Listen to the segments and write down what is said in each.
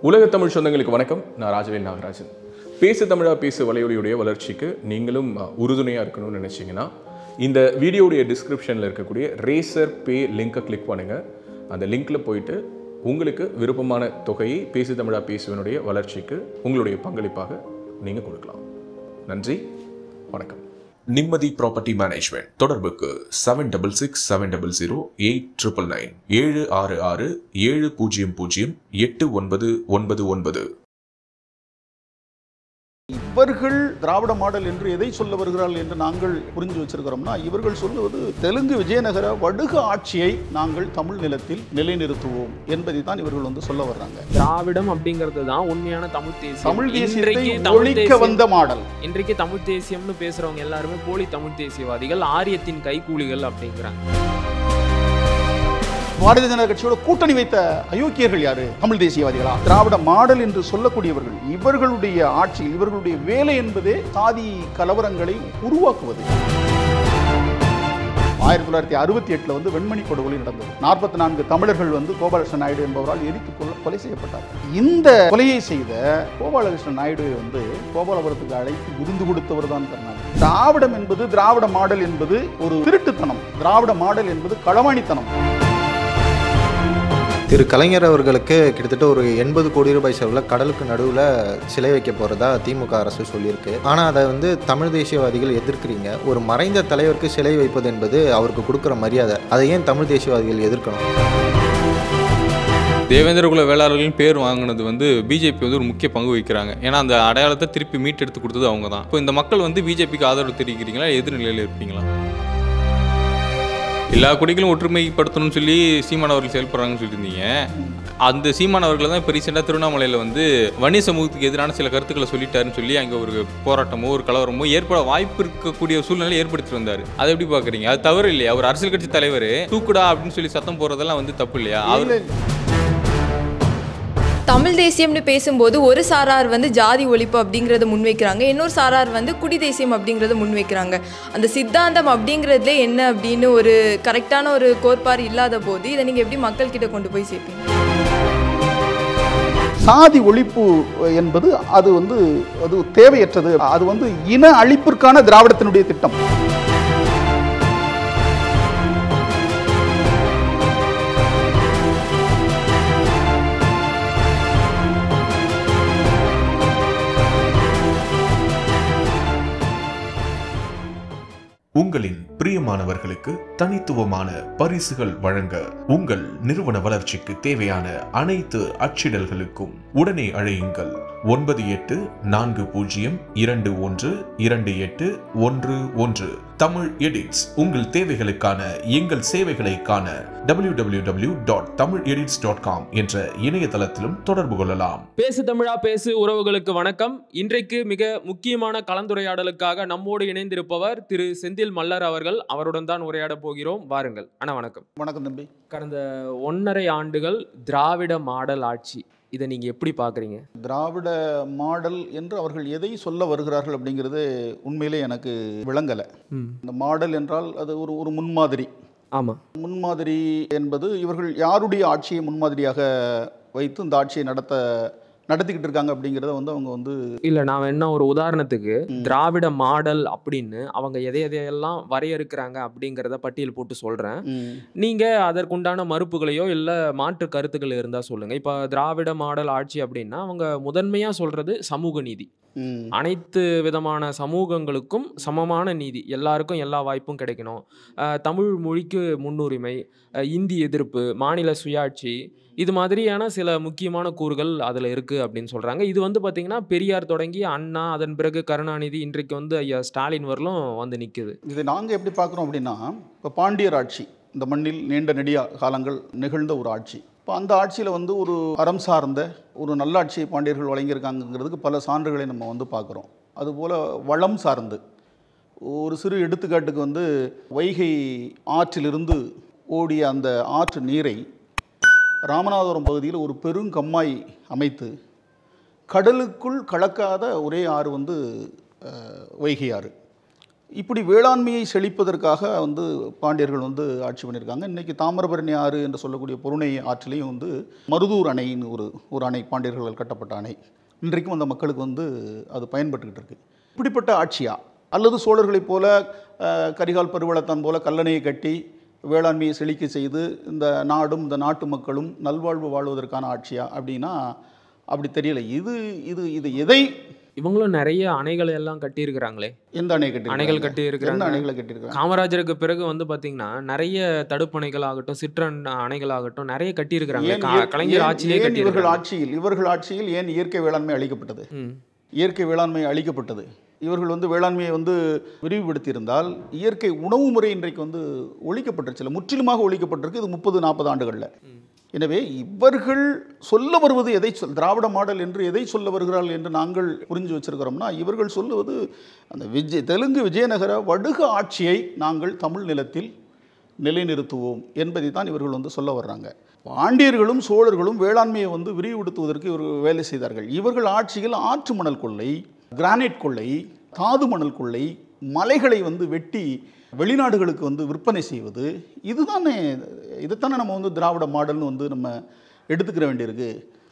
உலக தமிழ் சொந்தங்களுக்கு வணக்கம். நான் ராஜவேல் நாகராஜன். பேசு தமிழா பேசு வலையொலியுடைய வளர்ச்சிக்கு நீங்களும் உறுதுணையாக இருக்கணும்னு நினச்சிங்கன்னா இந்த வீடியோடைய டிஸ்கிரிப்ஷனில் இருக்கக்கூடிய ரேசர் பே லிங்கை கிளிக் பண்ணுங்கள். அந்த லிங்க்கில் போயிட்டு உங்களுக்கு விருப்பமான தொகையை பேசு தமிழா பேசுவனுடைய வளர்ச்சிக்கு உங்களுடைய பங்களிப்பாக நீங்கள் கொடுக்கலாம். நன்றி, வணக்கம். நிம்மதி ப்ராப்பர்ட்டி மேனேஜ்மெண்ட் தொடர்புக்கு 7667008999 766-700-89999. இவர்கள் திராவிட மாடல் என்று எதை சொல்ல வருகிறார்கள் என்று நாங்கள் புரிஞ்சு வச்சிருக்கிறோம்னா, இவர்கள் சொல்லுவது தெலுங்கு விஜயநகர வடுக ஆட்சியை நாங்கள் தமிழ் நிலத்தில் நிலைநிறுத்துவோம் என்பதை தான் இவர்கள் சொல்ல வர்றாங்க. திராவிடம் அப்படிங்கிறது தான் உண்மையான தமிழ் தேசியம். தமிழ் தேசியத்தை ஒழிக்க வந்த மாடல். இன்றைக்கு தமிழ் தேசியம்னு பேசுறவங்க எல்லாருமே போலி தமிழ் தேசியவாதிகள், ஆரியத்தின் கைகூலிகள் அப்படிங்கிறாங்க. பாரதிய ஜனதா கட்சியோட கூட்டணி வைத்த அயோக்கியர்கள் யாரு? தமிழ் தேசியவாதிகளா? திராவிட மாடல் என்று சொல்லக்கூடியவர்கள் இவர்களுடைய ஆட்சியில் இவர்களுடைய வேலை என்பதே சாதி கலவரங்களை உருவாக்குவது. 1968 வெண்மணி கொடுகொலை நடந்தது. 44 தமிழர்கள் கோபாலகிருஷ்ண நாயுடு என்பவரால் எரித்து கொலை செய்யப்பட்டார்கள். இந்த கொலையை செய்த கோபாலகிருஷ்ண நாயுடுவை கோபாலபுரத்துக்கு அழைத்து விருந்து கொடுத்தவர் தான் கருணாநிதி. திராவிடம் என்பது, திராவிட மாடல் என்பது ஒரு திருட்டுத்தனம். திராவிட மாடல் என்பது களவாணித்தனம். திரு கலைஞர் அவர்களுக்கு கிட்டத்தட்ட ஒரு 80 கோடி ரூபாய் செலவில் கடலுக்கு நடுவில் சிலை வைக்க போகிறதா திமுக அரசு சொல்லியிருக்கு. ஆனால் அதை தமிழ் தேசியவாதிகள் எதிர்க்கிறீங்க. ஒரு மறைந்த தலைவருக்கு சிலை வைப்பது என்பது அவருக்கு கொடுக்குற மரியாதை. அதை ஏன் தமிழ் தேசியவாதிகள் எதிர்க்கணும்? தேவேந்திர குல வேளாளர்களின் பேர் வாங்கினது பிஜேபி ஒரு முக்கிய பங்கு வகிக்கிறாங்க. ஏன்னா அந்த அடையாளத்தை திருப்பி மீட்டெடுத்து கொடுத்தது அவங்க தான். இப்போ இந்த மக்கள் பிஜேபிக்கு ஆதரவு தெரிவிக்கிறீங்களா, எதிர்நிலையில் இருப்பீங்களா? எல்லா குடிகளும் ஒற்றுமைப்படுத்தணும்னு சொல்லி சீமான் அவர்கள் செயல்படுறாங்கன்னு சொல்லியிருந்தீங்க. அந்த சீமான் அவர்கள் தான் இப்போ ரீசெண்டாக திருவண்ணாமலையில் வன்னிய சமூகத்துக்கு எதிரான சில கருத்துக்களை சொல்லிட்டாருன்னு சொல்லி அங்கே ஒரு போராட்டமோ ஒரு கலவரமோ ஏற்பட வாய்ப்பு இருக்கக்கூடிய சூழ்நிலை ஏற்படுத்தி வந்தார். அதை எப்படி பார்க்குறீங்க? அது தவறு இல்லையா? ஒரு அரசியல் கட்சி தலைவர் தூக்குடா அப்படின்னு சொல்லி சத்தம் போடுறதெல்லாம் தப்பு இல்லையா? அவர் தமிழ் தேசியம்னு பேசும்போது ஒரு சாரார் ஜாதி ஒழிப்பு அப்படிங்கிறத முன்வைக்கிறாங்க, இன்னொரு சாரார் குடி தேசியம் அப்படிங்கிறத முன்வைக்கிறாங்க. அந்த சித்தாந்தம் அப்படிங்கிறதுல என்ன அப்படின்னு ஒரு கரெக்டான ஒரு கோட்பாடு இல்லாத போது இதை நீங்கள் எப்படி மக்கள் கிட்ட கொண்டு போய் சேர்ப்பீங்க? சாதி ஒழிப்பு என்பது அது தேவையற்றது. அது இன அழிப்பிற்கான திராவிடத்தினுடைய திட்டம். உங்களின் பிரியமானவர்களுக்கு தனித்துவமான பரிசுகள் வழங்க உங்கள் நிறுவன வளர்ச்சிக்கு தேவையான அனைத்து அச்சிடல்களுக்கும் உடனே அழையுங்கள் 9840212811 தமிழ் எடிட்ஸ். உங்கள் தேவைகளுக்கான எங்கள் சேவைகளை காண www.tamiledits.com என்ற இணையதளத்திலும் தொடர்பு கொள்ளலாம். பேசு தமிழா பேசு உறவுகளுக்கு வணக்கம். இன்றைக்கு மிக முக்கியமான கலந்துரையாடலுக்காக நம்மோடு இணைந்திருப்பவர் திரு செந்தில்மல்லர் அவர்கள். அவருடன் தான் உரையாட போகிறோம். வாருங்கள். அண்ணா வணக்கம். வணக்கம் தம்பி. கடந்த 1.5 ஆண்டுகள் திராவிட மாடல் ஆட்சி, இதை நீங்க எப்படி பாக்குறீங்க? திராவிட மாடல் என்று அவர்கள் எதை சொல்ல வருகிறார்கள் அப்படிங்கிறது உண்மையிலே எனக்கு விளங்கலை. இந்த மாடல் என்றால் அது ஒரு முன்மாதிரி. ஆமாம், முன்மாதிரி என்பது இவர்கள் யாருடைய ஆட்சியை முன்மாதிரியாக வைத்து இந்த ஆட்சியை நடத்திக்கிட்டு இருக்காங்க அப்படிங்கிறத அவங்க இல்லை, நான் என்ன ஒரு உதாரணத்துக்கு திராவிட மாடல் அப்படின்னு அவங்க எதையெல்லாம் வரையறுக்கிறாங்க அப்படிங்கிறத பட்டியல் போட்டு சொல்கிறேன். நீங்கள் அதற்குண்டான மறுப்புகளையோ இல்லை மாற்று கருத்துக்கள் இருந்தால் சொல்லுங்கள். இப்போ திராவிட மாடல் ஆட்சி அப்படின்னா அவங்க முதன்மையாக சொல்கிறது சமூக நீதி. அனைத்து விதமான சமூகங்களுக்கும் சமமான நீதி, எல்லாருக்கும் எல்லா வாய்ப்பும் கிடைக்கணும், தமிழ் மொழிக்கு முன்னுரிமை, இந்தி எதிர்ப்பு, மாநில சுயாட்சி, இது மாதிரியான சில முக்கியமான கூறுகள் அதில் இருக்குது அப்படின்னு சொல்கிறாங்க. இது பார்த்திங்கன்னா பெரியார் தொடங்கி அண்ணா, அதன் பிறகு கருணாநிதி, இன்றைக்கு ஐயா ஸ்டாலின் வரலும் நிற்குது. இதை நாங்கள் எப்படி பார்க்குறோம் அப்படின்னா, இப்போ பாண்டியர் ஆட்சி இந்த மண்ணில் நீண்ட நெடிய காலங்கள் நிகழ்ந்த ஒரு ஆட்சி. இப்போ அந்த ஆட்சியில் ஒரு அறம் சார்ந்த ஒரு நல்லாட்சியை பாண்டியர்கள் வழங்கியிருக்காங்கிறதுக்கு பல சான்றுகளை நம்ம பார்க்குறோம். அதுபோல் வளம் சார்ந்து ஒரு சிறு எடுத்துக்காட்டுக்கு வைகை ஆற்றிலிருந்து ஓடிய அந்த ஆற்று நீரை ராமநாதபுரம் பகுதியில் ஒரு பெருங்கம்மாய் அமைத்து கடலுக்குள் கலக்காத ஒரே ஆறு வைகை ஆறு. இப்படி வேளாண்மையை செழிப்பதற்காக வந்து பாண்டியர்கள் வந்து ஆட்சி பண்ணியிருக்காங்க. இன்றைக்கி தாமிரபரணி ஆறு என்று சொல்லக்கூடிய பொருணை ஆற்றிலையும் வந்து மருதூர் அணைன்னு ஒரு அணை, பாண்டியர்கள் கட்டப்பட்ட அணை, இன்றைக்கும் அந்த மக்களுக்கு வந்து அது பயன்பட்டுக்கிட்டு இருக்கு. இப்படிப்பட்ட ஆட்சியா அல்லது சோழர்களைப் போல கரிகால் பெருவளத்தான் போல கல்லணையை கட்டி வேளாண்மையை செழிக்க செய்து இந்த நாடும் இந்த நாட்டு மக்களும் நல்வாழ்வு வாழ்வதற்கான ஆட்சியா அப்படின்னா அப்படி தெரியல. இது எதை இவங்களும் நிறைய அணைகளை எல்லாம் கட்டியிருக்கிறாங்களே. எந்த அணை கட்டி அணைகள் கட்டி இருக்கிறாங்க. அணைகளை கட்டியிருக்காங்க. காமராஜருக்கு பிறகு வந்து பாத்தீங்கன்னா நிறைய தடுப்பணைகள் ஆகட்டும், சிற்றன் அணைகள் ஆகட்டும் நிறைய கட்டியிருக்கிறாங்க. கலைஞர் ஆட்சியிலே இவர்கள் ஆட்சியில் ஏன் இயற்கை வேளாண்மை அழிக்கப்பட்டது? இயற்கை வேளாண்மை அழிக்கப்பட்டது. இவர்கள் வந்து வேளாண்மையை வந்து விரிவுபடுத்தியிருந்தால் இயற்கை உணவு முறை இன்றைக்கு வந்து ஒழிக்கப்பட்டுருச்சு, முற்றிலுமாக ஒழிக்கப்பட்டிருக்கு. இது 30-40 ஆண்டுகளில். எனவே இவர்கள் சொல்ல வருவது எதை திராவிட மாடல் என்று எதை சொல்ல வருகிறார்கள் என்று நாங்கள் புரிஞ்சு வச்சிருக்கிறோம்னா, இவர்கள் சொல்லுவது அந்த தெலுங்கு விஜயநகர வடுக ஆட்சியை நாங்கள் தமிழ் நிலத்தில் நிலைநிறுத்துவோம் என்பதை தான் இவர்கள் வந்து சொல்ல வர்றாங்க. பாண்டியர்களும் சோழர்களும் வேளாண்மையை வந்து விரிவுபடுத்துவதற்கு இவர்கள் வேலை செய்தார்கள். இவர்கள் ஆட்சியில் ஆற்று மணல் கொள்ளை, கிரானைட் கொள்ளை, தாது மணல் கொள்ளை, மலைகளை வந்து வெட்டி வெளிநாடுகளுக்கு வந்து விற்பனை செய்வது, இதைத்தானே நம்ம வந்து திராவிட மாடல்னு வந்து நம்ம எடுத்துக்கிற வேண்டியிருக்கு.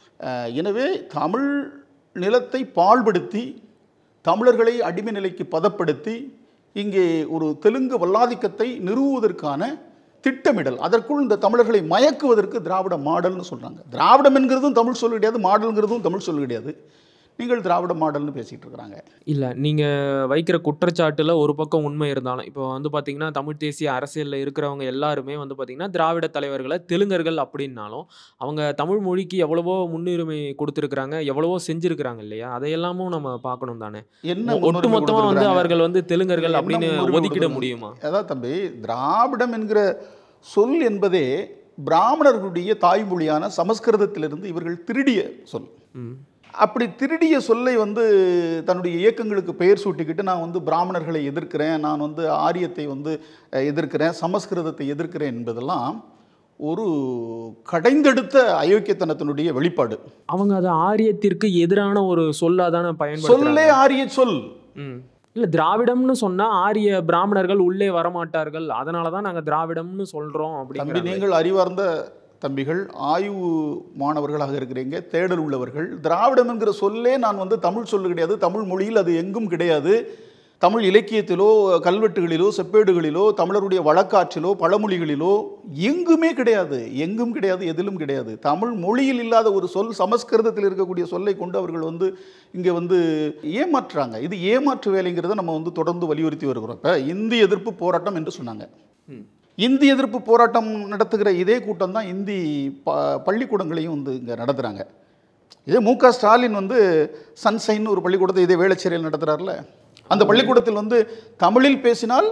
எனவே தமிழ் நிலத்தை பாழ்படுத்தி தமிழர்களை அடிமை நிலைக்கு பதப்படுத்தி இங்கே ஒரு தெலுங்கு வல்லாதிக்கத்தை நிறுவுவதற்கான திட்டமிடல், அதற்குள் இந்த தமிழர்களை மயக்குவதற்கு திராவிட மாடல்னு சொல்கிறாங்க. திராவிடம் என்கிறதும் தமிழ் சொல்ல கிடையாது, மாடல்ங்கிறதும் தமிழ் சொல்ல கிடையாது. நீங்கள் திராவிட மாடல்னு பேசிகிட்டு இருக்கிறாங்க. இல்லை, நீங்கள் வைக்கிற குற்றச்சாட்டில் ஒரு பக்கம் உண்மை இருந்தாலும் இப்போ வந்து பார்த்தீங்கன்னா தமிழ் தேசிய அரசியலில் இருக்கிறவங்க எல்லாருமே வந்து பார்த்திங்கன்னா திராவிட தலைவர்களை தெலுங்கர்கள் அப்படின்னாலும் அவங்க தமிழ் மொழிக்கு எவ்வளவோ முன்னுரிமை கொடுத்துருக்குறாங்க, எவ்வளவோ செஞ்சுருக்கிறாங்க இல்லையா? அதையெல்லாமும் நம்ம பார்க்கணும் தானே. என்ன ஒட்டுமொத்தமாக வந்து அவர்கள் வந்து தெலுங்கர்கள் அப்படின்னு ஒதுக்கிட முடியுமா? அதான் தம்பி, திராவிடம் என்கிற சொல் என்பதே பிராமணர்களுடைய தாய்மொழியான சமஸ்கிருதத்திலிருந்து இவர்கள் திருடிய சொல். அப்படி திருடிய சொல்லை வந்து தன்னுடைய இயக்கங்களுக்கு பெயர் சூட்டிக்கிட்டு நான் வந்து பிராமணர்களை எதிர்க்கிறேன், நான் வந்து ஆரியத்தை வந்து எதிர்க்கிறேன், சமஸ்கிருதத்தை எதிர்க்கிறேன் என்பதெல்லாம் ஒரு கடைந்தெடுத்த அயோக்கியத்தனத்தினுடைய வெளிப்பாடு. அவங்க அது ஆரியத்திற்கு எதிரான ஒரு சொல்லாதான பயன்படுத்துறாங்க. சொல்லே ஆரிய சொல். இல்லை, திராவிடம்னு சொன்னால் ஆரிய பிராமணர்கள் உள்ளே வரமாட்டார்கள், அதனால தான் நாங்கள் திராவிடம்னு சொல்கிறோம் அப்படின்னு. நீங்கள் அறிவார்ந்த தம்பிகள், ஆய்வு மாணவர்களாக இருக்கிறீங்க, தேடல் உள்ளவர்கள். திராவிடம் என்கிற சொல்லே நான் வந்து தமிழ் சொல்லு கிடையாது, தமிழ் மொழியில் அது எங்கும் கிடையாது. தமிழ் இலக்கியத்திலோ கல்வெட்டுகளிலோ செப்பேடுகளிலோ தமிழருடைய வழக்காற்றிலோ பழமொழிகளிலோ எங்குமே கிடையாது, எங்கும் கிடையாது, எதிலும் கிடையாது. தமிழ் மொழியில் இல்லாத ஒரு சொல் சமஸ்கிருதத்தில் இருக்கக்கூடிய சொல்லை கொண்டு அவர்கள் வந்து இங்கே வந்து ஏமாற்றுறாங்க. இது ஏமாற்று வேலைங்கிறத நம்ம வந்து தொடர்ந்து வலியுறுத்தி வருகிறோம். இப்போ இந்தி எதிர்ப்பு போராட்டம் என்று சொன்னாங்க. இந்தி எதிர்ப்பு போராட்டம் நடத்துகிற இதே கூட்டம் தான் இந்தி பள்ளிக்கூடங்களையும் வந்து இங்கே நடத்துகிறாங்க. இதே மு.க. ஸ்டாலின் வந்து சன்சைன் ஒரு பள்ளிக்கூடத்தை இதே வேளச்சேரியில் நடத்துகிறார்ல, அந்த பள்ளிக்கூடத்தில் வந்து தமிழில் பேசினால்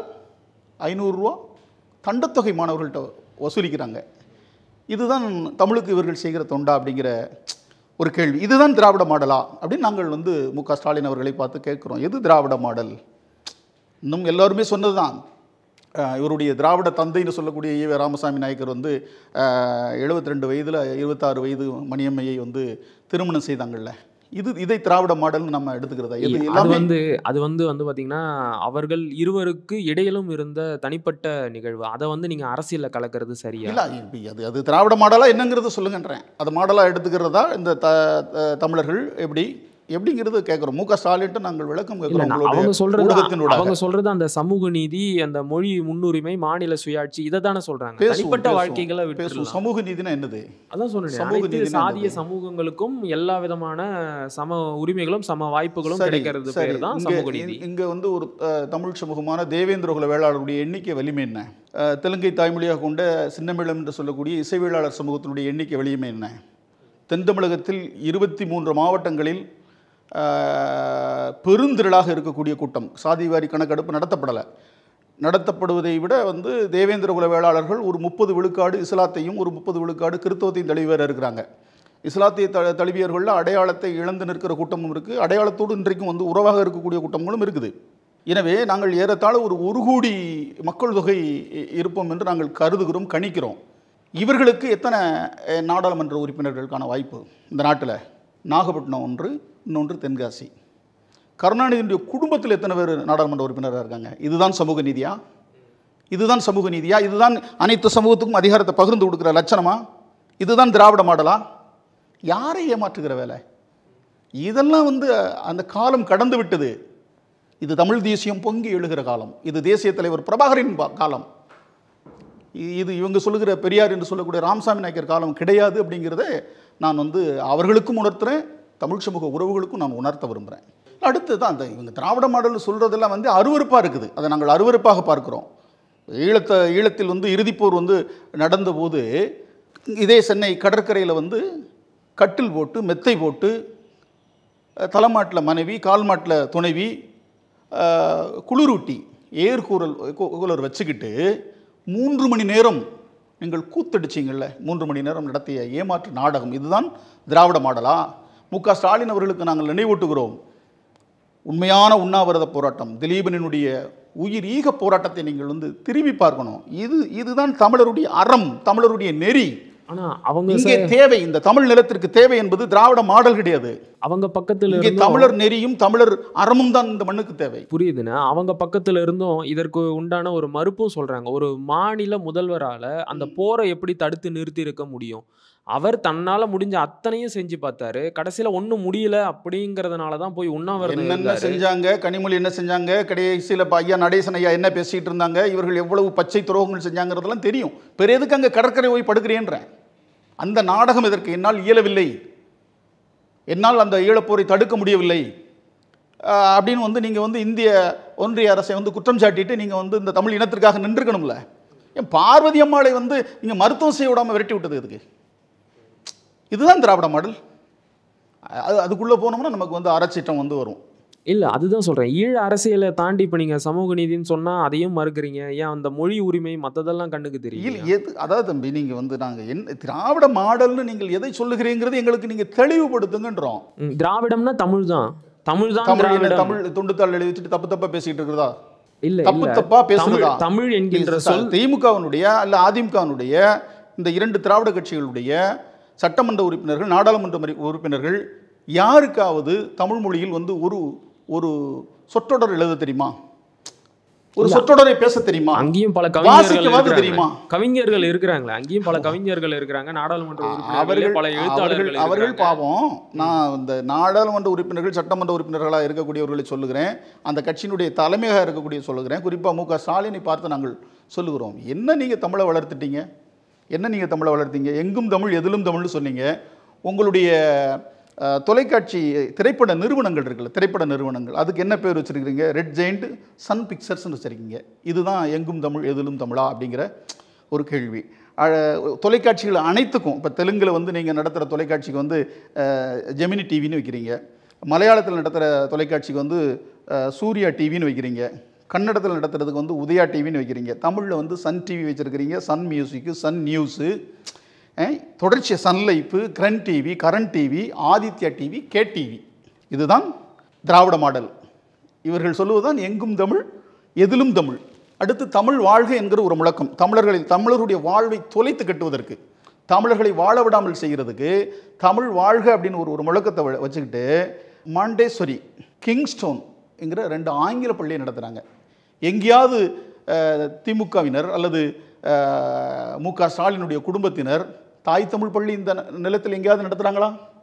500 ரூபா தண்டத்தொகை மாணவர்கள்ட்ட வசூலிக்கிறாங்க. இதுதான் தமிழுக்கு இவர்கள் செய்கிற தொண்டா அப்படிங்கிற ஒரு கேள்வி. இதுதான் திராவிட மாடலா அப்படின்னு நாங்கள் வந்து மு.க. ஸ்டாலின் அவர்களை பார்த்து கேட்குறோம். எது திராவிட மாடல்? இன்னும் எல்லோருமே சொன்னது தான். இவருடைய திராவிட தந்தைன்னு சொல்லக்கூடிய ஈ.வே. ராமசாமி நாயக்கர் வந்து 72 வயதில் 26 வயது மணியம்மையை வந்து திருமணம் செய்தாங்கள்ல, இதை திராவிட மாடல்னு நம்ம எடுத்துக்கிறதா? அது வந்து பார்த்தீங்கன்னா அவர்கள் இருவருக்கு இடையிலும் இருந்த தனிப்பட்ட நிகழ்வு. அதை வந்து நீங்கள் அரசியலில் கலக்கிறது சரியா? இல்லை, அது திராவிட மாடலாக என்னங்கிறது சொல்லுங்கன்றேன். அதை மாடலாக எடுத்துக்கிறதா இந்த தமிழர்கள் எப்படிங்கிறது கேட்குறோம். மு.க. ஸ்டாலின்ட்டு நாங்கள் விளக்கம் கேட்குறோம். அவங்க சொல்றது அந்த சமூக நீதி, அந்த மொழி முன்னுரிமை, மாநில சுயாட்சி, இதை தானே சொல்றாங்க. தனிப்பட்ட வாழ்க்கைகளை விட்டு சமூக நீதினா என்னது? அதான் சொல்றேன். சாதிய சமூகங்களுக்கும் எல்லா விதமான சம உரிமைகளும் சம வாய்ப்புகளும் கிடைக்கிறது பேர் தான் சமூக நீதி. இங்க வந்து ஒரு தமிழ் சமூகமான தேவேந்திரகுல வேளாளருடைய எண்ணிக்கை வலிமை என்ன? தெலுங்கை தாய்மொழியாக கொண்ட சின்னமிழம் என்று சொல்லக்கூடிய இசைவேளாளர் சமூகத்தினுடைய எண்ணிக்கை வலிமை என்ன? தென் தமிழகத்தில் 23 மாவட்டங்களில் பெருந்திரளாக இருக்கக்கூடிய கூட்டம். சாதிவாரி கணக்கெடுப்பு நடத்தப்படுவதை விட வந்து தேவேந்திரகுல வேளாளர்கள் ஒரு 30 விழுக்காடு இஸ்லாத்தையும் ஒரு 30 விழுக்காடு கிறிஸ்தவத்தையும் தழுவியர் இருக்கிறாங்க. இஸ்லாத்திய தழுவியர்களில் அடையாளத்தை இழந்து நிற்கிற கூட்டமும் இருக்குது, அடையாளத்தோடு இன்றைக்கும் வந்து உறவாக இருக்கக்கூடிய கூட்டங்களும் இருக்குது. எனவே நாங்கள் ஏறத்தாழ ஒரு 1 கோடி மக்கள் தொகை இருப்போம் என்று நாங்கள் கருதுகிறோம், கணிக்கிறோம். இவர்களுக்கு எத்தனை நாடாளுமன்ற உறுப்பினர்களுக்கான வாய்ப்பு இந்த நாட்டில்? நாகப்பட்டினம் ஒன்று, இன்னொன்று தென்காசி. கருணாநிதியுடைய குடும்பத்தில் எத்தனை பேர் நாடாளுமன்ற உறுப்பினராக இருக்காங்க? இதுதான் சமூக நீதியா? இதுதான் சமூக நீதியா? இதுதான் அனைத்து சமூகத்துக்கும் அதிகாரத்தை பகிர்ந்து கொடுக்குற லட்சணமா? இதுதான் திராவிட மாடலா? யாரை ஏமாற்றுகிற வேலை இதெல்லாம்? அந்த காலம் கடந்து விட்டது. இது தமிழ் தேசியம் பொங்கி எழுகிற காலம். இது தேசிய தலைவர் பிரபாகரின் காலம். இது இவங்க சொல்லுகிற பெரியார் என்று சொல்லக்கூடிய ராமசாமி நாயக்கர் காலம் கிடையாது அப்படிங்கிறத நான் அவர்களுக்கும் உணர்த்துறேன், தமிழ் சமூக உறவுகளுக்கும் நான் உணர்த்த விரும்புகிறேன். அடுத்து தான் அந்த இவங்க திராவிட மாடல்னு சொல்கிறதெல்லாம் அருவருப்பாக இருக்குது. அதை நாங்கள் அருவருப்பாக பார்க்குறோம். ஈழத்தில் இறுதிப்போர் நடந்தபோது இதே சென்னை கடற்கரையில் கட்டில் போட்டு மெத்தை போட்டு தலைமாட்டில் மனைவி கால்மாட்டில் துணைவி குளிரூட்டி கூலர் வச்சுக்கிட்டு 3 மணி நேரம் நீங்கள் கூத்தடிச்சிங்கள்ல, 3 மணி நேரம் நடத்திய ஏமாற்று நாடகம் இதுதான் திராவிட மாடலா? மு.க. ஸ்டாலின் அவர்களுக்கு நாங்கள் நினைவூட்டுகிறோம். உண்மையான உண்ணாவிரத போராட்டம், திலீபனினுடைய உயிர் ஈக போராட்டத்தை நீங்கள் திரும்பி பார்க்கணும். இதுதான் தமிழருடைய அறம், தமிழருடைய நெறி. ஆனால் அவங்க இங்கே தேவை, இந்த தமிழ் நிலத்திற்கு தேவை என்பது திராவிட மாடல் கிடையாது. அவங்க பக்கத்தில் இங்கே தமிழர் நெறியும் தமிழர் அறமும் தான் இந்த மண்ணுக்கு தேவை. புரியுதுன்னா அவங்க பக்கத்தில் இருந்தும் இதற்கு உண்டான ஒரு மறுப்பும் சொல்கிறாங்க. ஒரு மாநில முதல்வரால் அந்த போரை எப்படி தடுத்து நிறுத்தி இருக்க முடியும்? அவர் தன்னால் முடிஞ்ச அத்தனையும் செஞ்சு பார்த்தாரு, கடைசியில் ஒன்றும் முடியல அப்படிங்கிறதுனால தான் போய் உண்ணாவிரதம் என்னென்ன செஞ்சாங்க, கனிமொழி என்ன செஞ்சாங்க, கடைசியில் ஐயா நடேசன் ஐயா என்ன பேசிகிட்டு இருந்தாங்க, இவர்கள் எவ்வளவு பச்சை துரோகங்கள் செஞ்சாங்கிறதெல்லாம் தெரியும். பெரிய எதுக்கு அங்கே கடற்கரை போய் படுக்கிறேன்றேன். அந்த நாடகம் இதற்கு என்னால் இயலவில்லை, என்னால் அந்த ஈழப்போரை தடுக்க முடியவில்லை அப்படின்னு நீங்கள் இந்திய ஒன்றிய அரசை குற்றம் சாட்டிட்டு நீங்கள் இந்த தமிழ் இனத்திற்காக நின்றுக்கணும்ல. ஏன் பார்வதி அம்மாளை நீங்கள் மருத்துவம் செய்ய விடாமல் விரட்டி விட்டது எதுக்கு? இதுதான் திராவிட மாடல். அதுக்குள்ளே போனோம்னா நமக்கு அறச்சீட்டம் வரும். இல்லை, அதுதான் சொல்கிறேன். ஈழ அரசியலை தாண்டி இப்போ நீங்கள் சமூக நீதினு சொன்னால் அதையும் மறுக்கிறீங்க. ஏன் அந்த மொழி உரிமை மற்றதெல்லாம் கண்ணுக்கு தெரியும்? அதாவது தம்பி, நீங்கள் நாங்கள் என்ன திராவிட மாடல்னு நீங்கள் எதை சொல்லுகிறீங்கிறது எங்களுக்கு நீங்கள் தெளிவுபடுத்துங்கன்றோம். திராவிடம்னா தமிழ் தான். தமிழ் துண்டுத்தாள் எழுதி வச்சுட்டு தப்பா பேசிட்டு இருக்கிறதா? இல்ல, தப்பா பேசுறதா? தமிழ் என்கின்ற சொல் திமுகவினுடைய அல்ல அதிமுகவினுடைய இந்த 2 திராவிட கட்சிகளுடைய சட்டமன்ற உறுப்பினர்கள், நாடாளுமன்ற உறுப்பினர்கள் யாருக்காவது தமிழ் மொழியில் ஒரு சொற்றொடர் எழுத தெரியுமா? ஒரு சொற்றொடரை பேச தெரியுமா? அங்கேயும் பல கவிஞர்கள் தெரியுமா? கவிஞர்கள் இருக்கிறாங்களா? அங்கேயும் பல கவிஞர்கள் இருக்கிறாங்க. நாடாளுமன்ற உறுப்பினர்கள், பல எழுத்தாளர்கள். அவர்கள் பாவம். நான் இந்த நாடாளுமன்ற உறுப்பினர்கள், சட்டமன்ற உறுப்பினர்களாக இருக்கக்கூடியவர்களை சொல்லுகிறேன், அந்த கட்சியினுடைய தலைமையாக இருக்கக்கூடிய சொல்லுகிறேன். குறிப்பாக மு.க. ஸ்டாலினை பார்த்து நாங்கள் சொல்லுகிறோம், என்ன நீங்கள் தமிழை வளர்த்துட்டீங்க, என்ன நீங்கள் தமிழை வளர்த்தீங்க, எங்கும் தமிழ் எதிலும் தமிழ்னு சொன்னீங்க. உங்களுடைய தொலைக்காட்சி திரைப்பட நிறுவனங்கள் இருக்குல்ல, திரைப்பட நிறுவனங்கள், அதுக்கு என்ன பேர் வச்சுருக்கிறீங்க? ரெட் ஜெயிண்ட், சன் பிக்சர்ஸ்னு வச்சுருக்கீங்க. இதுதான் எங்கும் தமிழ் எதிலும் தமிழா அப்படிங்கிற ஒரு கேள்வி. தொலைக்காட்சிகள் அனைத்துக்கும் இப்போ தெலுங்கில் நீங்கள் நடத்துகிற தொலைக்காட்சிக்கு ஜெமினி டிவின்னு வைக்கிறீங்க, மலையாளத்தில் நடத்துகிற தொலைக்காட்சிக்கு சூர்யா டிவின்னு வைக்கிறீங்க, கன்னடத்தில் நடத்துறதுக்கு உதயா டிவின்னு வைக்கிறீங்க, தமிழில் சன் டிவி வச்சுருக்கிறீங்க, சன் மியூசிக்கு, சன் நியூஸு, தொடர்ச்சி Sun life, Kiran TV, current TV, Aditya TV, K TV. இதுதான் திராவிட மாடல். இவர்கள் சொல்லுவதுதான் எங்கும் தமிழ் எதிலும் தமிழ். அடுத்து தமிழ் வாழ்க என்கிற ஒரு முழக்கம், தமிழருடைய வாழ்வை தொலைத்து கட்டுவதற்கு, தமிழர்களை வாழ விடாமல் செய்கிறதுக்கு தமிழ் வாழ்க அப்படின்னு ஒரு முழக்கத்தை வச்சுக்கிட்டு மாண்டேஸ்வரி, கிங்ஸ்டோன் என்கிற 2 ஆங்கில பள்ளியை நடத்துகிறாங்க. எங்கேயாவது திமுகவினர் அல்லது மு.க. ஸ்டாலினுடைய குடும்பத்தினர் தாய் தமிழ் பள்ளி இந்த நிலத்தில் எங்கேயாவது நடத்துகிறாங்களா?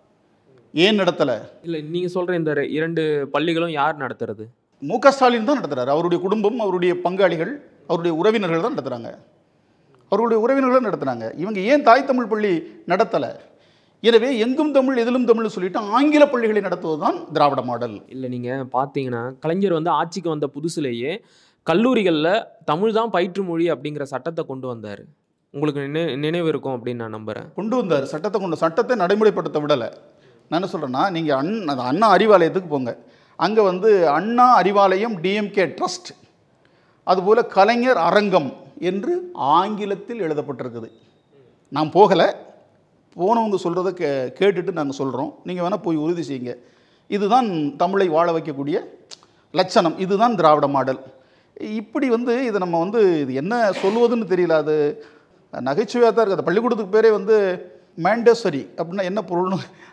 ஏன் நடத்தலை? இல்லை, நீங்கள் சொல்கிற இந்த 2 பள்ளிகளும் யார் நடத்துறது? மு.க. ஸ்டாலின் தான் நடத்துகிறார். அவருடைய குடும்பம், அவருடைய பங்காளிகள், அவருடைய உறவினர்கள் தான் நடத்துகிறாங்க. அவருடைய உறவினர்கள் நடத்துகிறாங்க. இவங்க ஏன் தாய் தமிழ் பள்ளி நடத்தலை? எனவே எங்கும் தமிழ் எதிலும் தமிழ்னு சொல்லிட்டு ஆங்கில பள்ளிகளை நடத்துவது தான் திராவிட மாடல். இல்லை, நீங்கள் பார்த்தீங்கன்னா கலைஞர் ஆட்சிக்கு வந்த புதுசுலேயே கல்லூரிகளில் தமிழ் தான் பயிற்று மொழி அப்படிங்கிற சட்டத்தை கொண்டு வந்தார். உங்களுக்கு நினைவு இருக்கும் அப்படின்னு நான் நம்புகிறேன். கொண்டு வந்தார் சட்டத்தை நடைமுறைப்படுத்த விடலை. நான் என்ன சொல்கிறேன்னா, நீங்கள் அண்ணா அறிவாலயத்துக்கு போங்க, அங்கே அண்ணா அறிவாலயம் டிஎம்கே ட்ரஸ்ட், அதுபோல் கலைஞர் அரங்கம் என்று ஆங்கிலத்தில் எழுதப்பட்டிருக்குது. நான் போகலை, போனவங்க சொல்கிறத கேட்டுட்டு நாங்கள் சொல்கிறோம், நீங்கள் வேணால் போய் உறுதி செய்யுங்க. இதுதான் தமிழை வாழ வைக்கக்கூடிய லட்சணம், இதுதான் திராவிட மாடல். இப்படி இதை நம்ம இது என்ன சொல்லுவதுன்னு தெரியல. அது நகைச்சுவையாக தான் இருக்குது. அந்த பள்ளிக்கூடத்துக்கு பேரே மாண்டேஸ்வரி அப்படின்னா என்ன பொருள்னு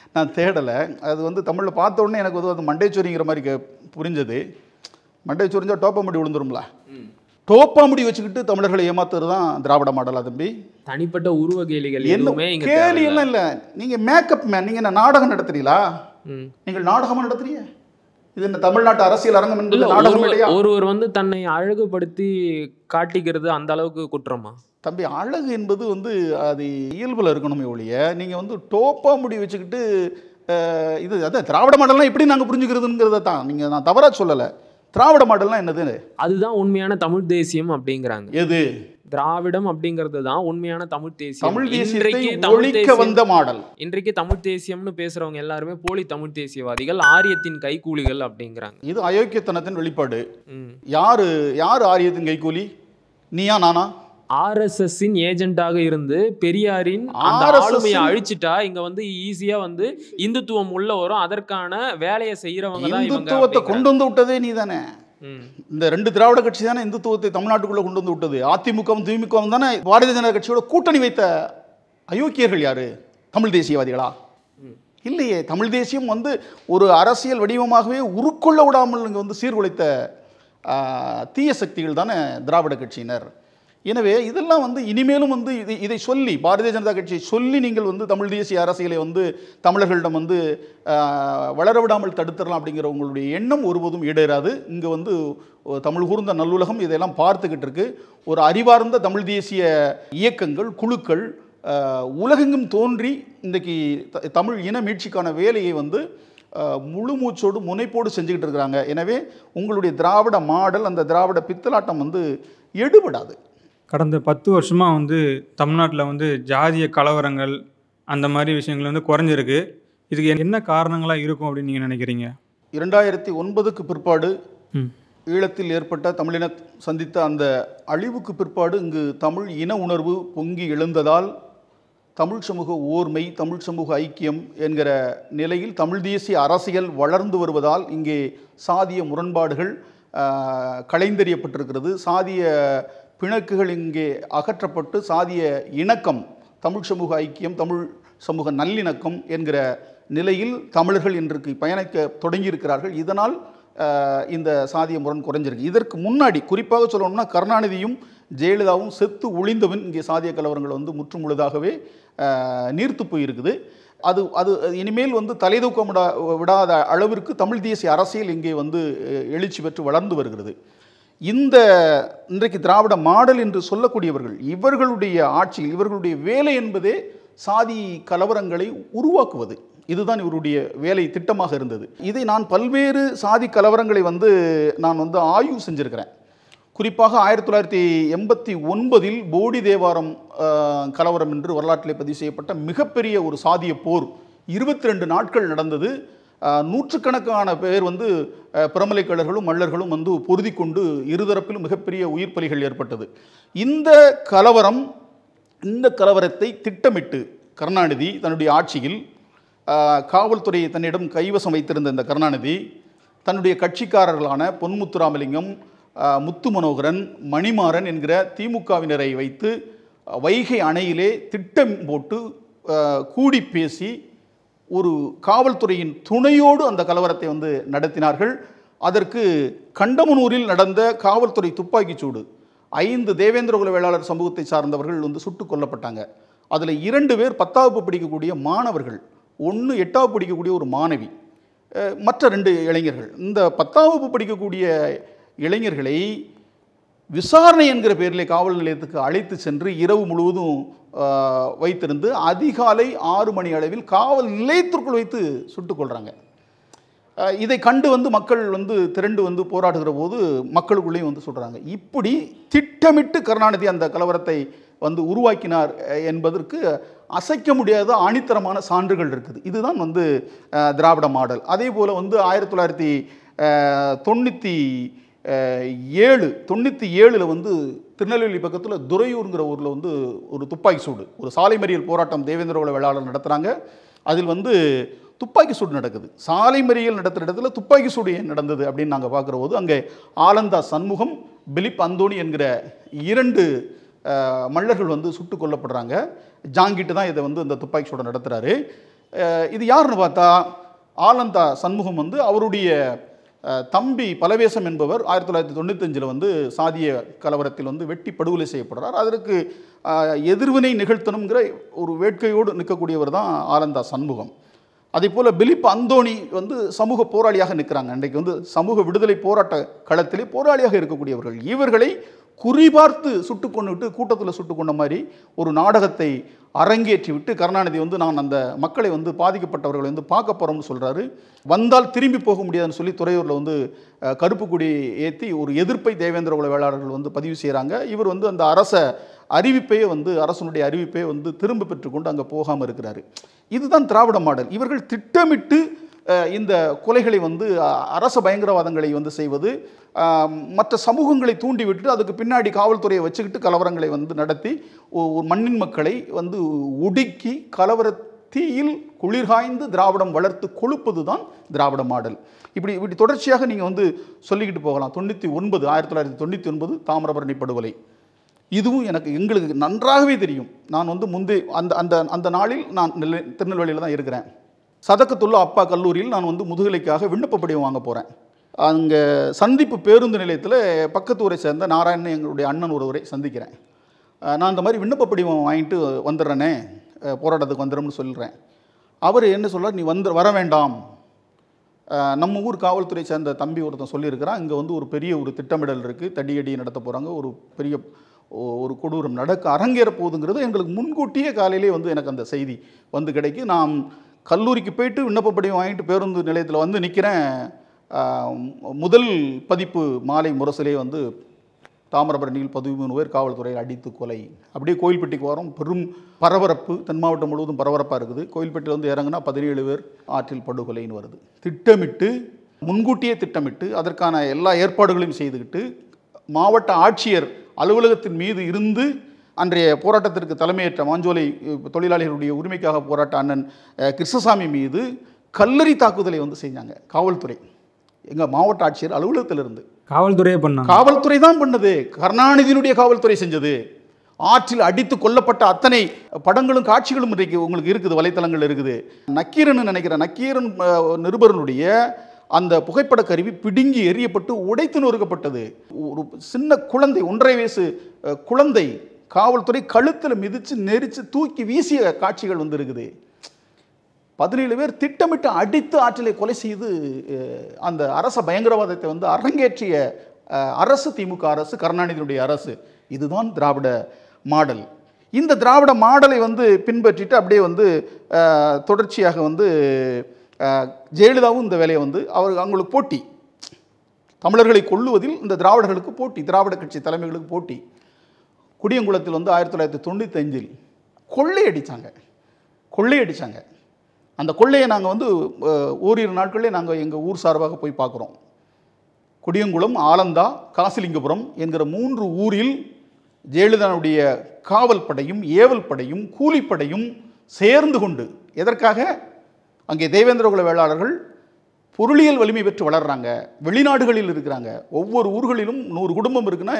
நான் தேடலை. அது வந்து தமிழில் பார்த்த உடனே எனக்கு வந்து அது மண்டைச்சொரிங்கிற மாதிரி புரிஞ்சது. மண்டைச்சொரிஞ்சா டோப்பாமுடி விழுந்துரும்ல, டோப்பாமுடி வச்சுக்கிட்டு தமிழர்களை ஏமாத்துறது தான் திராவிட மாடலா தம்பி? தனிப்பட்ட உருவ கேலிகள் எதுவுமே இங்க கேலியெல்லாம் இல்லை. நீங்கள் மேக்கப் மேன், நீங்கள் என்ன நாடகம் நடத்துறீங்களா? நீங்கள் நாடகமாக நடத்துறீங்க? இது இந்த தமிழ்நாட்டு அரசியல் அரங்கம் என்பது நாடகம் இல்லையா? ஒருவர் வந்து தன்னை அழகுபடுத்தி காட்டிக்கிறது அந்த அளவுக்கு குற்றமா தம்பி? அழகு என்பது வந்து அது இயல்பில் இருக்கணுமே ஒழிய, நீங்கள் வந்து டோப்பா முடி வச்சுக்கிட்டு இது அதான் திராவிட மாடல்லாம் எப்படி நாங்கள் புரிஞ்சுக்கிறதுங்கிறத தான் நீங்கள், நான் தவறாக சொல்லலை. திராவிட மாடல்லாம் என்னது? அதுதான் உண்மையான தமிழ் தேசியம் அப்படிங்கிறாங்க. எது? திராவிடம் அப்படிங்கிறது தான் உண்மையான தமிழ் தேசியம். தமிழ் தேசியத்தை ஒழிக்க வந்த மாடல். இன்றைக்கு தமிழ் தேசியம்னு பேசுறவங்க எல்லாருமே போலி தமிழ் தேசியவாதிகள், ஆரியத்தின் கைக்கூலிகள் அப்படிங்கிறாங்க. இது அயோக்கியத்தனத்தின் வெளிப்பாடு. யாரு யாரு ஆரியத்தின் கைக்கூலி? நீயா நானா? ஆர்எஸ்எஸ்ஸின் ஏஜென்ட்டாக இருந்து பெரியாரின் அந்த ஆளுமையை அழிச்சிட்டா இங்க வந்து ஈஸியா வந்து இந்துத்துவம் உள்ள வரும். அதற்கான வேலையை செய்யறவங்க தான் இவங்க. இந்துத்துவத்தை கொண்டு வந்து விட்டதே நீ தானே. இந்த ரெண்டு திராவிட கட்சி தானே இந்துத்துவத்தை தமிழ்நாட்டுக்குள்ள கொண்டு வந்து விட்டது. அதிமுகவும் திமுகவும் தானே பாரதிய ஜனதா கட்சியோட கூட்டணி வைத்த அயோக்கியர்கள் யாரு? தமிழ் தேசியவாதிகளா? இல்லையே. தமிழ் தேசியம் வந்து ஒரு அரசியல் வடிவமாகவே உருக்கொள்ள விடாமல் இங்கே வந்து சீர்குலைத்த தீய சக்திகள் தானே திராவிட கட்சியினர். எனவே இதெல்லாம் வந்து இனிமேலும் வந்து இதை சொல்லி பாரதிய ஜனதா கட்சியை சொல்லி நீங்கள் வந்து தமிழ் தேசிய அரசியலை வந்து தமிழர்களிடம் வந்து வளர விடாமல் தடுத்துடலாம் அப்படிங்கிற உங்களுடைய எண்ணம் ஒருபோதும் ஈடேறாது. இங்கே வந்து தமிழ் கூர்ந்த நல்லுலகம் இதையெல்லாம் பார்த்துக்கிட்டு இருக்கு. ஒரு அறிவார்ந்த தமிழ் தேசிய இயக்கங்கள், குழுக்கள் உலகெங்கும் தோன்றி இன்றைக்கி தமிழ் இன மீட்சிக்கான வேலையை வந்து முழு மூச்சோடு முனைப்போடு செஞ்சுக்கிட்டு இருக்கிறாங்க. எனவே உங்களுடைய திராவிட மாடல், அந்த திராவிட பித்தலாட்டம் வந்து எடுபடாது. கடந்த 10 வருஷமாக வந்து தமிழ்நாட்டில் வந்து ஜாதிய கலவரங்கள் அந்த மாதிரி விஷயங்கள் வந்து குறைஞ்சிருக்கு. இதுக்கு என்ன காரணங்களாக இருக்கும் அப்படின்னு நீங்கள் நினைக்கிறீங்க? 2009க்கு பிற்பாடு ஈழத்தில் ஏற்பட்ட தமிழின சந்தித்த அந்த அழிவுக்கு பிற்பாடு இங்கு தமிழ் இன உணர்வு பொங்கி எழுந்ததால் தமிழ் சமூக ஓர்மை, தமிழ் சமூக ஐக்கியம் என்கிற நிலையில் தமிழ் தேசிய அரசியல் வளர்ந்து வருவதால் இங்கே சாதிய முரண்பாடுகள் களைந்தெறியப்பட்டிருக்கிறது. சாதிய பிணக்குகள் இங்கே அகற்றப்பட்டு சாதிய இணக்கம், தமிழ் சமூக ஐக்கியம், தமிழ் சமூக நல்லிணக்கம் என்கிற நிலையில் தமிழர்கள் இன்றைக்கு பயணிக்க தொடங்கியிருக்கிறார்கள். இதனால் இந்த சாதிய முரண் குறைஞ்சிருக்கு. இதற்கு முன்னாடி குறிப்பாக சொல்லணும்னா கருணாநிதியும் ஜெயலலிதாவும் செத்து ஒளிந்தவன் இங்கே சாதிய கலவரங்கள் வந்து முற்று முழுதாகவே நீர்த்து போயிருக்குது. அது அது இனிமேல் வந்து தலைதூக்க விடாத அளவிற்கு தமிழ் தேசிய அரசியல் இங்கே வந்து எழுச்சி பெற்று வளர்ந்து வருகிறது. இந்த இன்றைக்கு திராவிட மாடல் என்று சொல்லக்கூடியவர்கள், இவர்களுடைய ஆட்சியில் இவர்களுடைய வேலை என்பதே சாதி கலவரங்களை உருவாக்குவது. இதுதான் இவருடைய வேலை திட்டமாக இருந்தது. இதை நான் பல்வேறு சாதி கலவரங்களை வந்து நான் வந்து ஆய்வு செஞ்சிருக்கிறேன். குறிப்பாக 1989 போடி தேவாரம் கலவரம் என்று வரலாற்றிலே பதிவு செய்யப்பட்ட மிகப்பெரிய ஒரு சாதிய போர் 22 நாட்கள் நடந்தது. நூற்றுக்கணக்கான பேர் வந்து பிரமலைக்கழர்களும் மல்லர்களும் வந்து பொருதி கொண்டு இருதரப்பிலும் மிகப்பெரிய உயிர் பலிகள் ஏற்பட்டது. இந்த கலவரத்தை திட்டமிட்டு கருணாநிதி தன்னுடைய ஆட்சியில் காவல்துறையை தன்னிடம் கைவசம் வைத்திருந்த இந்த கருணாநிதி தன்னுடைய கட்சிக்காரர்களான பொன்முத்துராமலிங்கம், முத்து மனோகரன், மணிமாறன் என்கிற திமுகவினரை வைத்து வைகை அணையிலே திட்டம் போட்டு கூடி பேசி ஒரு காவல்துறையின் துணையோடு அந்த கலவரத்தை வந்து நடத்தினார்கள். அதற்கு கண்டமனூரில் நடந்த காவல்துறை துப்பாக்கிச்சூடு 5 தேவேந்திர குல வேளாளர் சமூகத்தை சார்ந்தவர்கள் வந்து சுட்டுக் கொல்லப்பட்டாங்க. அதில் 2 பேர் 10வது படிக்கக்கூடிய மாணவர்கள், 1 8வது படிக்கக்கூடிய ஒரு மாணவி, மற்ற 2 இளைஞர்கள். இந்த 10வது படிக்கக்கூடிய இளைஞர்களை விசாரணை என்கிற பேரிலே காவல் நிலையத்துக்கு அழைத்து சென்று இரவு முழுவதும் வைத்திருந்து அதிகாலை 6 மணி அளவில் காவல் நிலையத்திற்குள் வைத்து சுட்டுக் கொள்கிறாங்க. இதை கண்டு வந்து மக்கள் வந்து திரண்டு வந்து போராடுகிற போது மக்களுக்குள்ளேயும் வந்து சொல்கிறாங்க. இப்படி திட்டமிட்டு கருணாநிதி அந்த கலவரத்தை வந்து உருவாக்கினார் என்பதற்கு அசைக்க முடியாத ஆணித்தரமான சான்றுகள் இருக்குது. இதுதான் வந்து திராவிட மாடல். அதே போல் வந்து 1997 வந்து திருநெல்வேலி பக்கத்தில் துறையூருங்கிற ஊரில் வந்து ஒரு துப்பாக்கி சூடு, ஒரு சாலை மறியல் போராட்டம் தேவேந்திர குல வேளாளர் நடத்துகிறாங்க. அதில் வந்து துப்பாக்கி சூடு நடக்குது. சாலை மறியல் நடத்துகிற இடத்துல துப்பாக்கி சூடு ஏன் நடந்தது அப்படின்னு நாங்கள் பார்க்குற போது அங்கே ஆலந்தா சண்முகம், பிலிப் அந்தோணி என்கிற 2 மல்லர்கள் வந்து சுட்டு கொல்லப்படுறாங்க. ஜாங்கிட்டு தான் இதை வந்து இந்த துப்பாக்கி சூடை நடத்துகிறாரு. இது யாருன்னு பார்த்தா ஆலந்தா சண்முகம் வந்து அவருடைய தம்பி பலவேசம் என்பவர் 1995 வந்து சாதிய கலவரத்தில் வந்து வெட்டி படுகொலை செய்யப்படுறார். அதற்கு எதிர்வினை நிகழ்த்தணுங்கிற ஒரு வேட்கையோடு நிற்கக்கூடியவர் தான் ஆலந்தா சண்முகம். அதே போல் பிலிப் அந்தோணி வந்து சமூக போராளியாக நிற்கிறாங்க. இன்றைக்கு வந்து சமூக விடுதலை போராட்ட களத்திலே போராளியாக இருக்கக்கூடியவர்கள். இவர்களை குறிபார்த்து சுட்டு கொண்டுவிட்டு கூட்டத்தில் சுட்டு கொண்ட மாதிரி ஒரு நாடகத்தை அரங்கேற்றி விட்டு கருணாநிதி வந்து நான் அந்த மக்களை வந்து பாதிக்கப்பட்டவர்களை வந்து பார்க்க போகிறோம்னு சொல்கிறாரு. வந்தால் திரும்பி போக முடியாதுன்னு சொல்லி துறையூரில் வந்து கருப்பு கொடி ஏற்றி ஒரு எதிர்ப்பை தேவேந்திர குல வேளாளர்கள் வந்து பதிவு செய்கிறாங்க. இவர் வந்து அந்த அரசனுடைய அறிவிப்பையே வந்து திரும்ப பெற்றுக்கொண்டு அங்கே போகாமல் இருக்கிறாரு. இதுதான் திராவிட மாடல். இவர்கள் திட்டமிட்டு இந்த கொலைகளை வந்து அரச பயங்கரவாதங்களை வந்து செய்வது, மற்ற சமூகங்களை தூண்டிவிட்டு அதுக்கு பின்னாடி காவல்துறையை வச்சுக்கிட்டு கலவரங்களை வந்து நடத்தி ஒரு மண்ணின் மக்களை வந்து ஒடுக்கி கலவரத்தீயில் குளிர்காய்ந்து திராவிடம் வளர்த்து கொழுப்பது தான் திராவிட மாடல். இப்படி தொடர்ச்சியாக நீங்கள் வந்து சொல்லிக்கிட்டு போகலாம். 1999 தாமிரபரணி படுகொலை, இதுவும் எங்களுக்கு நன்றாகவே தெரியும். நான் வந்து அந்த நாளில் நான் திருநெல்வேலியில் தான் இருக்கிறேன். சதக்கத்துள்ள அப்பா கல்லூரியில் நான் வந்து முதுகலைக்காக விண்ணப்ப படிவம் வாங்க போகிறேன். அங்கே சந்திப்பு பேருந்து நிலையத்தில் பக்கத்து ஊரை சேர்ந்த நாராயணன் எங்களுடைய அண்ணன் ஒருவரை சந்திக்கிறேன். நான் இந்த மாதிரி விண்ணப்ப படிவம் வாங்கிட்டு வந்துடுறேனே, போராட்டத்துக்கு வந்துடுறோம்னு சொல்கிறேன். அவர் என்ன சொல்கிறார், நீ வர வேண்டாம், நம்ம ஊர் காவல்துறை சேர்ந்த தம்பி ஒருத்தன் சொல்லியிருக்கிறான், இங்கே வந்து ஒரு பெரிய ஒரு திட்டமிடல் இருக்குது, தடியடி நடத்த போகிறாங்க, ஒரு கொடூரம் நடக்க அரங்கேற போகுதுங்கிறது எங்களுக்கு முன்கூட்டியே காலையிலே வந்து எனக்கு அந்த செய்தி வந்து கிடைக்கு. நான் கல்லூரிக்கு போயிட்டு விண்ணப்ப படிவம் வாங்கிட்டு பேருந்து நிலையத்தில் வந்து நிற்கிறேன். முதல் பதிப்பு மாலை முரசிலே வந்து தாமிரபரணியில் 13 பேர் காவல்துறையில் அடித்து கொலை. அப்படியே கோயில்பட்டிக்கு வரோம், பெரும் பரபரப்பு, தென் மாவட்டம் முழுவதும் பரபரப்பாக இருக்குது. கோயில்பட்டியில் வந்து இறங்குனா 17 பேர் ஆற்றில் படுகொலைன்னு வருது. முன்கூட்டியே திட்டமிட்டு அதற்கான எல்லா ஏற்பாடுகளையும் செய்துக்கிட்டு மாவட்ட ஆட்சியர் அலுவலகத்தின் மீது இருந்து அன்றைய போராட்டத்திற்கு தலைமையேற்ற மாஞ்சோலை தொழிலாளர்களுடைய உரிமைக்காக போராட்ட அண்ணன் கிருஷ்ணசாமி மீது கல்லறி தாக்குதலை வந்து செஞ்சாங்க காவல்துறை. எங்கள் மாவட்ட ஆட்சியர் அலுவலகத்திலிருந்து காவல்துறை தான் பண்ணது. கருணாநிதியினுடைய காவல்துறை செஞ்சது. ஆற்றில் அடித்து கொல்லப்பட்ட அத்தனை படங்களும் காட்சிகளும் இன்றைக்கு உங்களுக்கு இருக்குது, வலைத்தளங்கள் இருக்குது. நக்கீரன் நிருபரனுடைய அந்த புகைப்பட கருவி பிடுங்கி எறியப்பட்டு உடைத்து நொறுக்கப்பட்டது. ஒரு சின்ன குழந்தை, 1.5 வயசு குழந்தை காவல்துறை கழுத்தில் மிதித்து நெரிச்சு தூக்கி வீசிய காட்சிகள் வந்து இருக்குது. 17 பேர் திட்டமிட்டு அடித்து ஆற்றிலே கொலை செய்து அந்த அரச பயங்கரவாதத்தை வந்து அரங்கேற்றிய அரசு திமுக அரசு, கருணாநிதியினுடைய அரசு. இதுதான் திராவிட மாடல். இந்த திராவிட மாடலை வந்து பின்பற்றிட்டு அப்படியே வந்து தொடர்ச்சியாக வந்து ஜெயலலிதாவும் இந்த வேலையை வந்து அவங்களுக்கு போட்டி, தமிழர்களை கொல்லுவதில் இந்த திராவிடர்களுக்கு போட்டி, திராவிட கட்சி தலைமைகளுக்கு போட்டி. குடியங்குளத்தில் வந்து 1995 கொள்ளையடிச்சாங்க. அந்த கொள்ளையை நாங்கள் வந்து ஓரிரு நாட்களே நாங்கள் எங்கள் ஊர் சார்பாக போய் பார்க்குறோம். குடியங்குளம், ஆலந்தா, காசிலிங்கபுரம் என்கிற 3 ஊரில் ஜெயலலிதாவுடைய காவல் படையும் ஏவல் படையும் கூலிப்படையும் சேர்ந்து கொண்டு, எதற்காக? அங்கே தேவேந்திர குல வேளாளர்கள் பொருளியல் வலிமை பெற்று வளர்கிறாங்க, வெளிநாடுகளில் இருக்கிறாங்க. ஒவ்வொரு ஊர்களிலும் 100 குடும்பம் இருக்குன்னா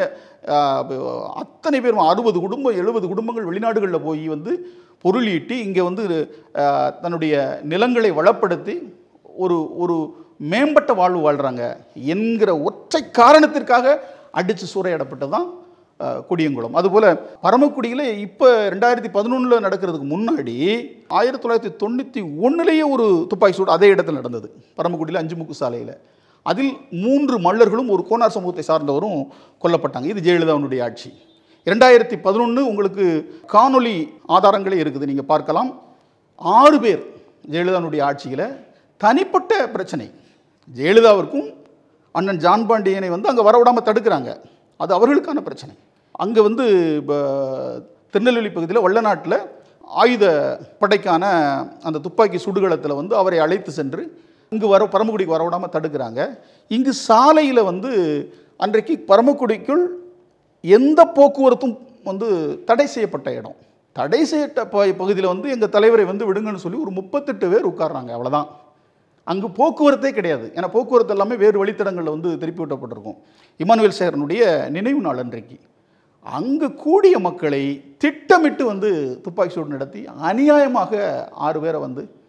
அத்தனை பேரும் 60 குடும்பம் 70 குடும்பங்கள் வெளிநாடுகளில் போய் வந்து பொருள் ஈட்டி இங்கே வந்து தன்னுடைய நிலங்களை வளப்படுத்தி ஒரு மேம்பட்ட வாழ்வு வாழ்கிறாங்க என்கிற ஒற்றை காரணத்திற்காக அடித்து சூறையாடப்பட்டது தான் குடியங்குளம். அதுபோல் பரமக்குடியில் இப்போ 2011 நடக்கிறதுக்கு முன்னாடி 1991 ஒரு துப்பாக்கி சூடு அதே இடத்துல நடந்தது. பரமக்குடியில் 5 முக்கு சாலையில். அதில் 3 மல்லர்களும் ஒரு கோனார் சமூகத்தை சார்ந்தவரும் கொல்லப்பட்டாங்க. இது ஜெயலலிதாவுடைய ஆட்சி. 2011 உங்களுக்கு காணொலி ஆதாரங்களே இருக்குது, நீங்கள் பார்க்கலாம். 6 பேர் ஜெயலலிதாவுடைய ஆட்சியில் தனிப்பட்ட பிரச்சனை. ஜெயலலிதாவிற்கும் அண்ணன் ஜான் பாண்டியனை வந்து அங்கே வரவிடாமல் தடுக்கிறாங்க, அது அவர்களுக்கான பிரச்சனை. அங்கே வந்து திருநெல்வேலி பகுதியில் வள்ளநாட்டில் ஆயுத படைக்கான அந்த துப்பாக்கி சுடுகளத்தில் வந்து அவரை அழைத்து சென்று இங்கு பரமக்குடிக்கு வரவிடாமல் தடுக்கிறாங்க. இங்கு சாலையில் வந்து அன்றைக்கு பரமக்குடிக்குள் எந்த போக்குவரத்தும் வந்து தடை செய்யப்பட்ட இடம். தடை செய்யப்பட்ட பகுதியில் வந்து எங்கள் தலைவரை வந்து விடுங்கன்னு சொல்லி ஒரு 38 பேர் உட்கார்றாங்க, அவ்வளோதான். அங்கு போக்குவரத்தே கிடையாது. ஏன்னா போக்குவரத்து எல்லாமே வேறு வழித்தடங்களில் வந்து திருப்பி விட்டப்பட்டிருக்கும். இமானுவேல் சேகரனுடைய நினைவு நாள் அன்றைக்கு அங்கு கூடிய மக்களை திட்டமிட்டு வந்து துப்பாக்கி சூடு நடத்தி அநியாயமாக 6 பேரை வந்து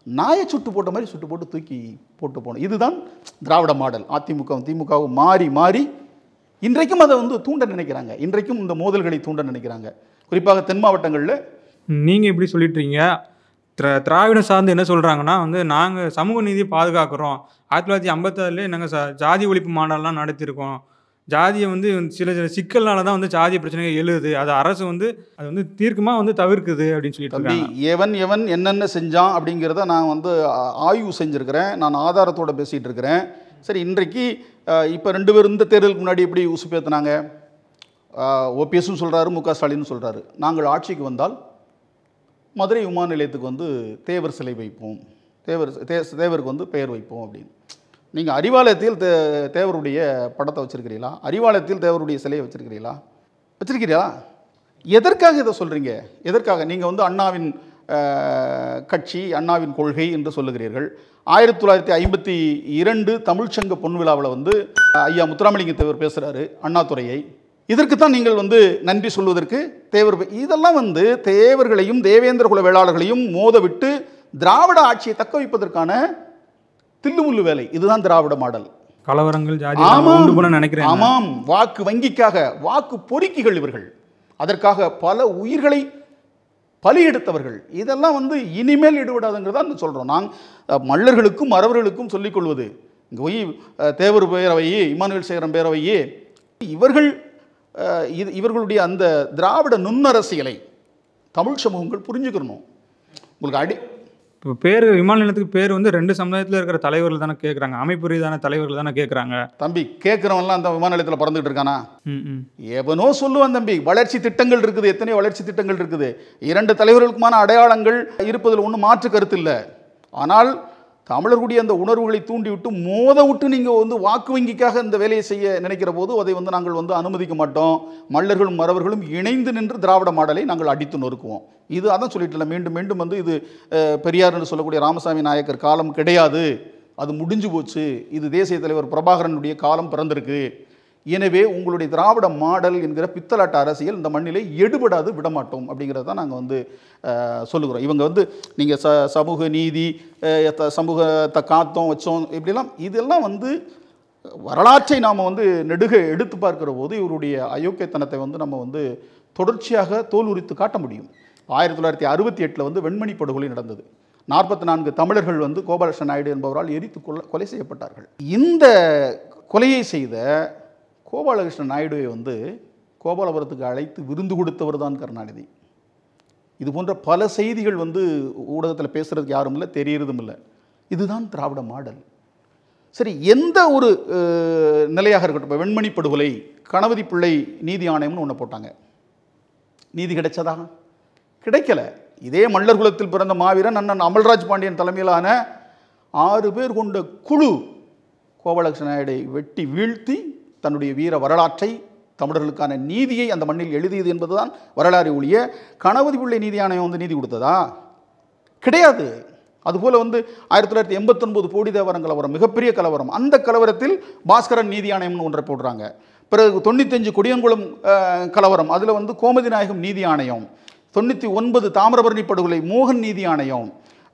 நாயை சுட்டு போட்ட மாதிரி சுட்டு போட்டு தூக்கி போட்டு போகணும். இதுதான் திராவிட மாடல். அதிமுகவும் திமுகவும் மாறி மாறி இன்றைக்கும் அதை வந்து தூண்ட நினைக்கிறாங்க. இன்றைக்கும் இந்த மோதல்களை தூண்ட நினைக்கிறாங்க. குறிப்பாக தென் மாவட்டங்களில். நீங்கள் இப்படி சொல்லிட்டுறீங்க. திராவிடம் சார்ந்து என்ன சொல்கிறாங்கன்னா வந்து நாங்கள் சமூக நீதியை பாதுகாக்கிறோம். 1956 நாங்கள் ஜாதி ஒழிப்பு மாநாடுலாம் நடத்தியிருக்கோம். ஜாதியை வந்து சில சிக்கல்னால தான் வந்து ஜாதிய பிரச்சனைகள் எழுது. அது அரசு வந்து அது வந்து தீர்க்கமாக வந்து தவிர்க்குது அப்படின்னு சொல்லிட்டு எவன் எவன் என்னென்ன செஞ்சான் அப்படிங்கிறத நான் வந்து ஆய்வு செஞ்சுருக்கிறேன். நான் ஆதாரத்தோடு பேசிகிட்டு இருக்கிறேன். சரி, இன்றைக்கு இப்போ 2 பேர் இந்த தேர்தலுக்கு முன்னாடி எப்படி உசுப்பேற்றினாங்க? ஓபிஎஸும் சொல்கிறாரு, முக ஸ்டாலினும் சொல்கிறாரு, நாங்கள் ஆட்சிக்கு வந்தால் மதுரை விமான நிலையத்துக்கு வந்து தேவர் சிலை வைப்போம், தேவருக்கு வந்து பெயர் வைப்போம் அப்படின்னு. நீங்கள் அறிவாலயத்தில் தேவருடைய படத்தை வச்சுருக்கிறீங்களா? அறிவாலயத்தில் தேவருடைய சிலையை வச்சுருக்கிறீங்களா? எதற்காக இதை சொல்கிறீங்க? எதற்காக? நீங்கள் வந்து அண்ணாவின் கட்சி, அண்ணாவின் கொள்கை என்று சொல்லுகிறீர்கள். 1952 தமிழ்ச்சங்க பொன்விழாவில் வந்து ஐயா முத்துராமலிங்க தேவர் பேசுகிறாரு அண்ணாதுரையை. இதற்கு தான் நீங்கள் வந்து நன்றி சொல்வதற்கு தேவர். இதெல்லாம் வந்து தேவர்களையும் தேவேந்திர குல வேளாளர்களையும் மோதவிட்டு திராவிட ஆட்சியை தக்க வைப்பதற்கான தில்லுமுள்ளு வேலை. இதுதான் திராவிட மாடல். கலவரங்கள் நினைக்கிறேன். ஆமாம், வாக்கு வங்கிக்காக வாக்கு பொறுக்கிகள் இவர்கள். அதற்காக பல உயிர்களை பலி எடுத்தவர்கள். இதெல்லாம் வந்து இனிமேல் ஈடுபடாதுங்கிறதா சொல்கிறோம். நாங்கள் மல்லர்களுக்கும் மறவர்களுக்கும் சொல்லிக்கொள்வது, இங்கே போய் தேவர் பேரவையே, இமானுவேல் சேகரன் பேரவையே, இவர்களுடைய அந்த திராவிட நுண்ணரசியலை தமிழ் சமூகங்கள் புரிஞ்சுக்கணும். உங்களுக்கு இப்போ பேர் விமான நிலையத்துக்கு பேர் வந்து 2 சமுதாயத்தில் இருக்கிற தலைவர்கள் தானே கேட்குறாங்க, அமைப்பு ரீதியான தலைவர்கள் தானே கேட்குறாங்க. தம்பி, கேட்குறவன்லாம் அந்த விமான நிலையத்தில் பறந்துகிட்டு இருக்கானா? எவனோ சொல்லுவான் தம்பி. வளர்ச்சி திட்டங்கள் இருக்குது, எத்தனையோ வளர்ச்சி திட்டங்கள் இருக்குது. 2 தலைவர்களுக்குமான அடையாளங்கள் இருப்பதில் ஒன்றும் மாற்று கருத்து இல்லை. ஆனால் தமிழர்களுடைய அந்த உணர்வுகளை தூண்டிவிட்டு மோத விட்டு நீங்கள் வந்து வாக்கு வங்கிக்காக இந்த வேலையை செய்ய நினைக்கிற போது அதை வந்து நாங்கள் வந்து அனுமதிக்க மாட்டோம். மல்லர்களும் மறவர்களும் இணைந்து நின்று திராவிட மாடலை நாங்கள் அடித்து நொறுக்குவோம். இது அதான் சொல்லிட்டு மீண்டும் மீண்டும் வந்து இது பெரியார் என்று சொல்லக்கூடிய ராமசாமி நாயக்கர் காலம் கிடையாது, அது முடிஞ்சு போச்சு. இது தேசிய தலைவர் பிரபாகரனுடைய காலம் பிறந்திருக்கு. எனவே உங்களுடைய திராவிட மாடல் என்கிற பித்தலாட்ட அரசியல் இந்த மண்ணிலே எடுபடாது, விடமாட்டோம் அப்படிங்கிறத தான் நாங்கள் வந்து சொல்லுகிறோம். இவங்க வந்து நீங்கள் சமூக நீதி, சமூகத்தை காத்தோம் வச்சோம் இப்படிலாம், இதெல்லாம் வந்து வரலாற்றை நாம் வந்து நெடுக எடுத்து பார்க்கிற போது இவருடைய அயோக்கியத்தனத்தை வந்து நம்ம வந்து தொடர்ச்சியாக தோல் உரித்து காட்ட முடியும். 1968 வந்து வெண்மணி படுகொலை நடந்தது. 44 தமிழர்கள் வந்து கோபாலகிருஷ்ண நாயுடு என்பவரால் எரித்து கொலை செய்யப்பட்டார்கள். இந்த கொலையை செய்த கோபாலகிருஷ்ண நாயுடுவை வந்து கோபாலபுரத்துக்கு அழைத்து விருந்து கொடுத்தவர் தான் கருணாநிதி. இது போன்ற பல செய்திகள் வந்து ஊடகத்தில் பேசுகிறதுக்கு யாரும் இல்லை, தெரியறதும் இல்லை. இதுதான் திராவிட மாடல். சரி, எந்த ஒரு நிலையாக இருக்கட்டும், இப்போ வெண்மணி படுகொலை, கணபதி பிள்ளை நீதி ஆணையம்னு ஒன்று போட்டாங்க. நீதி கிடைச்சதா? கிடைக்கல. இதே மல்லர் குலத்தில் பிறந்த மாவீரன் அண்ணன் அமல்ராஜ் பாண்டியன் தலைமையிலான 6 பேர் கொண்ட குழு கோபாலகிருஷ்ண நாயுடை வெட்டி வீழ்த்தி தன்னுடைய வீர வரலாற்றை, தமிழர்களுக்கான நீதியை அந்த மண்ணில் எழுதியது என்பதுதான் வரலாறு ஒழிய கணபதி பிள்ளை நீதி ஆணையம் வந்து நீதி கொடுத்ததா? கிடையாது. அதுபோல் வந்து 1989 போடி தேவரம் கலவரம், மிகப்பெரிய கலவரம். அந்த கலவரத்தில் பாஸ்கரன் நீதி ஆணையம்னு ஒன்றை போடுறாங்க. பிறகு 95 கொடியங்குளம் கலவரம், அதில் வந்து கோமதி நாயகம் நீதி ஆணையம். 99 தாமிரபரணி படுகொலை மோகன் நீதி ஆணையம்.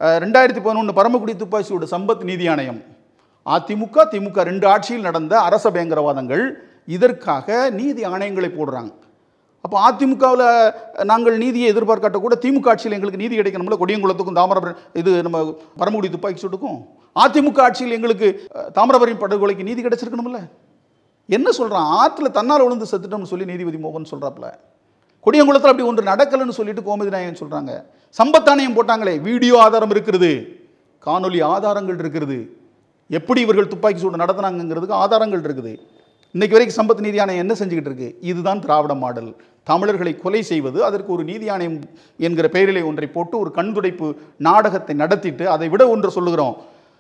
2011 பரமக்குடி துப்பாக்கி சூடு சம்பத் நீதி ஆணையம். அதிமுக திமுக 2 ஆட்சியில் நடந்த அரச பயங்கரவாதங்கள். இதற்காக நீதி ஆணையங்களை போடுறாங்க. அப்போ அதிமுகவில் நாங்கள் நீதியை எதிர்பார்க்காட்ட கூட திமுக ஆட்சியில் எங்களுக்கு நீதி கிடைக்கணும்ல. கொடியங்குளத்துக்கும் தாமிரபரணி இது நம்ம பரமக்குடி துப்பாக்கி சூட்டுக்கும் அதிமுக ஆட்சியில் எங்களுக்கு தாமிரபரணி படுகொலைக்கு நீதி கிடைச்சிருக்கணும்ல. என்ன சொல்கிறான்? ஆற்றுல தன்னால் விழுந்து செத்துட்டோம்னு சொல்லி நீதிபதி மோகன் சொல்கிறாப்புல. கொடியங்குளத்தில் அப்படி ஒன்று நடக்கலைன்னு சொல்லிட்டு கோமதி நாயகன் சொல்கிறாங்க. சம்பத்தாணையம் போட்டாங்களே, வீடியோ ஆதாரம் இருக்கிறது, காணொலி ஆதாரங்கள் இருக்கிறது, எப்படி இவர்கள் துப்பாக்கி சூடு நடத்தினாங்கிறதுக்கு ஆதாரங்கள் இருக்குது. இன்றைக்கு வரைக்கும் சம்பத் நீதி ஆணையம் என்ன செஞ்சுக்கிட்டு இருக்கு? இதுதான் திராவிட மாடல். தமிழர்களை கொலை செய்வது, அதற்கு ஒரு நீதி ஆணையம் என்கிற பெயரிலே ஒன்றை போட்டு ஒரு கண்துடைப்பு நாடகத்தை நடத்திட்டு அதை விட ஒன்று சொல்லுகிறோம்.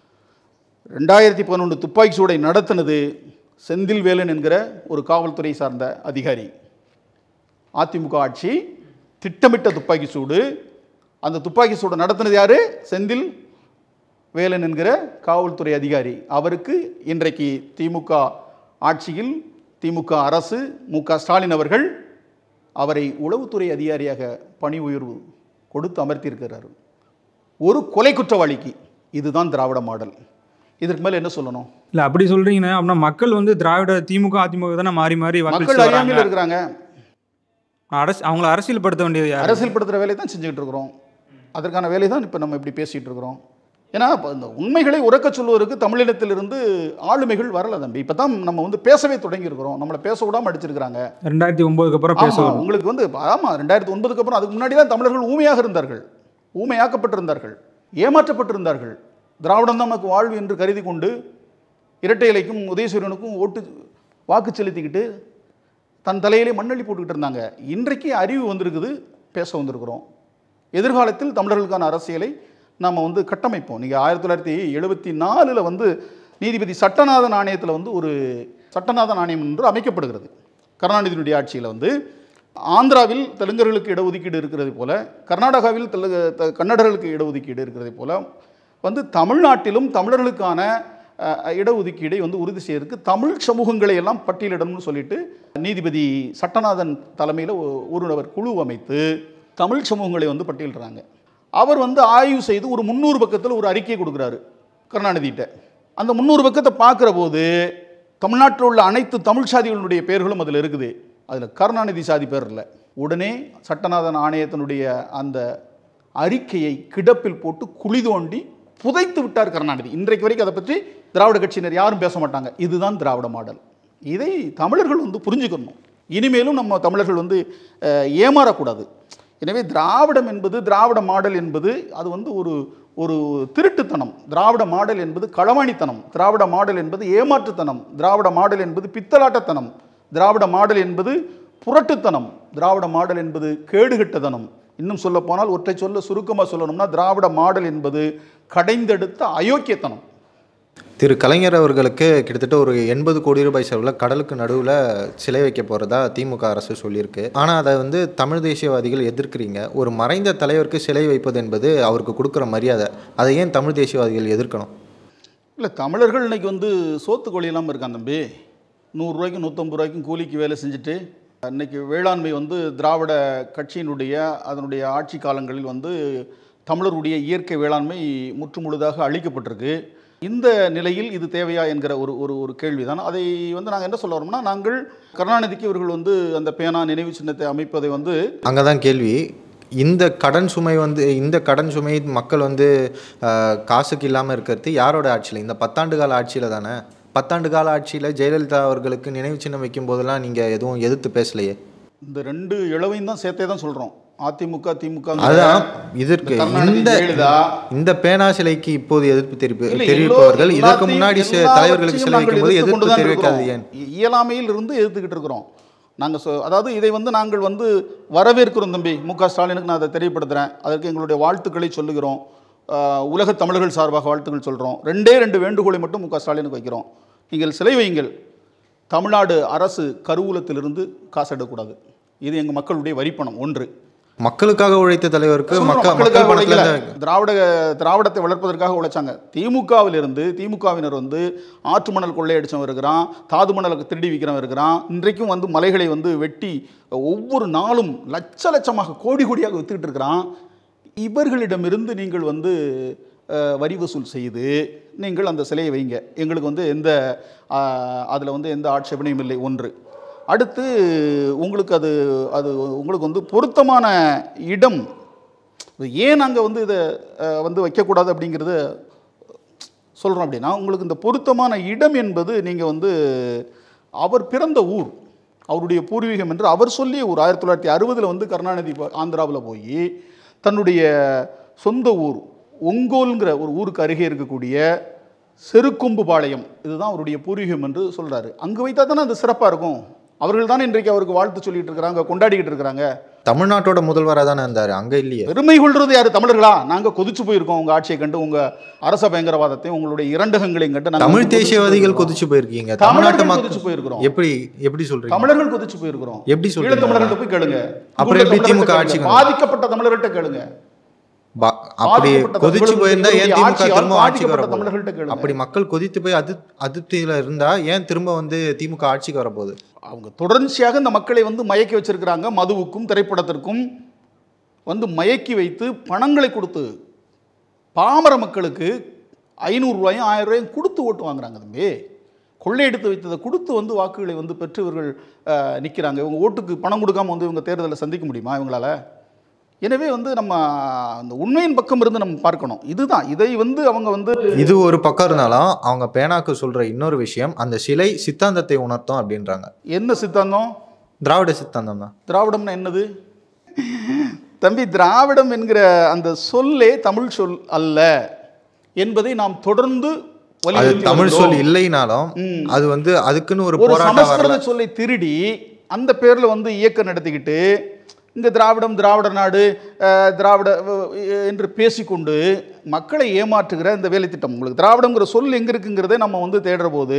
2011 துப்பாக்கி சூடை நடத்தினது செந்தில்வேலன் என்கிற ஒரு காவல்துறை சார்ந்த அதிகாரி. அதிமுக ஆட்சி திட்டமிட்ட துப்பாக்கி சூடு. அந்த துப்பாக்கி சூடு நடத்தினது யாரு? செந்தில் வேலன் என்கிற காவல்துறை அதிகாரி. அவருக்கு இன்றைக்கு திமுக ஆட்சியில் திமுக அரசு, முக ஸ்டாலின் அவர்கள் அவரை உளவுத்துறை அதிகாரியாக பணி உயர்வு கொடுத்து அமர்த்தியிருக்கிறார். ஒரு கொலை குற்றவாளிக்கு. இதுதான் திராவிட மாடல். இதற்கு மேலே என்ன சொல்லணும்? இல்லை அப்படி சொல்கிறீங்கன்னா அப்படின்னா மக்கள் வந்து திராவிட திமுக அதிமுக தானே மாறி மாறி மக்கள் அறியாமையில் இருக்கிறாங்க. அவங்கள அரசியல்படுத்த வேண்டியது அரசியல்படுத்துகிற வேலையை தான் செஞ்சுக்கிட்டு இருக்கிறோம். அதற்கான வேலை தான் இப்போ நம்ம இப்படி பேசிகிட்டு இருக்கிறோம். ஏன்னா இப்போ இந்த உண்மைகளை உறக்க சொல்வதற்கு தமிழினத்திலிருந்து ஆளுமைகள் வரல தம்பி. இப்போ தான் நம்ம வந்து பேசவே தொடங்கியிருக்கிறோம். நம்மளை பேச விடாமல் அடிச்சிருக்கிறாங்க. 2009 அப்புறம் பேசுவோம். உங்களுக்கு வந்து ஆமாம் 2009 அப்புறம், அதுக்கு முன்னாடி தான் தமிழர்கள் ஊமையாக இருந்தார்கள், ஊமையாக்கப்பட்டிருந்தார்கள், ஏமாற்றப்பட்டிருந்தார்கள். திராவிடம் தான் நமக்கு வாழ்வு என்று கருதி கொண்டு இரட்டை இலைக்கும் உதயசூரியனுக்கும் வாக்கு செலுத்திக்கிட்டு தன் தலையிலே மண்ணள்ளி போட்டுக்கிட்டு இருந்தாங்க. இன்றைக்கு அறிவு வந்திருக்குது, பேச வந்திருக்கிறோம். எதிர்காலத்தில் தமிழர்களுக்கான அரசியலை நாம் வந்து கட்டமைப்போம். நீங்கள் 1974 வந்து நீதிபதி சட்டநாதன் ஆணையத்தில் வந்து ஒரு சட்டநாதன் ஆணையம் என்று அமைக்கப்படுகிறது. கருணாநிதியினுடைய ஆட்சியில் வந்து ஆந்திராவில் தெலுங்கர்களுக்கு இடஒதுக்கீடு இருக்கிறது போல, கர்நாடகாவில் கன்னடர்களுக்கு இடஒதுக்கீடு இருக்கிறது போல வந்து தமிழ்நாட்டிலும் தமிழர்களுக்கான இடஒதுக்கீடை வந்து உறுதி செய்யறதுக்கு தமிழ் சமூகங்களை எல்லாம் பட்டியலிடணும்னு சொல்லிட்டு நீதிபதி சட்டநாதன் தலைமையில் ஒரு குழு அமைத்து தமிழ் சமூகங்களை வந்து பட்டியலிடுறாங்க. அவர் வந்து ஆய்வு செய்து ஒரு 300 பக்கத்தில் ஒரு அறிக்கையை கொடுக்குறாரு கருணாநிதிகிட்ட. அந்த 300 பக்கத்தை பார்க்குற போது தமிழ்நாட்டில் உள்ள அனைத்து தமிழ் சாதிகளுடைய பெயர்களும் அதில் இருக்குது. அதில் கருணாநிதி சாதி பேர் இல்லை. உடனே சட்டநாதன் ஆணையத்தினுடைய அந்த அறிக்கையை கிடப்பில் போட்டு குழி தோண்டி புதைத்து விட்டார் கருணாநிதி. இன்றைக்கு வரைக்கும் அதை பற்றி திராவிட கட்சியினர் யாரும் பேச மாட்டாங்க. இதுதான் திராவிட மாடல். இதை தமிழர்கள் வந்து புரிஞ்சுக்கணும். இனிமேலும் நம்ம தமிழர்கள் வந்து ஏமாறக்கூடாது. எனவே திராவிடம் என்பது, திராவிட மாடல் என்பது அது வந்து ஒரு திருட்டுத்தனம். திராவிட மாடல் என்பது களவாணித்தனம். திராவிட மாடல் என்பது ஏமாற்றுத்தனம். திராவிட மாடல் என்பது பித்தலாட்டத்தனம். திராவிட மாடல் என்பது புரட்டுத்தனம். திராவிட மாடல் என்பது கேடுகட்டத்தனம். இன்னும் சொல்ல போனால் ஒற்றை சொல்ல சுருக்கமாக சொல்லணும்னா திராவிட மாடல் என்பது கடைந்தெடுத்த அயோக்கியத்தனம். திரு கலைஞர் அவர்களுக்கு கிட்டத்தட்ட ஒரு 80 கோடி ரூபாய் செலவில் கடலுக்கு நடுவில் சிலை வைக்க போகிறதா திமுக அரசு சொல்லியிருக்கு. ஆனால் அதை வந்து தமிழ் தேசியவாதிகள் எதிர்க்கிறீங்க. ஒரு மறைந்த தலைவருக்கு சிலை வைப்பது என்பது அவருக்கு கொடுக்குற மரியாதை. அதை ஏன் தமிழ் தேசியவாதிகள் எதிர்க்கணும்? இல்லை, தமிழர்கள் இன்றைக்கி வந்து சோத்து கோழியெல்லாம் இருக்கான் தம்பி. 100 ரூபாய்க்கும் 150 ரூபாய்க்கும் கூலிக்கு வேலை செஞ்சுட்டு இன்றைக்கி வேளாண்மை வந்து திராவிட கட்சியினுடைய அதனுடைய ஆட்சி காலங்களில் வந்து தமிழருடைய இயற்கை வேளாண்மை முற்றுமுழுதாக அழிக்கப்பட்டிருக்கு. இந்த நிலையில் இது தேவையா என்கிற ஒரு கேள்விதான். அதை வந்து நாங்கள் என்ன சொல்ல வரோம்னா, நாங்கள் கருணாநிதிக்கு இவர்கள் வந்து அந்த பேனா நினைவு சின்னத்தை அமைப்பதை வந்து அங்கே தான் கேள்வி. இந்த கடன் சுமை மக்கள் வந்து காசுக்கு இல்லாமல் இருக்கிறது யாரோட ஆட்சியில்? இந்த 10 ஆண்டு கால ஆட்சியில் தானே. 10 ஆண்டு கால ஆட்சியில் ஜெயலலிதா அவர்களுக்கு நினைவு சின்னம் வைக்கும் போதெல்லாம் நீங்கள் எதுவும் எதிர்த்து பேசலையே. இந்த 2 இளவையும் தான் சேர்த்தே தான் சொல்கிறோம். அதிமுக திமுக அதான் இதற்கு இந்த பேனா சிலைக்கு இப்போது எதிர்ப்பு தெரிவிப்பவர்கள் இதற்கு முன்னாடி தலைவர்களுக்கு சிலை வைக்கும் போது எதிர்ப்பு தெரிவிக்காது ஏன்? இயலாமையில் இருந்து எதிர்த்துக்கிட்டு இருக்கிறோம் நாங்கள். அதாவது இதை வந்து நாங்கள் வந்து வரவேற்கிறோம் தம்பி. மு.க. ஸ்டாலினுக்கு நான் அதை தெரியப்படுத்துகிறேன். அதற்கு எங்களுடைய வாழ்த்துக்களை சொல்லுகிறோம். உலக தமிழர்கள் சார்பாக வாழ்த்துக்கள் சொல்கிறோம். 2 வேண்டுகோளை மட்டும் மு.க. ஸ்டாலினுக்கு வைக்கிறோம். நீங்கள் சிலை வையுங்கள். தமிழ்நாடு அரசு கருவூலத்திலிருந்து காசு எடுக்கக்கூடாது. இது எங்கள் மக்களுடைய வரிப்பணம். 1 மக்களுக்காக உழைத்த தலைவருக்கு திராவிடத்தை வளர்ப்பதற்காக உழைச்சாங்க. திமுகவினர் வந்து ஆற்று மணல் கொள்ளையடிச்சவன் இருக்கிறான், தாது மணலை திருடி விற்கிறவன் இருக்கிறான். இன்றைக்கும் வந்து மலைகளை வந்து வெட்டி ஒவ்வொரு நாளும் லட்சமாக கோடியாக வித்துக்கிட்டு இருக்கிறான். இவர்களிடமிருந்து நீங்கள் வந்து வரி வசூல் செய்து நீங்கள் அந்த சிலையை வைங்க. எங்களுக்கு வந்து அதில் வந்து எந்த ஆட்சேபனையும் இல்லை. 1 அடுத்து உங்களுக்கு அது உங்களுக்கு வந்து பொருத்தமான இடம் ஏன் நாங்கள் வந்து இதை வந்து வைக்கக்கூடாது அப்படிங்கிறத சொல்கிறோம். அப்படின்னா உங்களுக்கு இந்த பொருத்தமான இடம் என்பது நீங்கள் வந்து அவர் பிறந்த ஊர், அவருடைய பூர்வீகம் என்று அவர் சொல்லிய ஊர். 1960 வந்து கருணாநிதி ஆந்திராவில் போய் தன்னுடைய சொந்த ஊர் ஒங்கோல்ங்கிற ஒரு ஊருக்கு அருகே இருக்கக்கூடிய செருக்கொம்புபாளையம், இதுதான் அவருடைய பூர்வீகம் என்று சொல்கிறாரு. அங்கே வைத்தா தானே அது சிறப்பாக இருக்கும். அவர்கள் தானே இன்றைக்கு அவருக்கு வாழ்த்து சொல்லிட்டு இருக்கிறாங்க, கொண்டாடிக்கிட்டு இருக்கிறாங்க. தமிழ்நாட்டோட முதல்வராக தானே இருந்தார், அங்கே இல்லையே. பெருமை கொள்வது யார்? தமிழர்களா? நாங்கள் கொதிச்சு போயிருக்கோம் உங்கள் ஆட்சியை கண்டு, உங்கள் அரச பயங்கரவாதத்தையும் உங்களுடைய இரண்டகங்களையும் கண்டு. தமிழ் தேசியவாதிகள் கொதிச்சு போயிருக்கீங்க, தமிழ்நாட்டு கொதிச்சு போயிருக்கிறோம். எப்படி சொல்றீங்க? தமிழர்கள் கொதிச்சு போயிருக்கிறோம். எப்படி சொல்றீங்க? தமிழர்கள்ட்ட போய் கேளுங்க. அப்புறம் எப்படி திமுக ஆட்சி? பாதிக்கப்பட்ட தமிழர்கிட்ட கேளுங்க. அப்படி கொதிச்சு போயிருந்தா ஏன் திமுக திரும்ப ஆட்சிக்கு வரப்போகுது? அப்படி மக்கள் கொதித்து போய் அதிருப்தியில இருந்தா ஏன் திரும்ப வந்து திமுக ஆட்சிக்கு வரப்போகுது? அவங்க தொடர்ச்சியாக இந்த மக்களை வந்து மயக்கி வச்சிருக்கிறாங்க. மதுவுக்கும் திரைப்படத்திற்கும் வந்து மயக்கி வைத்து பணங்களை கொடுத்து பாமர மக்களுக்கு 500 ரூபாயும் 1000 ரூபாயும் கொடுத்து ஓட்டு வாங்குறாங்க தம்பி. கொள்ளையெடுத்து வைத்ததை கொடுத்து வந்து வாக்குகளை வந்து பெற்று இவர்கள் நிற்கிறாங்க. இவங்க ஓட்டுக்கு பணம் கொடுக்காம வந்து இவங்க தேர்தலை சந்திக்க முடியுமா இவங்களால? எனவே வந்து நம்ம அந்த உண்மையின் பக்கம் இருந்து நம்ம பார்க்கணும். இதுதான் இதை வந்து அவங்க வந்து இது ஒரு பக்கம் இருந்தாலும் அவங்க பேனாக்கு சொல்ற இன்னொரு விஷயம், அந்த சிலை சித்தாந்தத்தை உணர்த்தும் அப்படின்றாங்க. என்ன சித்தாந்தம்? திராவிட சித்தாந்தம் தான். திராவிடம்னா என்னது தம்பி? திராவிடம் என்கிற அந்த சொல்லே தமிழ் சொல் அல்ல என்பதை நாம் தொடர்ந்து அது தமிழ் சொல் இல்லைனாலும் அது வந்து அதுக்குன்னு ஒரு சமஸ்கிருத சொல்லை திருடி அந்த பேர்ல வந்து இயக்கம் நடத்திக்கிட்டு இங்க திராவிடம், திராவிட நாடு, திராவிட என்று பேசிக்கொண்டு மக்களை ஏமாற்றுகிற இந்த வேலை திட்டம். உங்களுக்கு திராவிடங்கிற சொல் எங்க இருக்குங்கிறதை நம்ம வந்து தேடுற போது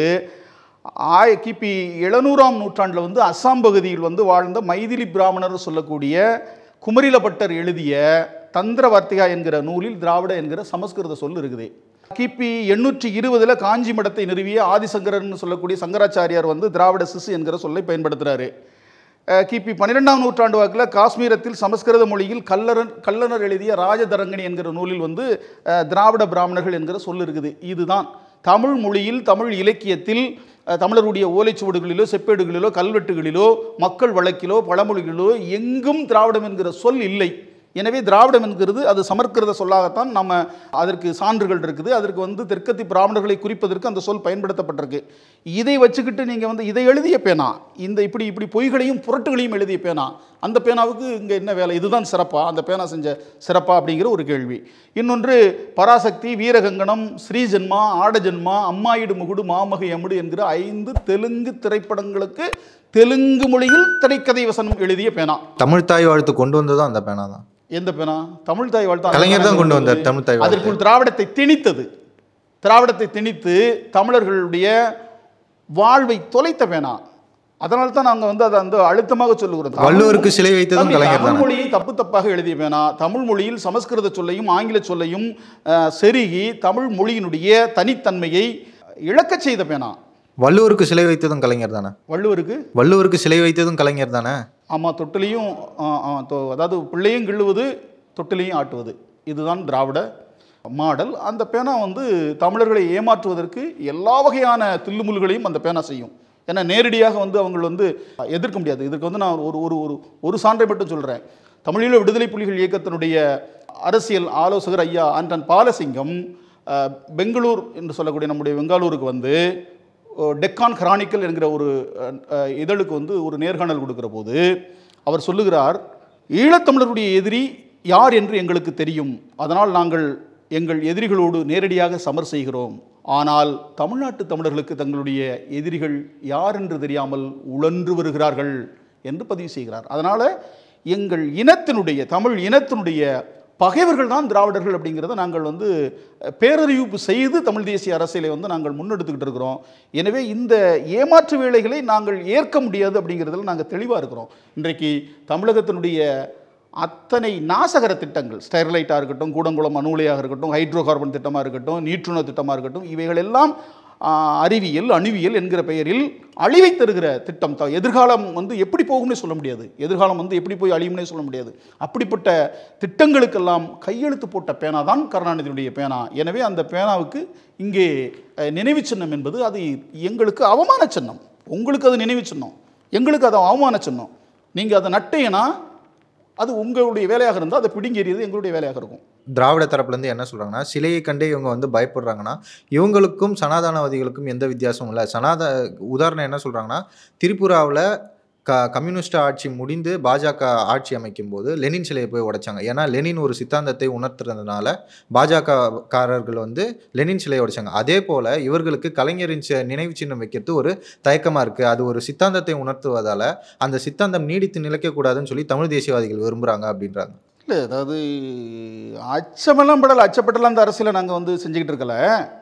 கிபி 700ஆம் நூற்றாண்டில் வந்து அஸ்ஸாம் பகுதியில் வந்து வாழ்ந்த மைதிலி பிராமணர் சொல்லக்கூடிய குமரிலபட்டர் எழுதிய தந்திரவர்த்திகா என்கிற நூலில் திராவிட என்கிற சமஸ்கிருத சொல் இருக்குது. கிபி 820 காஞ்சி மடத்தை நிறுவிய ஆதிசங்கரன் சொல்லக்கூடிய சங்கராச்சாரியார் வந்து திராவிட சிசு என்கிற சொல்லை பயன்படுத்துகிறாரு. கிபி 12ஆம் நூற்றாண்டு வாக்கில் காஷ்மீரத்தில் சமஸ்கிருத மொழியில் கல்லணர் எழுதிய ராஜதரங்கணி என்கிற நூலில் வந்து திராவிட பிராமணர்கள் என்கிற சொல் இருக்குது. இதுதான் தமிழ் மொழியில், தமிழ் இலக்கியத்தில், தமிழருடைய ஓலைச்சுவடுகளிலோ செப்பேடுகளிலோ கல்வெட்டுகளிலோ மக்கள் வழக்கிலோ பழமொழிகளிலோ எங்கும் திராவிடம் என்கிற சொல் இல்லை. எனவே திராவிடம் என்கிறது அது சமஸ்கிருத சொல்லாகத்தான் நம்ம அதற்கு சான்றுகள் இருக்குது. அதற்கு வந்து தெற்கத்தி பிராமணர்களை குறிப்பதற்கு அந்த சொல் பயன்படுத்தப்பட்டிருக்கு. இதை வச்சுக்கிட்டு நீங்கள் வந்து இதை எழுதிய பேனா, இந்த இப்படி பொய்களையும் புரட்டுகளையும் எழுதிய பேனா, அந்த பேனாவுக்கு இங்கே என்ன வேலை? இதுதான் சிறப்பா? அந்த பேனா செஞ்ச சிறப்பா அப்படிங்கிற ஒரு கேள்வி. இன்னொன்று பராசக்தி, வீரகங்கனம், ஸ்ரீஜென்மா, ஆடஜென்மா, அம்மாயிடு முகுடு, மாமகை அமுடு என்கிற 5 தெலுங்கு திரைப்படங்களுக்கு தெலுங்கு மொழியில் திரைக்கதை வசனம் எழுதிய பேனா. தமிழ் தாய் வாழ்த்து கொண்டு வந்ததும் அந்த பேனா தான். எந்த பேனா? தமிழ் தாய் வாழ்த்து கலைஞர் தான் கொண்டு வந்தார். தமிழ் தாய் வாழ்த்து அதற்குள் திராவிடத்தை திணித்தது. திராவிடத்தை திணித்து தமிழர்களுடைய வாழ்வை தொலைத்த பேனா. அதனால தான் நாங்கள் வந்து அதை அந்த அழுத்தமாக சொல்லுகிறோம். வள்ளுவருக்கு சிலை வைத்ததும் கலைஞர் தான். தமிழ் மொழியை தப்பாக எழுதிய பேனா. தமிழ் மொழியில் சமஸ்கிருத சொல்லையும் ஆங்கில சொல்லையும் செருகி தமிழ் மொழியினுடைய தனித்தன்மையை இழக்கச் செய்த பேனா. வள்ளுவருக்கு சிலை வைத்ததும் கலைஞர் தானே? வள்ளுவருக்கு சிலை வைத்ததும் கலைஞர் தானே? ஆமாம். தொட்டிலையும் அதாவது பிள்ளையும் கிள்ளுவது, தொட்டிலையும் ஆட்டுவது, இதுதான் திராவிட மாடல். அந்த பேனா வந்து தமிழர்களை ஏமாற்றுவதற்கு எல்லா வகையான தில்லுமுல்களையும் அந்த பேனா செய்யும். ஏன்னா நேரடியாக வந்து அவங்க வந்து எதிர்க்க முடியாது. இதற்கு வந்து நான் ஒரு சான்றை மட்டும் சொல்கிறேன். தமிழீழ விடுதலை புலிகள் இயக்கத்தினுடைய அரசியல் ஆலோசகர் ஐயா ஆண்டன் பாலசிங்கம் பெங்களூர் என்று சொல்லக்கூடிய நம்முடைய பெங்களூருக்கு வந்து டெக்கான் கிரானிக்கல் என்கிற ஒரு இதழுக்கு வந்து ஒரு நேர்காணல் கொடுக்கிற போது அவர் சொல்லுகிறார், ஈழத்தமிழருடைய எதிரி யார் என்று எங்களுக்கு தெரியும், அதனால் நாங்கள் எங்கள் எதிரிகளோடு நேரடியாக சமர் செய்கிறோம். ஆனால் தமிழ்நாட்டு தமிழர்களுக்கு தங்களுடைய எதிரிகள் யார் என்று தெரியாமல் உழன்று வருகிறார்கள் என்று பதிவு செய்கிறார். அதனால் எங்கள் இனத்தினுடைய, தமிழ் இனத்தினுடைய பகைவர்கள் தான் திராவிடர்கள் அப்படிங்கிறத நாங்கள் வந்து பேரறிவிப்பு செய்து தமிழ் தேசிய அரசியலை வந்து நாங்கள் முன்னெடுத்துக்கிட்டு இருக்கிறோம். எனவே இந்த ஏமாற்று வேலைகளை நாங்கள் ஏற்க முடியாது அப்படிங்கிறதுல நாங்கள் தெளிவாக இருக்கிறோம். இன்றைக்கு தமிழகத்தினுடைய அத்தனை நாசகர திட்டங்கள், ஸ்டெர்லைட்டாக இருக்கட்டும், கூடங்குளம் அணு உலையாக இருக்கட்டும், ஹைட்ரோ கார்பன் திட்டமாக இருக்கட்டும், நீற்றுண திட்டமாக இருக்கட்டும், இவைகள் எல்லாம் அறிவியல், அணுவியல் என்கிற பெயரில் அழிவை தருகிற திட்டம். எதிர்காலம் வந்து எப்படி போகும்னே சொல்ல முடியாது. எதிர்காலம் வந்து எப்படி போய் அழியும்னே சொல்ல முடியாது. அப்படிப்பட்ட திட்டங்களுக்கெல்லாம் கையெழுத்து போட்ட பேனா தான் கருணாநிதியுடைய பேனா. எனவே அந்த பேனாவுக்கு இங்கே நினைவு சின்னம் என்பது அது எங்களுக்கு அவமான சின்னம். உங்களுக்கு அது நினைவு சின்னம், எங்களுக்கு அது அவமான சின்னம். நீங்கள் அதை நட்டேன்னா அது உங்களுடைய வேலையாக இருந்தால் அதை பிடுங்கி எறியது எங்களுடைய வேலையாக இருக்கும். திராவிட தரப்புலேருந்து என்ன சொல்கிறாங்கன்னா, சிலையை கண்டே இவங்க வந்து பயப்படுறாங்கன்னா இவங்களுக்கும் சனாதனவாதிகளுக்கும் எந்த வித்தியாசமும் இல்லை. உதாரணம் என்ன சொல்கிறாங்கன்னா, திரிபுராவில் கம்யூனிஸ்ட் ஆட்சி முடிந்து பாஜக ஆட்சி அமைக்கும் போது லெனின் சிலையை போய் உடைச்சாங்க. ஏன்னா லெனின் ஒரு சித்தாந்தத்தை உணர்த்துறதுனால பாஜகக்காரர்கள் வந்து லெனின் சிலையை உடைச்சாங்க. அதே போல் இவர்களுக்கு கலைஞரின் நினைவு சின்னம் வைக்கிறது ஒரு தயக்கமாக இருக்குது. அது ஒரு சித்தாந்தத்தை உணர்த்துவதால் அந்த சித்தாந்தம் நீடித்து நிலைக்கக்கூடாதுன்னு சொல்லி தமிழ் தேசியவாதிகள் விரும்புகிறாங்க அப்படின்றாங்க. இல்லை, அதாவது அச்சமெல்லாம் படலை, அச்சப்பட்டலாம் அந்த அரசியலை நாங்கள் வந்து செஞ்சுக்கிட்டு இருக்கல.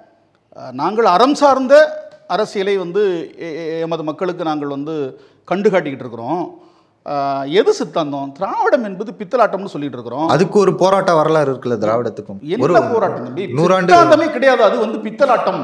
நாங்கள் அறம் சார்ந்த அரசியலை வந்து எமது மக்களுக்கு நாங்கள் வந்து கண்டு காட்டிக்கிட்டு இருக்கிறோம். எது சித்தாந்தம்? திராவிடம் என்பது பித்தலாட்டம்னு சொல்லிட்டு இருக்கிறோம். அதுக்கு ஒரு போராட்ட வரலாறு இருக்குல்ல திராவிடத்துக்கும். என்ன போராட்டம் தம்பி? சித்தாந்தமே கிடையாது, அது வந்து பித்தலாட்டம்.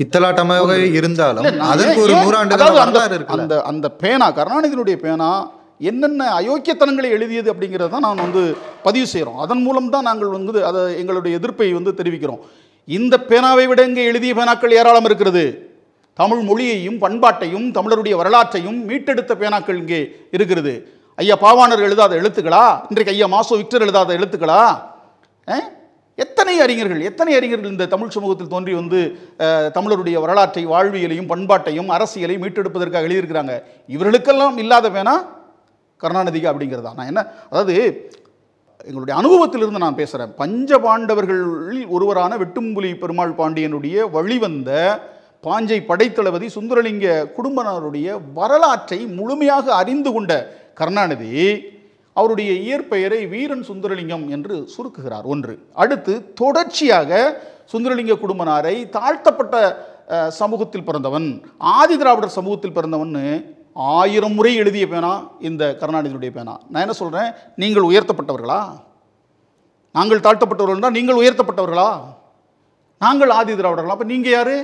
பித்தலாட்டமாக இருந்தாலும் அதற்கு ஒரு 100 ஆண்டு வரலாறு இருக்கு. அந்த பேனா, கருணாநிதியினுடைய பேனா என்னென்ன அயோக்கியத்தனங்களை எழுதியது அப்படிங்கிறத தான் நான் வந்து பதிவு செய்கிறோம். அதன் மூலம் தான் நாங்கள் வந்து அதை எங்களுடைய எதிர்ப்பை வந்து தெரிவிக்கிறோம். இந்த பேனாவை விட இங்கே எழுதிய பேனாக்கள் ஏராளம் இருக்கிறது. தமிழ் மொழியையும் பண்பாட்டையும் தமிழருடைய வரலாற்றையும் மீட்டெடுத்த பேனாக்கள் இங்கே இருக்கிறது. ஐயா பாவாணர் எழுதாத எழுத்துக்களா? இன்றைக்கு ஐயா மாசோ விக்டர் எழுதாத எழுத்துக்களா? எத்தனை அறிஞர்கள் இந்த தமிழ் சமூகத்தில் தோன்றி வந்து தமிழருடைய வரலாற்றை, வாழ்வியலையும் பண்பாட்டையும் அரசியலையும் மீட்டெடுப்பதற்காக எழுதியிருக்கிறாங்க. இவர்களுக்கெல்லாம் இல்லாத பேனா கருணாநிதிக்கு அப்படிங்கிறதா? நான் என்ன, அதாவது எங்களுடைய அனுபவத்திலிருந்து நான் பேசுகிறேன். பஞ்சபாண்டவர்களில் ஒருவரான வெட்டும்புலி பெருமாள் பாண்டியனுடைய வழிவந்த பாஞ்சை படைத்தளபதி சுந்தரலிங்க குடும்பத்தினருடைய வரலாற்றை முழுமையாக அறிந்து கொண்ட கருணாநிதி அவருடைய இயற்பெயரை வீரன் சுந்தரலிங்கம் என்று சுருக்குகிறார். ஒன்று. அடுத்து தொடர்ச்சியாக சுந்தரலிங்க குடும்பனாரை தாழ்த்தப்பட்ட சமூகத்தில் பிறந்தவன், ஆதி திராவிடர் சமூகத்தில் பிறந்தவன் 1000 முறை எழுதிய பேனா இந்த கருணாநிதியுடைய பேனா. நான் என்ன சொல்கிறேன், நீங்கள் உயர்த்தப்பட்டவர்களா? நாங்கள் தாழ்த்தப்பட்டவர்கள்னா நீங்கள் உயர்த்தப்பட்டவர்களா? நாங்கள் ஆதி திராவிடர்களா? அப்போ நீங்கள் யார்?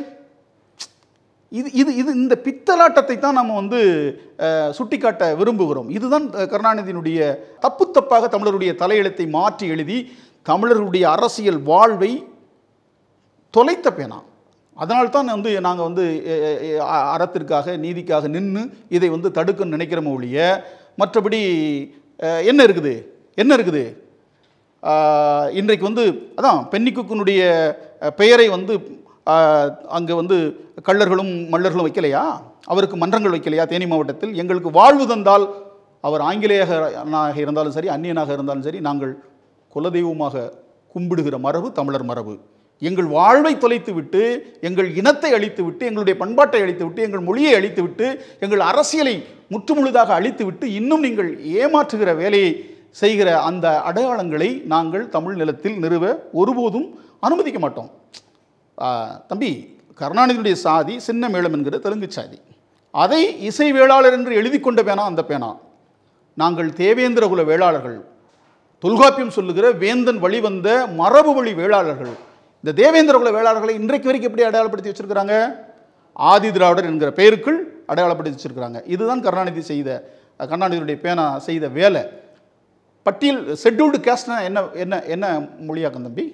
இந்த பித்தலாட்டத்தை தான் நம்ம வந்து சுட்டிக்காட்ட விரும்புகிறோம். இதுதான் கருணாநிதியினுடைய தப்பாக தமிழருடைய தலையெழுத்தை மாற்றி எழுதி தமிழர்களுடைய அரசியல் வாழ்வை தொலைத்த பேனா. அதனால்தான் வந்து நாங்கள் வந்து அறத்திற்காக நீதிக்காக நின்று இதை வந்து தடுக்கணும்னு நினைக்கிறோமோ ஒழிய மற்றபடி என்ன இருக்குது இன்றைக்கு வந்து அதான் பென்னிக்குனுடைய பெயரை வந்து அங்கே வந்து கள்ளர்களும் மல்லர்களும் வைக்கலையா? அவருக்கு மன்றங்கள் வைக்கலையா? தேனி மாவட்டத்தில் எங்களுக்கு வாழ்வு தந்தால் அவர் ஆங்கிலேயனாக இருந்தாலும் சரி, அந்நியனாக இருந்தாலும் சரி, நாங்கள் குலதெய்வமாக கும்பிடுகிற மரபு தமிழர் மரபு. எங்கள் வாழ்வை தொலைத்து விட்டு, எங்கள் இனத்தை அழித்து விட்டு, எங்களுடைய பண்பாட்டை அழித்து விட்டு, எங்கள் மொழியை அழித்து விட்டு, எங்கள் அரசியலை முற்றுமுழுதாக அழித்து விட்டு இன்னும் நீங்கள் ஏமாற்றுகிற வேலையை செய்கிற அந்த அடையாளங்களை நாங்கள் தமிழ் நிலத்தில் நிறுவ ஒருபோதும் அனுமதிக்க மாட்டோம். தம்பி, கருணாநிதியுடைய சாதி சின்ன மேளம் என்கிற தெலுங்கு சாதி. அதை இசை வேளாளர் என்று எழுதி கொண்ட பேனா அந்த பேனா. நாங்கள் தேவேந்திர குல வேளாளர்கள், தொல்காப்பியம் சொல்லுகிற வேந்தன் வழிவந்த மரபு வழி வேளாளர்கள். இந்த தேவேந்திர குல வேளாளர்களை இன்றைக்கு வரைக்கும் எப்படி அடையாளப்படுத்தி வச்சிருக்கிறாங்க? ஆதி திராவிடர் என்கிற பெயருக்குள் அடையாளப்படுத்தி வச்சிருக்கிறாங்க. இதுதான் கருணாநிதியுடைய பேனா செய்த வேலை. பட்டியல் ஷெட்யூல்டு கேஸ்ட்னா என்ன மொழியாக்கம் தம்பி?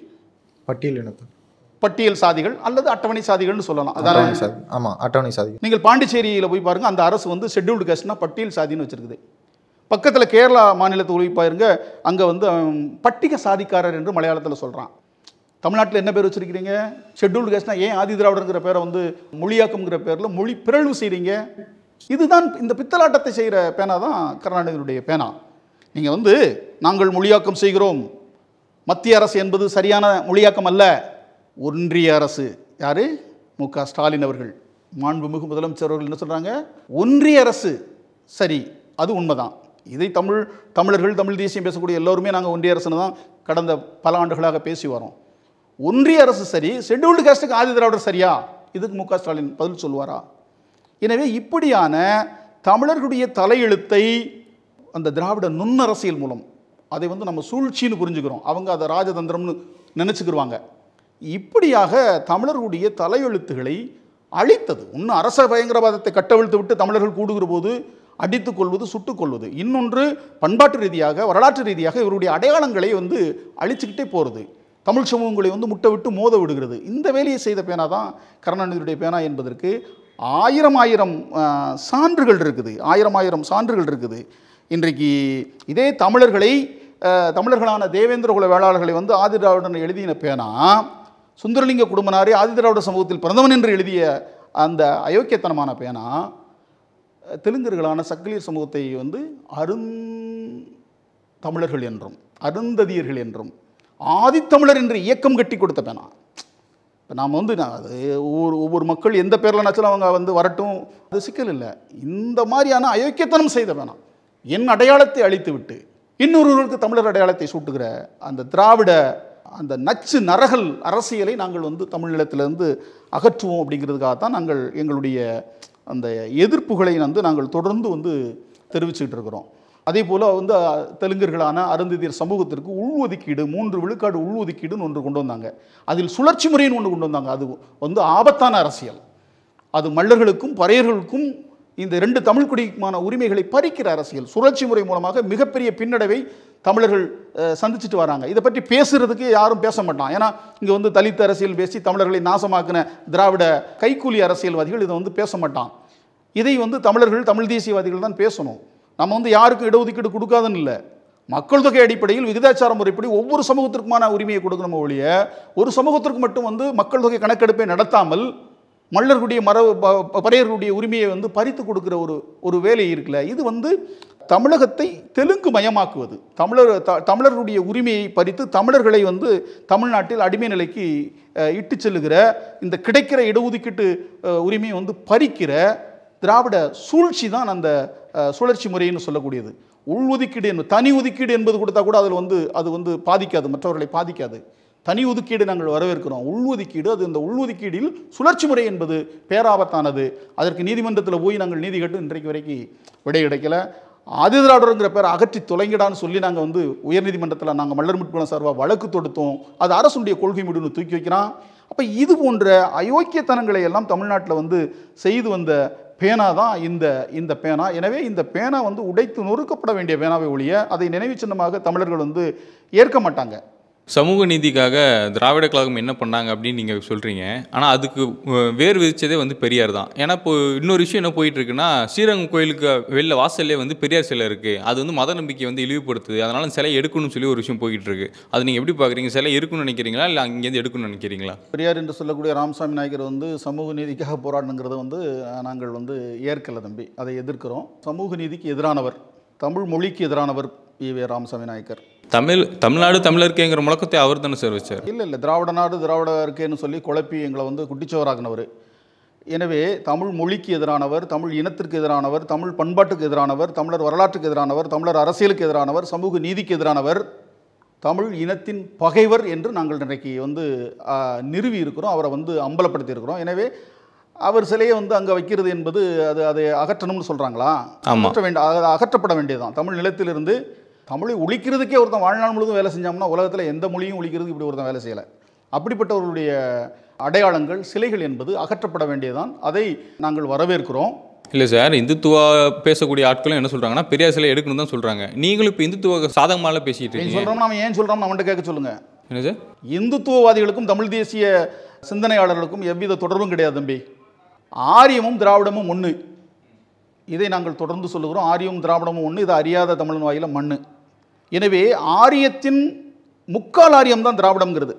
பட்டியல் சாதிகள் அல்லது அட்டவணை சாதிகள்னு சொல்லலாம். அட்டவணை சாதி. நீங்கள் பாண்டிச்சேரியில் போய் பாருங்க, அந்த அரசு வந்து ஷெட்யூல்டு கேஸ்ட்னா பட்டியல் சாதின்னு வச்சிருக்குது. பக்கத்தில் கேரளா மாநிலத்தில் போய் பாருங்க, அங்கே வந்து பட்டிக சாதிக்காரர் என்று மலையாளத்தில் சொல்கிறான். தமிழ்நாட்டில் என்ன பேர் வச்சிருக்கிறீங்க? ஷெட்யூல்டு கேஸ்ட்னா ஏன் ஆதி திராவிடங்கிற பேரை வந்து மொழியாக்கம்ங்கிற பேரில் மொழி பிறழ்வு செய்கிறீங்க? இதுதான் இந்த பித்தலாட்டத்தை செய்கிற பேனா தான் கருணாநிதியுடைய பேனா. நீங்கள் வந்து நாங்கள் மொழியாக்கம் செய்கிறோம், மத்திய அரசு என்பது சரியான மொழியாக்கம் அல்ல, ஒன்றிய அரசு. யார்? மு.க. ஸ்டாலின் அவர்கள், மாண்புமிகு முதலமைச்சர் அவர்கள் என்ன சொல்கிறாங்க? ஒன்றிய அரசு சரி, அது உண்மைதான். இதை தமிழர்கள், தமிழ் தேசியம் பேசக்கூடிய எல்லோருமே நாங்கள் ஒன்றிய அரசுன்னு தான் கடந்த பல ஆண்டுகளாக பேசி வரோம். ஒன்றிய அரசு சரி, ஷெட்யூல்டு காஸ்ட்டுக்கு ஆதி திராவிடர் சரியா? இதுக்கு மு.க. ஸ்டாலின் பதில் சொல்வாரா? எனவே இப்படியான தமிழர்களுடைய தலையெழுத்தை அந்த திராவிட நுண்ணரசியல் மூலம் அதை வந்து நம்ம சூழ்ச்சின்னு புரிஞ்சுக்கிறோம். அவங்க அதை ராஜதந்திரம்னு நினச்சிக்கிடுவாங்க. இப்படியாக தமிழர்களுடைய தலையெழுத்துக்களை அழித்தது. ஒன்று அரச பயங்கரவாதத்தை கட்டவிழ்த்து விட்டு தமிழர்கள் கூடுகிற போது அடித்துக் கொள்வது, சுட்டுக் கொள்வது. இன்னொன்று பண்பாட்டு ரீதியாக, வரலாற்று ரீதியாக இவருடைய அடையாளங்களை வந்து அழிச்சுக்கிட்டே போகிறது. தமிழ் சமூகங்களை வந்து முட்டை விட்டு மோத விடுகிறது. இந்த வேலையை செய்த பேனா தான் கருணாநிதியுடைய பேனா என்பதற்கு ஆயிரம் சான்றுகள் இருக்குது. ஆயிரம் சான்றுகள் இருக்குது. இன்றைக்கு இதே தமிழர்களான தேவேந்திர குல வேளாளர்களை வந்து ஆதி திராவிடன் எழுதின பேனா சுந்தரலிங்க குடும்பனாரே ஆதி திராவிட சமூகத்தில் பிறந்தவன் என்று எழுதிய அந்த அயோக்கியத்தனமான பேனா தெலுங்கர்களான சக்கிலியர் சமூகத்தை வந்து தமிழர்கள் என்றும் அருந்ததியர்கள் என்றும் ஆதித்தமிழர் என்று இயக்கம் கட்டி கொடுத்த பேனா. இப்போ நாம் வந்து அது ஒவ்வொரு மக்கள் எந்த பேரில் நினச்சாலும் அவங்க வந்து வரட்டும், அது சிக்கல் இல்லை. இந்த மாதிரியான அயோக்கியத்தனம் செய்த பேனா என் அடையாளத்தை அழித்து விட்டு இன்னொருவருக்கு தமிழர் அடையாளத்தை சூட்டுகிற அந்த திராவிட அந்த நச்சு நரகல் அரசியலை நாங்கள் வந்து தமிழ்நிலத்திலிருந்து அகற்றுவோம் அப்படிங்கிறதுக்காகத்தான் நாங்கள் எங்களுடைய அந்த எதிர்ப்புகளை வந்து நாங்கள் தொடர்ந்து வந்து தெரிவிச்சுக்கிட்டு இருக்கிறோம். அதே போல் வந்து தெலுங்கர்களான அருந்ததியர் சமூகத்திற்கு உள்ஒதுக்கீடு 3 விழுக்காடு உள்ஒதுக்கீடுன்னு ஒன்று கொண்டு வந்தாங்க. அதில் சுழற்சி முறைன்னு ஒன்று கொண்டு வந்தாங்க. அது வந்து ஆபத்தான அரசியல். அது மல்லர்களுக்கும் பறையர்களுக்கும் இந்த 2 தமிழ் குடிக்குமான உரிமைகளை பறிக்கிற அரசியல் சுழற்சி முறை மூலமாக மிகப்பெரிய பின்னடைவை தமிழர்கள் சந்திச்சுட்டு வராங்க. இதை பற்றி பேசுறதுக்கு யாரும் பேச மாட்டான். ஏன்னா இங்கே வந்து தலித் அரசியல் பேசி தமிழர்களை நாசமாக்கின திராவிட கைக்கூலி அரசியல்வாதிகள் இதை வந்து பேச மாட்டான். இதை வந்து தமிழர்கள், தமிழ் தேசியவாதிகள் தான் பேசணும். நம்ம வந்து யாருக்கும் இடஒதுக்கீடு கொடுக்காதுன்னு இல்லை, மக்கள் தொகை அடிப்படையில் விகிதாச்சார முறைப்படி ஒவ்வொரு சமூகத்திற்குமான உரிமையை கொடுக்கணும் ஒழிய ஒரு சமூகத்திற்கு மட்டும் வந்து மக்கள் தொகை கணக்கெடுப்பை நடத்தாமல் மல்லர்களுடைய பறையர்களுடைய உரிமையை வந்து பறித்து கொடுக்குற ஒரு வேலை இருக்குல்ல, இது வந்து தமிழகத்தை தெலுங்கு மயமாக்குவது. தமிழர்களுடைய உரிமையை பறித்து தமிழர்களை வந்து தமிழ்நாட்டில் அடிமை நிலைக்கு இட்டு செல்லுகிற இந்த கிடைக்கிற இடஒதுக்கீட்டு உரிமையை வந்து பறிக்கிற திராவிட சூழ்ச்சி தான் அந்த சுழற்சி முறைன்னு சொல்லக்கூடியது. உள்ஒதுக்கீடு என்பது, தனி ஒதுக்கீடு என்பது கொடுத்தா கூட அதில் வந்து அது வந்து பாதிக்காது, மற்றவர்களை பாதிக்காது. தனி ஒதுக்கீடு நாங்கள் வரவேற்கிறோம். உள்ஒதுக்கீடு, அது இந்த உள்ஒதுக்கீடில் சுழற்சி முறை என்பது பேராபத்தானது. அதற்கு நீதிமன்றத்தில் போய் நாங்கள் நீதி கேட்டு இன்றைக்கு வரைக்கும் விடை கிடைக்கல. ஆதிதிராவிடருங்கிற பேரை அகற்றி தொலைங்கடான்னு சொல்லி நாங்கள் வந்து உயர்நீதிமன்றத்தில் நாங்கள் மல்லர் மீட்புக்குழு சார்பாக வழக்கு தொடுத்தோம். அது அரசுடைய கொள்கை முடிவுன்னு தூக்கி வைக்கிறான். அப்போ இது போன்ற அயோக்கியத்தனங்களை எல்லாம் தமிழ்நாட்டில் வந்து செய்து வந்த பேனா தான் இந்த பேனா. எனவே இந்த பேனா வந்து உடைத்து நொறுக்கப்பட வேண்டிய பேனாவை ஒழிய அதை நினைவு சின்னமாக தமிழர்கள் வந்து ஏற்க மாட்டாங்க. சமூக நீதிக்காக திராவிட கழகம் என்ன பண்ணாங்க அப்படின்னு நீங்கள் சொல்கிறீங்க. ஆனால் அதுக்கு வேறு விதிச்சதே வந்து பெரியார் தான். ஏன்னா இப்போ இன்னொரு விஷயம் என்ன போயிட்டு இருக்குன்னா, ஸ்ரீரங்கம் கோயிலுக்கு வெளில வாசல்லே வந்து பெரியார் சிலை இருக்குது. அது வந்து மத நம்பிக்கை வந்து இழிவுபடுத்துது. அதனால் சிலை எடுக்கணும்னு சொல்லி ஒரு விஷயம் போயிட்டு இருக்கு. அது நீங்கள் எப்படி பார்க்குறீங்க? சிலை இருக்குன்னு நினைக்கிறீங்களா, இல்லை அங்கேருந்து எடுக்கணும்னு நினைக்கிறீங்களா? பெரியார் என்று சொல்லக்கூடிய ராமசாமி நாயக்கர் வந்து சமூக நீதிக்காக போராடணுங்கிறத வந்து நாங்கள் வந்து ஏற்கலை தம்பி, அதை எதிர்க்கிறோம். சமூக நீதிக்கு எதிரானவர், தமிழ் மொழிக்கு எதிரானவர் ஈவே ராமசாமி நாயக்கர். தமிழ்நாடு தமிழருக்கேங்கிற முழக்கத்தை அவர் தானே சார் வச்சார்? இல்லை, திராவிட நாடு திராவிட இருக்கேன்னு சொல்லி குழப்பி எங்களை வந்து குட்டிச்சோராகினவர். எனவே தமிழ் மொழிக்கு எதிரானவர், தமிழ் இனத்திற்கு எதிரானவர், தமிழ் பண்பாட்டுக்கு எதிரானவர், தமிழர் வரலாற்றுக்கு எதிரானவர், தமிழர் அரசியலுக்கு எதிரானவர், சமூக நீதிக்கு எதிரானவர், தமிழ் இனத்தின் பகைவர் என்று நாங்கள் இன்றைக்கு வந்து நிறுவி இருக்கிறோம், அவரை வந்து அம்பலப்படுத்தி இருக்கிறோம். எனவே அவர் சிலையை வந்து அங்கே வைக்கிறது என்பது அதை அகற்றணும்னு சொல்கிறாங்களா? அகற்றப்பட வேண்டியதுதான். தமிழ் நிலத்திலிருந்து தமிழை ஒழிக்கிறதுக்கே ஒருத்தன் வாழ்நாள் முழுவதும் வேலை செஞ்சோம்னா உலகத்தில் எந்த மொழியும் ஒழிக்கிறதுக்கு இப்படி ஒருத்தன் வேலை செய்யலை. அப்படிப்பட்டவர்களுடைய அடையாளங்கள், சிலைகள் என்பது அகற்றப்பட வேண்டியதான். அதை நாங்கள் வரவேற்கிறோம். இல்லை சார், இந்துத்துவா பேசக்கூடிய ஆட்களும் என்ன சொல்கிறாங்கன்னா, பெரியார் சிலை எடுக்கணும் தான் சொல்கிறாங்க. நீங்களும் இப்போ இந்துத்துவ சாதகமாக பேசிட்டு இருக்கீங்க. சொல்கிறோம், நம்ம ஏன் சொல்கிறோம் அவன்கிட்ட கேட்க சொல்லுங்கள். என்ன சார்? இந்துத்துவவாதிகளுக்கும் தமிழ் தேசிய சிந்தனையாளர்களுக்கும் எவ்வித தொடர்பும் கிடையாது தம்பி. ஆரியமும் திராவிடமும் ஒன்று, இதை நாங்கள் தொடர்ந்து சொல்லுகிறோம். ஆரியமும் திராவிடமும் ஒன்று, இது அறியாத தமிழன் வாயில மண்ணு. எனவே ஆரியத்தின் முக்கால் ஆரியம் தான் திராவிடம்ங்கிறது.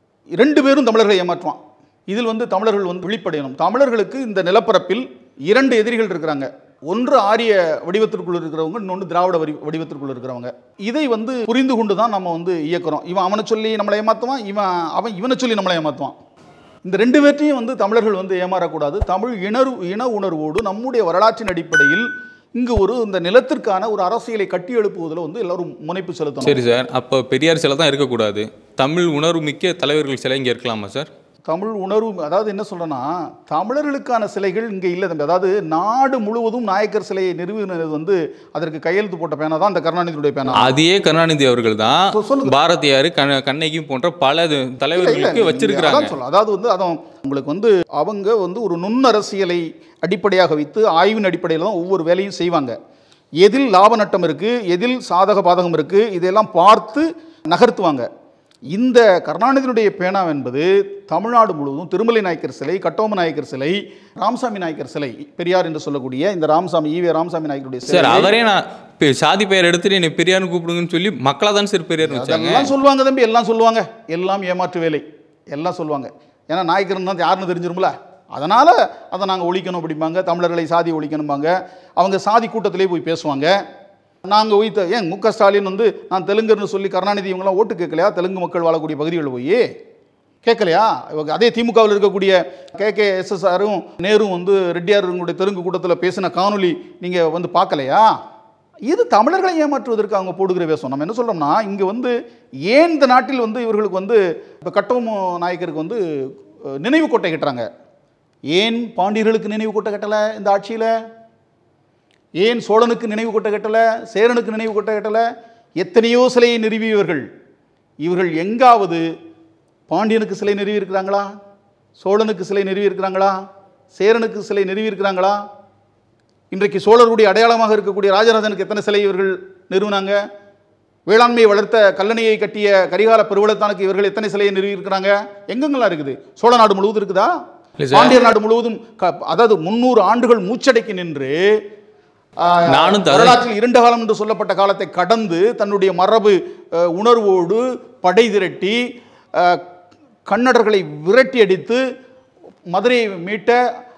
2 பேரும் தமிழர்களை ஏமாற்றுவான். இதில் வந்து தமிழர்கள் வந்து விழிப்படையணும். தமிழர்களுக்கு இந்த நிலப்பரப்பில் 2 எதிரிகள் இருக்கிறாங்க. ஒன்று ஆரிய வடிவத்திற்குள் இருக்கிறவங்க, இன்னொன்று திராவிட வடிவத்திற்குள் இருக்கிறவங்க. இதை வந்து புரிந்து கொண்டு தான் நம்ம வந்து இயக்கிறோம். இவன் அவனை சொல்லி நம்மளை ஏமாற்றுவான், அவன் இவனை சொல்லி நம்மளை ஏமாற்றுவான். இந்த 2 பேர்த்தையும் வந்து தமிழர்கள் வந்து ஏமாறக்கூடாது. தமிழ் இன உணர்வோடு நம்முடைய வரலாற்றின் அடிப்படையில் இங்கு இந்த நிலத்திற்கான ஒரு அரசியலை கட்டி எழுப்புவதில் வந்து எல்லாரும் முனைப்பு செலுத்தணும். சரி சார், அப்போ பெரியார் சிலை தான் இருக்கக்கூடாது, தமிழ் உணர்வு மிக்க தலைவர்கள் சிலை இங்கே இருக்கலாமா சார்? தமிழ் உணர்வு, அதாவது என்ன சொல்றேன்னா, தமிழர்களுக்கான சிலைகள் இங்கே இல்லை தம்பி. அதாவது நாடு முழுவதும் நாயக்கர் சிலையை நிறுவினது வந்து அதற்கு கையெழுத்து போட்ட பேனா தான் அந்த கருணாநிதியுடைய பேனா. அதே கருணாநிதி அவர்கள் தான் பாரதியார், கண்ணகி போன்ற பல தலைவர்களுக்கு வச்சிருக்கிறாங்க. அதாவது வந்து உங்களுக்கு வந்து அவங்க வந்து ஒரு நுண்ணரசியலை அடிப்படையாக வைத்து ஆய்வின் அடிப்படையில் தான் ஒவ்வொரு வேலையும் செய்வாங்க. எதில் லாப நட்டம் இருக்குது, எதில் சாதக பாதகம் இருக்குது, இதெல்லாம் பார்த்து நகர்த்துவாங்க. இந்த கருணாநிதியுடைய பேனா என்பது தமிழ்நாடு முழுவதும் திருமலை நாயக்கர் சிலை, கட்டோம நாயக்கர் சிலை, ராமசாமி நாயக்கர் சிலை, பெரியார் என்று சொல்லக்கூடிய இந்த ஈவே ராமசாமி நாயக்கருடைய சிலை. சார், அவரே நான் சாதி பெயர் எடுத்துட்டு என்னை பெரியார்னு கூப்பிடுங்கன்னு சொல்லி மக்களாக தான் சார் பெரியார் வச்சாங்க. எல்லாம் சொல்லுவாங்க தம்பி, எல்லாம் சொல்லுவாங்க, எல்லாம் ஏமாற்று வேலை, எல்லாம் சொல்லுவாங்க. ஏன்னா நாயக்கர்னு தான் யாருன்னு தெரிஞ்சிரும்ல, அதனால் அதை நாங்கள் ஒழிக்கணும் அப்படிம்பாங்க. தமிழர்களை சாதி ஒழிக்கணும்பாங்க. அவங்க சாதி கூட்டத்திலே போய் பேசுவாங்க. நாங்கள் உயிர்த்த மு.க. ஸ்டாலின் வந்து நான் தெலுங்குன்னு சொல்லி கருணாநிதி இவங்களாம் ஓட்டு கேட்கலையா? தெலுங்கு மக்கள் வாழக்கூடிய பகுதிகளில் போய் கேட்கலையா? அதே திமுகவில் இருக்கக்கூடிய KKSSரும் நேரும் வந்து ரெட்டியாருடைய தெலுங்கு கூட்டத்தில் பேசின காணொலி நீங்கள் வந்து பார்க்கலையா? இது தமிழர்களை ஏமாற்றுவதற்கு அவங்க போடுகிற வேஷம். நம்ம என்ன சொல்கிறோம்னா, இங்கே வந்து ஏன் இந்த நாட்டில் வந்து இவர்களுக்கு வந்து இப்போ கட்டோம நாயக்கருக்கு வந்து நினைவு கோட்டை கட்டுறாங்க? ஏன் பாண்டியர்களுக்கு நினைவு கோட்டை கட்டலை இந்த ஆட்சியில்? ஏன் சோழனுக்கு நினைவு கோட்டை கட்டலை, சேரனுக்கு நினைவு கோட்டை கட்டலை? எத்தனையோ சிலையை நிறுவியவர்கள். இவர்கள் எங்காவது பாண்டியனுக்கு சிலை நிறுவி இருக்கிறாங்களா? சோழனுக்கு சிலை நிறுவி இருக்கிறாங்களா? சேரனுக்கு சிலை நிறுவி இருக்கிறாங்களா? இன்றைக்கு சோழருடைய அடையாளமாக இருக்கக்கூடிய ராஜராஜனுக்கு எத்தனை சிலை இவர்கள் நிறுவனாங்க? வேளாண்மையை வளர்த்த கல்லணையை கட்டிய கரிகால பெருவளத்தானுக்கு இவர்கள் எத்தனை சிலையை நிறுவியிருக்கிறாங்க? எங்கெங்கெல்லாம் இருக்குது? சோழ நாடு முழுவதும் இருக்குதா? பாண்டியர் நாடு முழுவதும் அதாவது 300 ஆண்டுகள் மூச்சடைக்கு நின்று வரலாற்றில் இருண்ட காலம் என்று சொல்லப்பட்ட காலத்தை கடந்து தன்னுடைய மரபு உணர்வோடு படை திரட்டி கன்னடர்களை விரட்டி அடித்து மதுரையை மீட்ட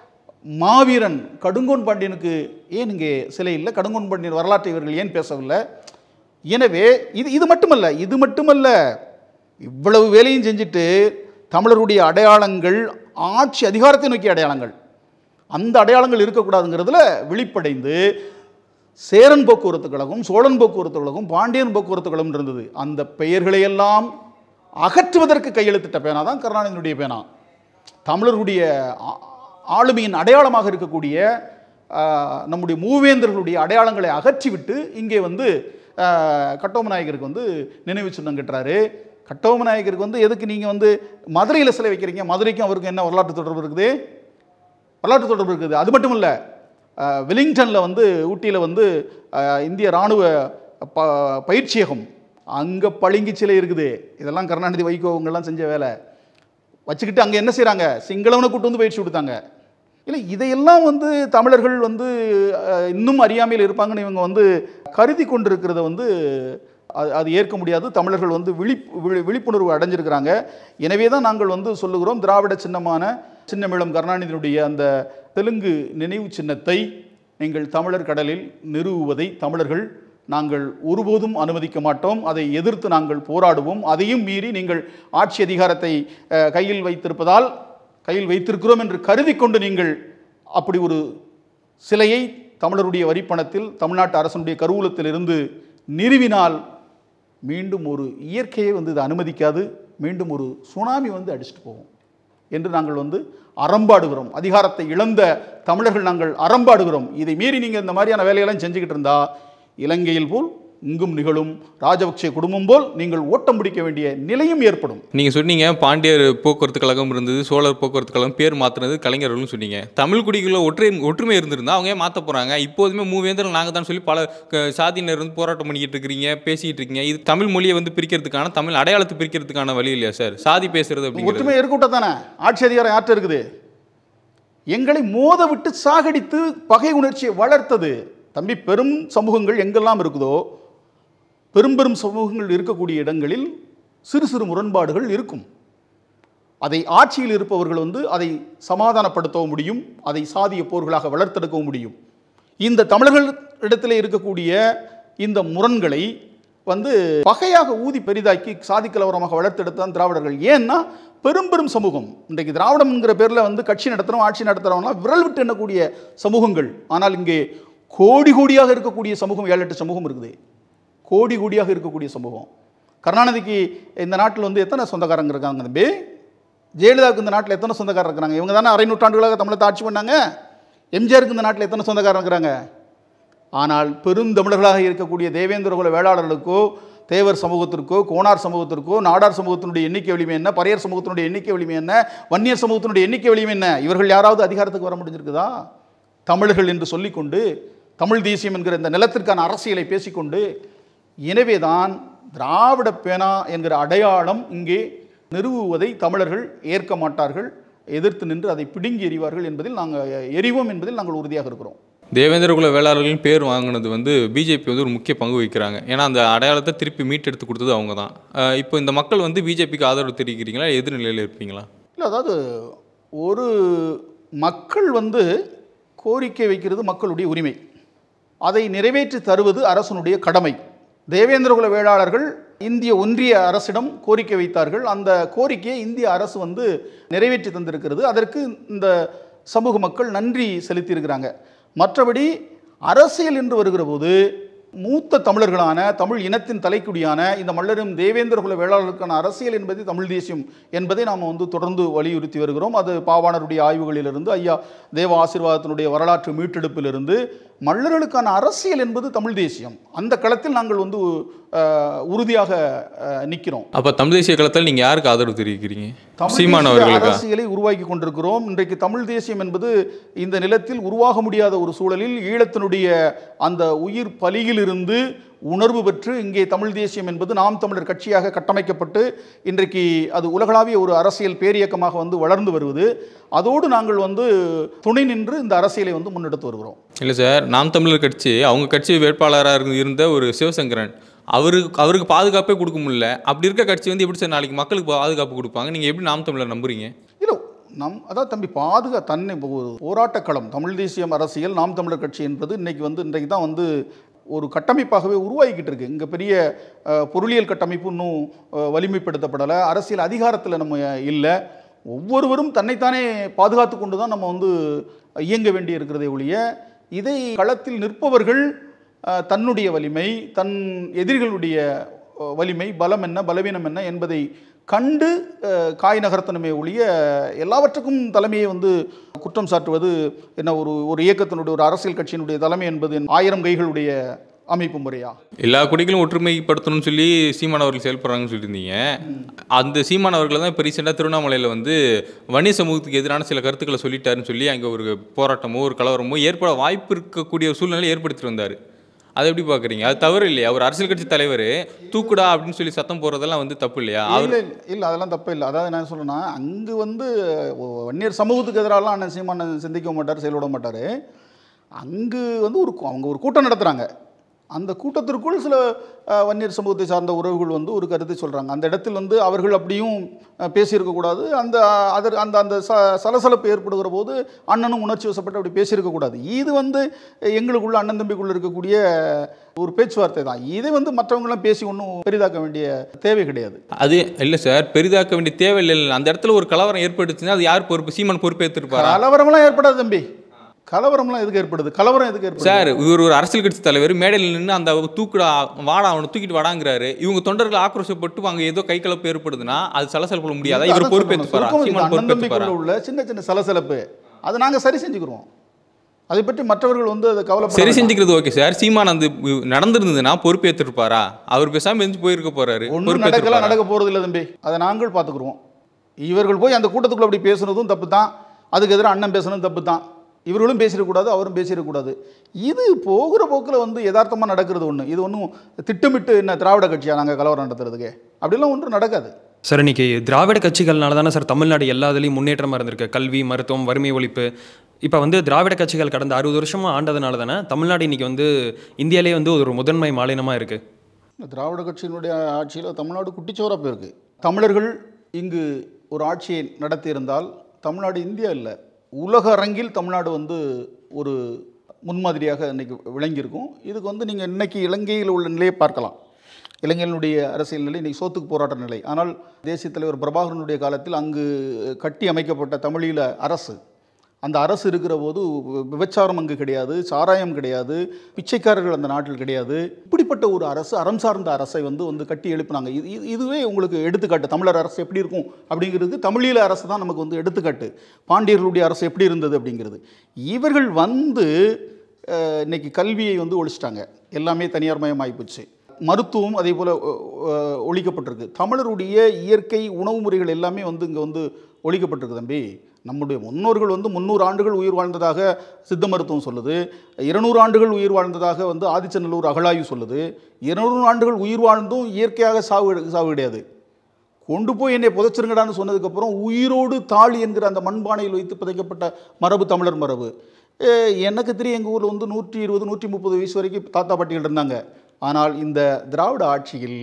மாவீரன் கடுங்கோன் பாண்டியனுக்கு ஏன் இங்கே சிலை இல்லை? கடுங்கோன் பாண்டியன் வரலாற்றை இவர்கள் ஏன் பேசவில்லை? எனவே இது மட்டுமல்ல இவ்வளவு வேலையும் செஞ்சுட்டு தமிழருடைய அடையாளங்கள் ஆட்சி அதிகாரத்தை நோக்கிய அடையாளங்கள், அந்த அடையாளங்கள் இருக்கக்கூடாதுங்கிறதுல விழிப்படைந்து சேரன் போக்குவரத்து கழகம், சோழன் போக்குவரத்து கழகம், பாண்டியன் போக்குவரத்து கழகம் இருந்தது. அந்த பெயர்களையெல்லாம் அகற்றுவதற்கு கையெழுத்திட்ட பேனா தான் கருணாநிதியினுடைய பேனா. தமிழர்களுடைய ஆளுமையின் அடையாளமாக இருக்கக்கூடிய நம்முடைய மூவேந்தர்களுடைய அடையாளங்களை அகற்றிவிட்டு இங்கே வந்து கட்டோமநாயகருக்கு வந்து நினைவு சின்னம் கட்டுறாரு. கட்டோமநாயகருக்கு வந்து எதுக்கு நீங்கள் வந்து மதுரையில் சிலை வைக்கிறீங்க? மதுரைக்கும் அவருக்கு என்ன வரலாற்று தொடர்பு இருக்குது? வரலாற்று தொடர்பு இருக்குது. அது மட்டும் இல்லை, வெலிங்டனில் வந்து ஊட்டியில் வந்து இந்திய இராணுவ பயிற்சியகம், அங்கே பளிங்கு சிலை இருக்குது. இதெல்லாம் கருணாநிதி வைகோவங்கெல்லாம் செஞ்ச வேலை. வச்சுக்கிட்டு அங்கே என்ன செய்கிறாங்க? சிங்களவனை கூட்டு வந்து பயிற்சி கொடுத்தாங்க. இல்லை, இதையெல்லாம் வந்து தமிழர்கள் வந்து இன்னும் அறியாமையில் இருப்பாங்கன்னு இவங்க வந்து கருதி கொண்டிருக்கிறத வந்து அது ஏற்க முடியாது. தமிழர்கள் வந்து விழிப்புணர்வு அடைஞ்சிருக்கிறாங்க. எனவே தான் நாங்கள் வந்து சொல்லுகிறோம், திராவிட சின்னமான சின்னமிளம் கருணாநிதியினுடைய அந்த தெலுங்கு நினைவு சின்னத்தை நீங்கள் தமிழர் கடலில் நிறுவுவதை தமிழர்கள் நாங்கள் ஒருபோதும் அனுமதிக்க மாட்டோம். அதை எதிர்த்து நாங்கள் போராடுவோம். அதையும் மீறி நீங்கள் ஆட்சி அதிகாரத்தை கையில் வைத்திருக்கிறோம் என்று கருதி கொண்டு நீங்கள் அப்படி ஒரு சிலையை தமிழருடைய வரிப்பணத்தில் தமிழ்நாட்டு அரசனுடைய கருவூலத்தில் இருந்து நிறுவினால் மீண்டும் ஒரு இயற்கையை வந்து இதை அனுமதிக்காது. மீண்டும் ஒரு சுனாமி வந்து அடிச்சுட்டு போகும் என்று நாங்கள் வந்து அறம்பாடுகிறோம். அதிகாரத்தை இழந்த தமிழர்கள் நாங்கள் அறம்பாடுகிறோம். இதை மீறி நீங்கள் இந்த மாதிரியான வேலையெல்லாம் செஞ்சுக்கிட்டு இருந்தா இலங்கையில் போல் இங்கும் நிகழும், ராஜபக்சே குடும்பம் போல் நீங்கள் ஓட்டம் பிடிக்க வேண்டிய நிலையும் ஏற்படும். நீங்கள் சொன்னீங்க பாண்டியர் போக்குவரத்து கழகம் இருந்தது, சோழர் போக்குவரத்து கழகம் பேர் மாற்றினது கலைஞர்கள்னு சொன்னீங்க. தமிழ் குடிகளில் ஒற்றுமை இருந்திருந்தா அவங்க ஏன் மாற்ற போகிறாங்க? இப்போதுமே மூவேந்தர்கள் நாங்கள் தான் சொல்லி பல சாதியினர் வந்து போராட்டம் பண்ணிக்கிட்டு இருக்கிறீங்க, பேசிக்கிட்டு இருக்கீங்க. இது தமிழ் மொழியை வந்து பிரிக்கிறதுக்கான, தமிழ் அடையாளத்தை பிரிக்கிறதுக்கான வழி இல்லையா சார்? சாதி பேசுறது அப்படி ஒற்றுமை இருக்கட்டும் தானே. ஆட்சி அதிகாரம் யார்கிட்ட இருக்குது? எங்களை மோத விட்டு சாகடித்து பகை உணர்ச்சியை வளர்த்தது. தம்பி, பெரும் சமூகங்கள் எங்கெல்லாம் இருக்குதோ, பெரும் சமூகங்கள் இருக்கக்கூடிய இடங்களில் சிறு சிறு முரண்பாடுகள் இருக்கும். அதை ஆட்சியில் இருப்பவர்கள் வந்து அதை சமாதானப்படுத்தவும் முடியும், அதை சாதிய போர்களாக வளர்த்தெடுக்கவும் முடியும். இந்த தமிழர்கள் இடத்திலே இருக்கக்கூடிய இந்த முரண்களை வந்து பகையாக ஊதி பெரிதாக்கி சாதி கலவரமாக வளர்த்தெடுத்தான் திராவிடர்கள். ஏன்னா பெரும் சமூகம் இன்றைக்கு திராவிடம்ங்கிற பேரில் வந்து கட்சி நடத்துகிறோம், ஆட்சி நடத்துகிறோம்னா விரல் விட்டு எண்ணக்கூடிய சமூகங்கள். ஆனால் இங்கே கோடியாக இருக்கக்கூடிய சமூகம், 7-8 சமூகம் இருக்குது. கோடியாக இருக்கக்கூடிய சமூகம். கருணாநிதிக்கு இந்த நாட்டில் வந்து எத்தனை சொந்தக்காரங்க இருக்காங்க? தம்பி, ஜெயலலிதாவுக்கு இந்த நாட்டில் எத்தனை சொந்தக்காரர் இருக்கிறாங்க? இவங்க தானே அரை நூற்றாண்டுகளாக தமிழத்தை ஆட்சி பண்ணாங்க. எம்ஜிஆருக்கு இந்த நாட்டில் எத்தனை சொந்தக்காரர் இருக்கிறாங்க? ஆனால் பெருந்தமிழர்களாக இருக்கக்கூடிய தேவேந்திர குல வேளாளர்களுக்கோ, தேவர் சமூகத்திற்கோ, கோனார் சமூகத்திற்கோ, நாடார் சமூகத்தினுடைய எண்ணிக்கை வலிமை என்ன, பறையர் சமூகத்தினுடைய எண்ணிக்கை வலிமை என்ன, வன்னியர் சமூகத்தினுடைய எண்ணிக்கை வலிமை என்ன? இவர்கள் யாராவது அதிகாரத்துக்கு வர முடிஞ்சிருக்குதா? தமிழர்கள் என்று சொல்லிக்கொண்டு தமிழ் தேசியம் என்கிற இந்த நிலத்திற்கான அரசியலை பேசிக்கொண்டு, எனவேதான் திராவிட பேனா என்கிற அடையாளம் இங்கே நிறுவுவதை தமிழர்கள் ஏற்க மாட்டார்கள். எதிர்த்து நின்று அதை பிடுங்கி எறிவார்கள் என்பதில் நாங்கள் உறுதியாக இருக்கிறோம். தேவேந்திர குல வேளாளர்களின் பேர் வாங்கினது வந்து பிஜேபி வந்து ஒரு முக்கிய பங்கு வகிக்கிறாங்க. ஏன்னா அந்த அடையாளத்தை திருப்பி மீட்டெடுத்து கொடுத்தது அவங்க தான். இப்போ இந்த மக்கள் வந்து பிஜேபிக்கு ஆதரவு தெரிவிக்கிறீங்களா, எதிர்நிலையில் இருப்பீங்களா? இல்லை, அதாவது ஒரு மக்கள் வந்து கோரிக்கை வைக்கிறது மக்களுடைய உரிமை. அதை நிறைவேற்றி தருவது அரசனுடைய கடமை. தேவேந்திரகுல வேளாளர்கள் இந்திய ஒன்றிய அரசிடம் கோரிக்கை வைத்தார்கள். அந்த கோரிக்கையை இந்திய அரசு வந்து நிறைவேற்றி தந்திருக்கிறது. அதற்கு இந்த சமூக மக்கள் நன்றி செலுத்தியிருக்கிறாங்க. மற்றபடி அரசியல் என்று வருகிற போது மூத்த தமிழர்களான தமிழ் இனத்தின் தலைக்குடியான இந்த மல்லரும் தேவேந்திரகுல வேளாளர்களுக்கான அரசியல் என்பது தமிழ் தேசியம் என்பதை நாம் வந்து தொடர்ந்து வலியுறுத்தி வருகிறோம். அது பாவாணருடைய ஆய்வுகளிலிருந்து, ஐயா தேவ ஆசீர்வாதத்தினுடைய வரலாற்று மீட்டெடுப்பிலிருந்து, மல்லர்களுக்கான அரசியல் என்பது தமிழ் தேசியம். அந்த களத்தில் நாங்கள் வந்து உறுதியாக நிற்கிறோம். அப்போ தமிழ் தேசிய களத்தில் நீங்கள் யாருக்கு ஆதரவு தெரிவிக்கிறீங்க? சீமான் அரசியலை உருவாக்கி கொண்டிருக்கிறோம். இன்றைக்கு தமிழ் தேசியம் என்பது இந்த நிலத்தில் உருவாக முடியாத ஒரு சூழலில் ஈழத்தினுடைய அந்த உயிர் பலியிலிருந்து உணர்வு பெற்று இங்கே தமிழ் தேசியம் என்பது நாம் தமிழர் கட்சியாக கட்டமைக்கப்பட்டு இன்றைக்கு அது உலகளாவிய ஒரு அரசியல் பேரியக்கமாக வந்து வளர்ந்து வருவது. அதோடு நாங்கள் வந்து துணை நின்று இந்த அரசியலை வந்து முன்னெடுத்து வருகிறோம். இல்லை சார், நாம் தமிழர் கட்சி அவங்க கட்சி வேட்பாளராக இருந்த ஒரு சிவசங்கரன் அவருக்கு பாதுகாப்பே கொடுக்க முடியல. அப்படி இருக்க கட்சி வந்து எப்படி சார் நாளைக்கு மக்களுக்கு பாதுகாப்பு கொடுப்பாங்க? நீங்கள் எப்படி நாம் தமிழர் நம்புறீங்க? இல்லை, அதான் தம்பி, தன்னை ஒரு போராட்டக்களம் தமிழ் தேசியம் அரசியல் நாம் தமிழர் கட்சி என்பது இன்றைக்கு தான் வந்து ஒரு கட்டமைப்பாகவே உருவாகிக்கிட்டு இருக்கு. இங்கே பெரிய பொருளியல் கட்டமைப்பு இன்னும் வலிமைப்படுத்தப்படலை. அரசியல் அதிகாரத்தில் நம்ம இல்லை. ஒவ்வொருவரும் தன்னைத்தானே பாதுகாத்து கொண்டு தான் நம்ம வந்து இயங்க வேண்டி இருக்கிறதே ஒழிய, இதை களத்தில் நிற்பவர்கள் தன்னுடைய வலிமை, தன் எதிரிகளுடைய வலிமை, பலம் என்ன பலவீனம் என்ன என்பதை கண்டு காய் நகர்த்தனமே ஒழிய எல்லாவற்றுக்கும் தலைமையை வந்து குற்றம் சாட்டுவது என்ன ஒரு இயக்கத்தினுடைய ஒரு அரசியல் கட்சியினுடைய தலைமை என்பது 1000 கைகளுடைய அமைப்பு முறையா? எல்லா குடிகளும் ஒற்றுமைப்படுத்தணும்னு சொல்லி சீமான் அவர்கள் செயல்படுறாங்கன்னு சொல்லியிருந்தீங்க. அந்த சீமான் அவர்களை தான் இப்போ ரீசெண்டாக திருவண்ணாமலையில் வந்து வன்னிய சமூகத்துக்கு எதிரான சில கருத்துக்களை சொல்லிட்டாருன்னு சொல்லி அங்கே ஒரு போராட்டமோ ஒரு கலவரமோ ஏற்பட வாய்ப்பு இருக்கக்கூடிய சூழ்நிலை ஏற்படுத்திட்டு வந்தார். அதை எப்படி பார்க்குறீங்க? அது தவறு இல்லையா? ஒரு அரசியல் கட்சி தலைவர் தூக்குடா அப்படின்னு சொல்லி சத்தம் போடுறதெல்லாம் வந்து தப்பு இல்லையா? இல்லை, அதெல்லாம் தப்பு இல்லை. அதாவது நான் சொல்கிறேன்னா, அங்கே வந்து வன்னியர் சமூகத்துக்கு எதிராலாம் அண்ணன் சீமான் சிந்திக்க மாட்டார், செயல்பட மாட்டார். அங்கு வந்து அவங்க ஒரு கூட்டம் நடத்துகிறாங்க. அந்த கூட்டத்திற்குள் சில வன்னியர் சமூகத்தை சார்ந்த உறவுகள் வந்து ஒரு கருத்தை சொல்கிறாங்க. அந்த இடத்தில் வந்து அவர்கள் அப்படியும் பேசியிருக்கக்கூடாது. அந்த அந்த சலசலப்பு ஏற்படுகிற போது அண்ணனும் உணர்ச்சி வசப்பட்டு அப்படி பேசியிருக்கக்கூடாது. இது வந்து எங்களுக்குள்ள அண்ணன் தம்பிக்குள்ள இருக்கக்கூடிய ஒரு பேச்சுவார்த்தை தான். இதை வந்து மற்றவங்களாம் பேசி ஒன்றும் பெரிதாக்க வேண்டிய தேவை கிடையாது. அது இல்லை சார், பெரிதாக்க வேண்டிய தேவை இல்லை. அந்த இடத்துல ஒரு கலவரம் ஏற்பட்டுச்சுன்னா அது யார் பொறுப்பு? சீமான் பொறுப்பேற்றிருப்பார்? கலவரம்லாம் ஏற்படாது தம்பி. கலவரம்லாம் எதுக்கு ஏற்படுது? கலவரம் எதுக்கு ஏற்படுது சார்? இவர் ஒரு அரசியல் கட்சி தலைவர் மேடையில் நின்று அந்த தூக்குடா வாடா அவனை தூக்கிட்டு வாடாங்கிறாரு. இவங்க தொண்டர்கள் ஆக்ரோஷப்பட்டு அங்கே ஏதோ கை கலப்பு ஏற்படுதுன்னா அது சலசலப்பட முடியாதா? இவர் பொறுப்பேற்றுப்பாரா? உள்ள சின்ன சின்ன சலசலப்பு அதை நாங்கள் சரி செஞ்சுக்கிறோம். அதை பற்றி மற்றவர்கள் வந்து அதை கவலை சரி செஞ்சுக்கிறது ஓகே சார். சீமான் அந்த நடந்திருந்ததுன்னா பொறுப்பேற்றிருப்பாரா? அவர் பேசாமல் எரிஞ்சு போயிருக்க போறாரு. ஒன்றும் நடக்க போறது இல்லை தம்பி. அதை நாங்கள் பார்த்துக்குருவோம். இவர்கள் போய் அந்த கூட்டத்துக்குள்ள அப்படி பேசுனதும் தப்பு தான். அதுக்கு எதிராக அண்ணன் பேசுனதும் தப்பு தான். இவர்களும் பேசிடக்கூடாது, அவரும் பேசிடக்கூடாது. இது போகிற போக்கில் வந்து யதார்த்தமாக நடக்கிறது ஒன்று. இது ஒன்றும் திட்டமிட்டு என்ன திராவிட கட்சியாக நாங்கள் கலவரம் நடத்துறதுக்கு அப்படிலாம் ஒன்றும் நடக்காது சார். இன்றைக்கி திராவிட கட்சிகள்னால தானே சார் தமிழ்நாடு எல்லா இதுலேயும் முன்னேற்றமாக இருந்திருக்கு. கல்வி, மருத்துவம், வறுமை ஒழிப்பு. இப்போ வந்து திராவிட கட்சிகள் கடந்த 60 வருஷமாக ஆண்டதுனால தானே தமிழ்நாடு இன்றைக்கி வந்து இந்தியாவிலே வந்து ஒரு முதன்மை மாநிலமாக இருக்குது. திராவிட கட்சியினுடைய ஆட்சியில் தமிழ்நாடு குட்டிச்சோராக போயிருக்கு. தமிழர்கள் இங்கு ஒரு ஆட்சியை நடத்தியிருந்தால் தமிழ்நாடு இந்தியா இல்லை, உலக அரங்கில் தமிழ்நாடு வந்து ஒரு முன்மாதிரியாக இன்றைக்கி விளங்கியிருக்கும். இதுக்கு வந்து நீங்கள் இன்றைக்கி இலங்கையில் உள்ள நிலையை பார்க்கலாம். இலங்கையினுடைய அரசியல் நிலை இன்றைக்கி சோத்துக்கு போராட்ட நிலை. ஆனால் தேசிய தலைவர் பிரபாகரனுடைய காலத்தில் அங்கு கட்டி அமைக்கப்பட்ட தமிழீழ அரசு, அந்த அரசு இருக்கிற போது விபச்சாரம் அங்கு கிடையாது, சாராயம் கிடையாது, பிச்சைக்காரர்கள் அந்த நாட்டில் கிடையாது. இப்படிப்பட்ட ஒரு அரசு, அறம் சார்ந்த அரசை வந்து கட்டி எழுப்பினாங்க. இதுவே உங்களுக்கு எடுத்துக்காட்டு. தமிழர் அரசு எப்படி இருக்கும் அப்படிங்கிறது தமிழீழ அரசு தான் நமக்கு வந்து எடுத்துக்காட்டு. பாண்டியர்களுடைய அரசு எப்படி இருந்தது அப்படிங்கிறது. இவர்கள் வந்து இன்னைக்கு கல்வியை வந்து ஒழிச்சிட்டாங்க. எல்லாமே தனியார் மயமாகிப்போச்சு. மருத்துவம் அதே போல் ஒழிக்கப்பட்டிருக்கு. தமிழருடைய இயற்கை உணவு முறைகள் எல்லாமே வந்து இங்கே வந்து ஒழிக்கப்பட்டிருக்கு தம்பி. நம்முடைய முன்னோர்கள் வந்து 300 ஆண்டுகள் உயிர் வாழ்ந்ததாக சித்த மருத்துவம் சொல்லுது. 200 ஆண்டுகள் உயிர் வாழ்ந்ததாக வந்து ஆதிச்சநல்லூர் அகழாய்வு சொல்லுது. 200 ஆண்டுகள் உயிர் வாழ்ந்தும் இயற்கையாக சாவு கிடையாது. கொண்டு போய் என்னை புதைச்சிருங்கடான்னு சொன்னதுக்கப்புறம் உயிரோடு தாலி என்கிற அந்த மண்பானையில் வைத்து புதைக்கப்பட்ட மரபு தமிழர் மரபு. எனக்கு தெரியும் எங்கள் ஊரில் வந்து 120, 130 வயசு வரைக்கும் தாத்தா பாட்டிகள் இருந்தாங்க. ஆனால் இந்த திராவிட ஆட்சியில்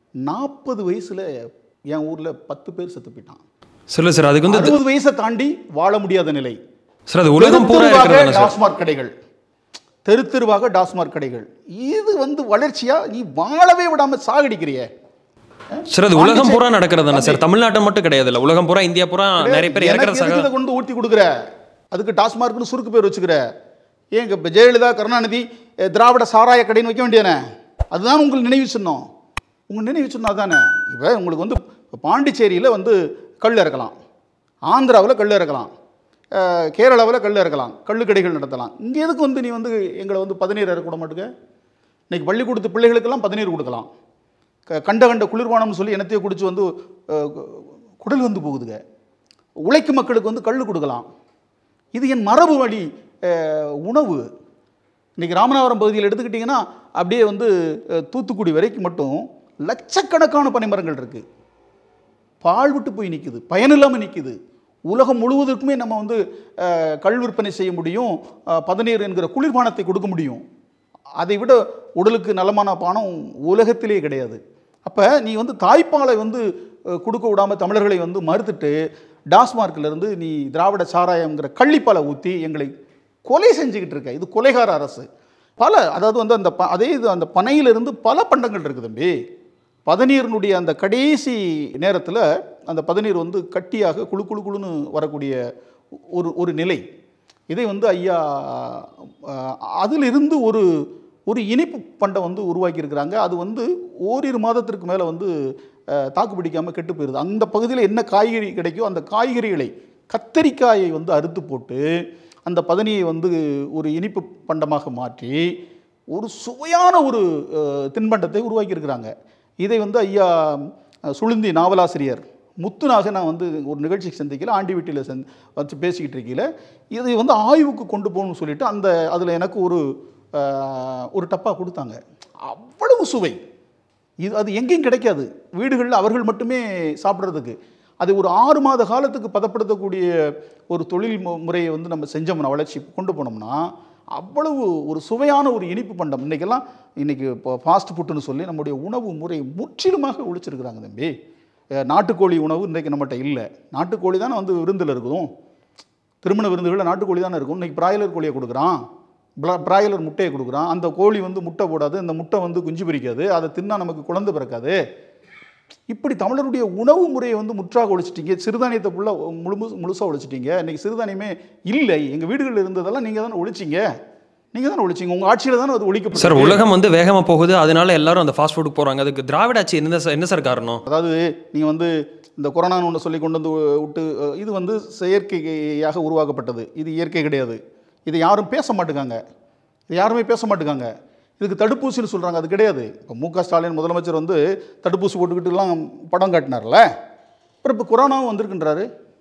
40 வயசில் என் ஊரில் 10 பேர் செத்து போயிட்டான். சொல்ல சார், அதுக்கு வந்து 60 வயசை தாண்டி வாழ முடியாத நிலை. சார், அது உலகம் பூரா இருக்கிறது. டாஸ்மார்க் கடைகள், தெரு தெருவாக டாஸ்மார்க் கடைகள். இது வந்து வளர்ச்சியா? நீ வாழவே விடாம சாகடிக்கிறிய சார். அது உலகம் பூரா நடக்கிறது தானே சார், தமிழ்நாட்டை மட்டும் கிடையாது. இல்லை, உலகம் பூரா, இந்தியா பூரா நிறைய பேர் இறக்குற கொண்டு ஊற்றி கொடுக்குற. அதுக்கு டாஸ்மார்க்னு சுருக்கு பேர் வச்சுக்கிற. ஏன் இப்போ ஜெயலலிதா, கருணாநிதி திராவிட சாராய கடைன்னு வைக்க வேண்டியதானே? அதுதான் உங்களுக்கு நினைவு சின்னம். உங்கள் நினைவு சின்னம் அதுதானே. இப்போ உங்களுக்கு வந்து பாண்டிச்சேரியில் வந்து கல் இறக்கலாம், ஆந்திராவில் கல் இறக்கலாம். கேரளாவில் கல் இறக்கலாம், கல்லுக்கடைகள் நடத்தலாம். இங்கே எதுக்கு வந்து நீ வந்து எங்களை வந்து பதநீர் இறக்க விட மாட்டுக்க? இன்றைக்கி பள்ளிக்கூடத்து பிள்ளைகளுக்கெல்லாம் பதநீர் கொடுக்கலாம். கண்ட குளிர்பானம்னு சொல்லி என்னத்தையும் குடிச்சு வந்து குடல் வந்து போகுதுங்க. உழைக்கும் மக்களுக்கு வந்து கல் கொடுக்கலாம். இது என் மரபு வழி உணவு. இன்றைக்கி ராமநாதபுரம் பகுதியில் எடுத்துக்கிட்டிங்கன்னா அப்படியே வந்து தூத்துக்குடி வரைக்கும் மட்டும் லட்சக்கணக்கான பனைமரங்கள் இருக்குது. பால் விட்டு போய் நிற்குது, பயனில்லாமல் நிற்குது. உலகம் முழுவதற்குமே நம்ம வந்து கள் விற்பனை செய்ய முடியும், பதநீர் என்கிற குளிர்பானத்தை கொடுக்க முடியும். அதை விட உடலுக்கு நலமான பானம் உலகத்திலே கிடையாது. அப்போ நீ வந்து தாய்ப்பாலை வந்து கொடுக்க விடாமல் தமிழர்களை வந்து மறுத்துட்டு டாஸ்மார்க்கிலேருந்து நீ திராவிட சாராயங்கிற கள்ளிப்பாலை ஊற்றி எங்களை கொலை செஞ்சுக்கிட்டு இருக்க. இது கொலைகார அரசு. அதாவது வந்து அந்த பனையிலிருந்து பல பண்டங்கள் இருக்குது தம்பி. பதநீரினுடைய அந்த கடைசி நேரத்தில் அந்த பதநீர் வந்து கட்டியாக குழுன்னு வரக்கூடிய ஒரு நிலை. இதை வந்து ஐயா அதிலிருந்து ஒரு இனிப்பு பண்டம் வந்து உருவாக்கியிருக்கிறாங்க. அது வந்து ஓரிரு மாதத்திற்கு மேலே வந்து தாக்கு பிடிக்காமல் கெட்டு போயிடுது. அந்த பகுதியில் என்ன காய்கறி கிடைக்கும் அந்த காய்கறிகளை, கத்தரிக்காயை வந்து அறுத்து போட்டு அந்த பதனியை வந்து ஒரு இனிப்பு பண்டமாக மாற்றி ஒரு சுவையான ஒரு தின்பண்டத்தை உருவாக்கியிருக்கிறாங்க. இதை வந்து ஐயா சுளுந்தி நாவலாசிரியர் முத்துனாக நான் வந்து ஒரு நிகழ்ச்சிக்கு சந்திக்கல, ஆண்டி வீட்டில் வச்சு பேசிக்கிட்டு இருக்கையில் இதை வந்து ஆய்வுக்கு கொண்டு போகணும்னு சொல்லிட்டு அதில் எனக்கு ஒரு டப்பா கொடுத்தாங்க. அவ்வளவு சுவை. அது எங்கேயும் கிடைக்காது. வீடுகளில் அவர்கள் மட்டுமே சாப்பிட்றதுக்கு. அது ஒரு 6 மாத காலத்துக்கு பதப்படுத்தக்கூடிய ஒரு தொழில் முறையை வந்து நம்ம செஞ்சோம்னா, வளர்ச்சி கொண்டு போனோம்னா அவ்வளவு ஒரு சுவையான ஒரு இனிப்பு பண்டம். இன்றைக்கி இப்போ ஃபாஸ்ட் ஃபுட்டுன்னு சொல்லி நம்முடைய உணவு முறை முற்றிலுமாக ஒழிச்சிருக்கிறாங்க தம்பி. நாட்டுக்கோழி உணவு இன்றைக்கு நம்மகிட்ட இல்லை. நாட்டுக்கோழி தானே வந்து விருந்தில் இருக்கும், திருமண விருந்துகளில் நாட்டுக்கோழி தானே இருக்கும். இன்றைக்கி பிராய்லர் கோழியை கொடுக்குறான், பிராய்லர் முட்டையை கொடுக்குறான். அந்த கோழி வந்து முட்டை போடாது, அந்த முட்டை வந்து குஞ்சு பிரிக்காது, அதை தின்னா நமக்கு குழந்தை பிறக்காது. இப்படி தமிழருடைய உணவு முறையை வந்து முற்றாக ஒழிச்சிட்டிங்க. சிறுதானியத்தை ஃபுல்லாக முழுசாக ஒழிச்சிட்டிங்க. இன்றைக்கி சிறுதானியமே இல்லை. எங்கள் வீடுகளில் இருந்ததெல்லாம் நீங்கள் தானே ஒழிச்சிங்க. உங்கள் ஆட்சியில் தானே அது ஒழிக்கப்படும். சார், உலகம் வந்து வேகமாக போகுது, அதனால எல்லாரும் அந்த ஃபாஸ்ட் ஃபுட்டுக்கு போகிறாங்க. அதுக்கு திராவிட ஆட்சி என்ன சார் காரணம்? அதாவது நீங்கள் வந்து இந்த கொரோனான்னு ஒன்று சொல்லி கொண்டு வந்து விட்டு, இது வந்து செயற்கையாக உருவாக்கப்பட்டது. இது இயற்கை கிடையாது. இதை யாரும் பேச மாட்டேங்காங்க. யாருமே பேச மாட்டேங்காங்க. இதுக்கு தடுப்பூசின்னு சொல்கிறாங்க, அது கிடையாது. இப்போ மு.க. ஸ்டாலின் முதலமைச்சர் வந்து தடுப்பூசி போட்டுக்கிட்டுலாம் படம் காட்டினார்ல. அப்புறம் இப்போ கொரோனாவும் வந்திருக்குன்றாரு.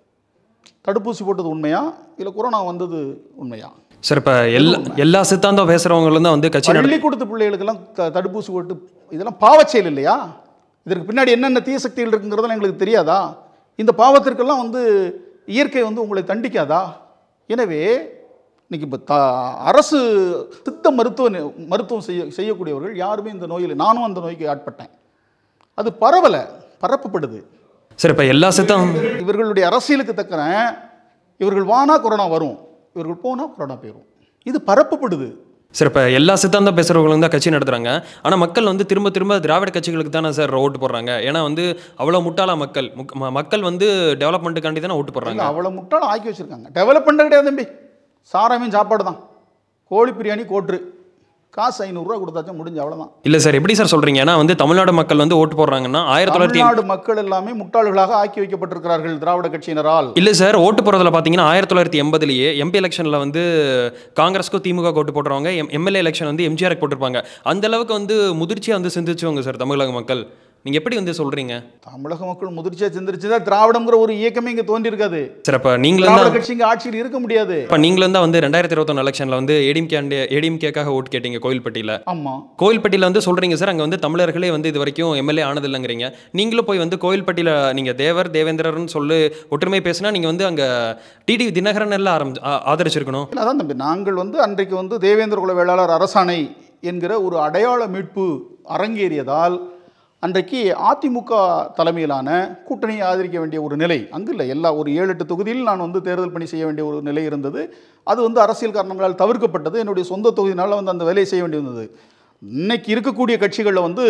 தடுப்பூசி போட்டது உண்மையா இல்லை கொரோனா வந்தது உண்மையா? சார், இப்போ எல்லா சித்தாந்தம் பேசுகிறவங்களும் தான் வந்து கட்சி பள்ளிக்கூடத்து பிள்ளைகளுக்கெல்லாம் தடுப்பூசி போட்டு இதெல்லாம் பாவச்செயல் இல்லையா? இதற்கு பின்னாடி என்னென்ன தீய சக்திகள் இருக்குங்கிறதெல்லாம் எங்களுக்கு தெரியாதா? இந்த பாவத்திற்கெல்லாம் வந்து இயற்கை வந்து உங்களை தண்டிக்காதா? எனவே இன்றைக்கி இப்போ அரசு சித்த மருத்துவம் செய்யக்கூடியவர்கள் யாருமே இந்த நோயில், நானும் அந்த நோய்க்கு ஆட்பட்டேன், அது பரப்பப்படுது. சார், இப்போ எல்லா சித்தம் இவர்களுடைய அரசியலுக்கு தக்கன இவர்கள் வானா கொரோனா வரும், இவர்கள் போனால் கொரோனா போயிடும். இது பரப்பப்படுது. சார், இப்போ எல்லா சித்தாந்தம் பேசுகிறவங்களும் தான் கட்சி நடத்துகிறாங்க. ஆனால் மக்கள் வந்து திரும்ப திராவிட கட்சிகளுக்கு தானே சார் ஓட்டு போடுறாங்க. ஏன்னா வந்து அவ்வளோ முட்டாளா மக்கள் வந்து டெவலப்மெண்ட்டுக்காண்டி தானே ஓட்டு போடுறாங்க. அவ்வளோ முட்டாளம் ஆக்கி வச்சுருக்காங்க. டெவலப்மெண்ட்டு கிடையாது தம்பி. சாராமையும் சாப்பாடு தான். கோழி பிரியாணி கோட்ரு, காசு 500 ரூபா கொடுத்தாச்சும் முடிஞ்சு, அவ்வளோதான். இல்லை சார், எப்படி சார் சொல்கிறீங்க? ஏன்னா வந்து தமிழ்நாடு மக்கள் வந்து ஓட்டு போடுறாங்கன்னா தமிழ்நாடு மக்கள் எல்லாமே முட்டாள்களாக ஆக்கி வைக்கப்பட்டிருக்கிறார்கள் திராவிட கட்சியினரால். இல்லை சார், ஓட்டு போடுறதுல பார்த்தீங்கன்னா 1980 எம்பி எலெக்ஷனில் வந்து காங்கிரஸ்க்கும் திமுக ஓட்டு போடுறவங்க, எம்எல்ஏ எலெக்ஷன் வந்து எம்ஜிஆருக்கு போட்டிருப்பாங்க. அந்த அளவுக்கு வந்து முதிர்ச்சியாக வந்து சிந்திச்சவங்க சார் தமிழக மக்கள். நீங்கள் எப்படி வந்து சொல்கிறீங்க? தமிழக மக்கள் முதிர்ச்சியாக சிந்திச்சுதான் திராவிடம்ங்கிற ஒரு இயக்கமே இங்கே தோன்றியிருக்காது சார். இப்போ நீங்களும் கட்சி இங்கே ஆட்சியில் இருக்க முடியாது. இப்போ நீங்களும் தான் வந்து 2021 எலெக்ஷனில் வந்து ஏடிஎம்கேக்காக ஓட்டு கேட்டீங்க கோயில்பட்டியில். ஆமாம், கோயில்பட்டியில் வந்து சொல்கிறீங்க சார், அங்கே வந்து தமிழர்களே வந்து இது வரைக்கும் எம்எல்ஏ ஆனதில்லைங்கிறீங்க. நீங்களும் போய் வந்து கோயில்பட்டியில் நீங்கள் தேவேந்திரர்னு சொல்லி ஒற்றுமை பேசினா நீங்கள் வந்து அங்கே டிடி தினகரன் எல்லாம் ஆதரிச்சிருக்கணும். அதான் தம்பி, நாங்கள் வந்து அன்றைக்கு வந்து தேவேந்திர குல வேளாளர் அரசாணை என்கிற ஒரு அடையாள மீட்பு அரங்கேறியதால் அன்றைக்கு அதிமுக தலைமையிலான கூட்டணியை ஆதரிக்க வேண்டிய ஒரு நிலை அங்கு இல்லை. ஒரு 7-8 தொகுதியில் நான் வந்து தேர்தல் பணி செய்ய வேண்டிய ஒரு நிலை இருந்தது. அது வந்து அரசியல் காரணங்களால் தவிர்க்கப்பட்டது. என்னுடைய சொந்த தொகுதியினால் வந்து அந்த வேலையை செய்ய வேண்டியிருந்தது. இன்னைக்கு இருக்கக்கூடிய கட்சிகளில் வந்து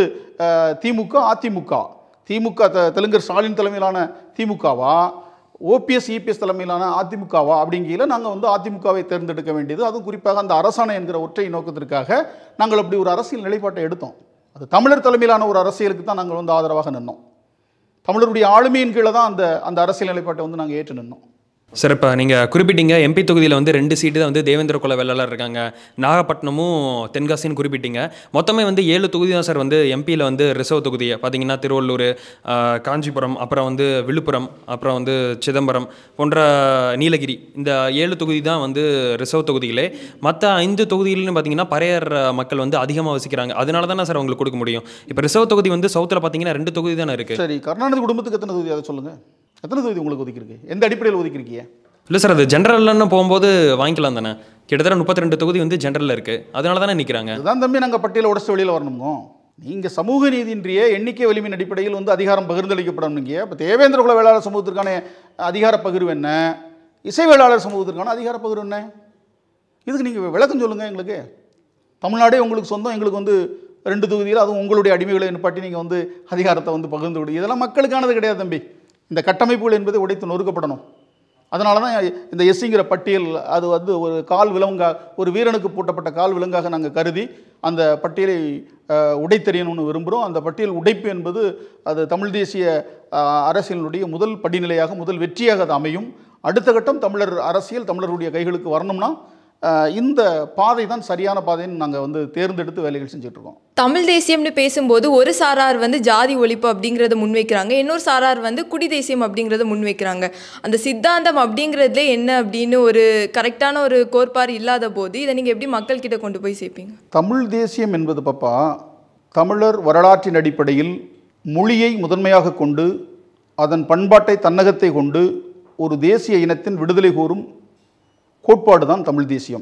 திமுக தெலுங்கர் ஸ்டாலின் தலைமையிலான திமுகவா, ஓபிஎஸ் இபிஎஸ் தலைமையிலான அதிமுகவா அப்படிங்கையில் நாங்கள் வந்து அதிமுகவை தேர்ந்தெடுக்க வேண்டியது. அதுவும் குறிப்பாக அந்த அரசாணை என்கிற ஒற்றை நோக்கத்திற்காக நாங்கள் அப்படி ஒரு அரசியல் நிலைப்பாட்டை எடுத்தோம். அது தமிழர் தலைமையிலான ஒரு அரசியலுக்கு தான் நாங்கள் வந்து ஆதரவாக நின்னோம். தமிழருடைய ஆளுமையின் கீழே தான் அந்த அரசியல் நிலைப்பாட்டை வந்து நாங்கள் ஏற்று நின்னோம். சார் இப்போ நீங்கள் குறிப்பிட்டீங்க எம்பி தொகுதியில் வந்து 2 சீட்டு தான் வந்து தேவேந்திர குல வேளாளர் இருக்காங்க, நாகப்பட்டினமும் தென்காசின்னு குறிப்பிட்டீங்க. மொத்தமே வந்து 7 தொகுதி தான் சார் வந்து எம்பியில் வந்து ரிசர்வ் தொகுதி. பார்த்தீங்கன்னா திருவள்ளூர், காஞ்சிபுரம், அப்புறம் வந்து விழுப்புரம், அப்புறம் வந்து சிதம்பரம் போன்ற நீலகிரி, இந்த 7 தொகுதி தான் வந்து ரிசர்வ் தொகுதிகளே. மற்ற 5 தொகுதிகள்னு பார்த்தீங்கன்னா பறையர் மக்கள் வந்து அதிகமாக வசிக்கிறாங்க. அதனால தானே சார் உங்களுக்கு கொடுக்க முடியும். இப்போ ரிசர்வ் தொகுதி வந்து சவுத்தில் பார்த்தீங்கன்னா 2 தொகுதி தானே இருக்குது. சரி, கருணாநிதி குடும்பத்துக்கு எத்தனை தொகுதி அதை சொல்லுங்கள். எத்தனை தொகுதி உங்களுக்கு ஒதுக்கிருக்கு? எந்த அடிப்படையில் ஒதுக்கிருக்கீங்க? இல்லை சார், அது ஜென்ரல்னு போகும்போது வாங்கிக்கலாம் தானே. கிட்டத்தட்ட 32 தொகுதி வந்து ஜென்ரலில் இருக்குது. அதனால தானே நிற்கிறாங்க. அதுதான் தம்பி நாங்கள் பட்டியலை உடச்சு வெளியில் வரணுமோ. நீங்கள் சமூக நீதியின்றிய எண்ணிக்கை வலிமையின் அடிப்படையில் வந்து அதிகாரம் பகிர்ந்தளிக்கப்படணுங்க. இப்போ தேவேந்திர குல வேளாளர் சமூகத்திற்கான அதிகார பகிர்வு என்ன, இசை வேளாளர் சமூகத்திற்கான அதிகார பகிர்வு என்ன? இதுக்கு நீங்கள் விளக்கம் சொல்லுங்கள் எங்களுக்கு. தமிழ்நாடே உங்களுக்கு சொந்தம், எங்களுக்கு வந்து 2 தொகுதியில் அதுவும் உங்களுடைய அடிமைகளை நிப்பாட்டி நீங்கள் வந்து அதிகாரத்தை வந்து பகிர்ந்து விடு. இதெல்லாம் மக்களுக்கானது கிடையாது தம்பி. இந்த கட்டமைப்புகள் என்பது உடைத்து நொறுக்கப்படணும். அதனால தான் இந்த எஸ்சிங்கிற பட்டியல் அது வந்து ஒரு கால் விலங்காக, ஒரு வீரனுக்கு பூட்டப்பட்ட கால் விலங்காக நாங்கள் கருதி அந்த பட்டியலை உடைத்தெறியணும்னு விரும்புகிறோம். அந்த பட்டியல் உடைப்பு என்பது அது தமிழ் தேசிய அரசியலினுடைய முதல் படிநிலையாக, முதல் வெற்றியாக அது அமையும். அடுத்த கட்டம் தமிழர் அரசியல் தமிழருடைய கைகளுக்கு வரணும்னா இந்த பாதை தான் சரியான பாதைன்னு நாங்கள் வந்து தேர்ந்தெடுத்து வேலைகள் செஞ்சுட்ருக்கோம். தமிழ் தேசியம்னு பேசும்போது ஒரு சாரார் வந்து ஜாதி ஒழிப்பு அப்படிங்கிறத முன்வைக்கிறாங்க, இன்னொரு சாரார் வந்து குடி தேசியம் அப்படிங்கிறத முன்வைக்கிறாங்க. அந்த சித்தாந்தம் அப்படிங்கிறதுல என்ன அப்படின்னு ஒரு கரெக்டான ஒரு கோட்பாடு இல்லாத போது இதை நீங்கள் எப்படி மக்கள்கிட்ட கொண்டு போய் சேர்ப்பீங்க? தமிழ் தேசியம் என்பது பாப்பா, தமிழர் வரலாற்றின் அடிப்படையில் மொழியை முதன்மையாக கொண்டு அதன் பண்பாட்டை தன்னகத்தை கொண்டு ஒரு தேசிய இனத்தின் விடுதலை கோரும் கோட்பாடு தான் தமிழ் தேசியம்.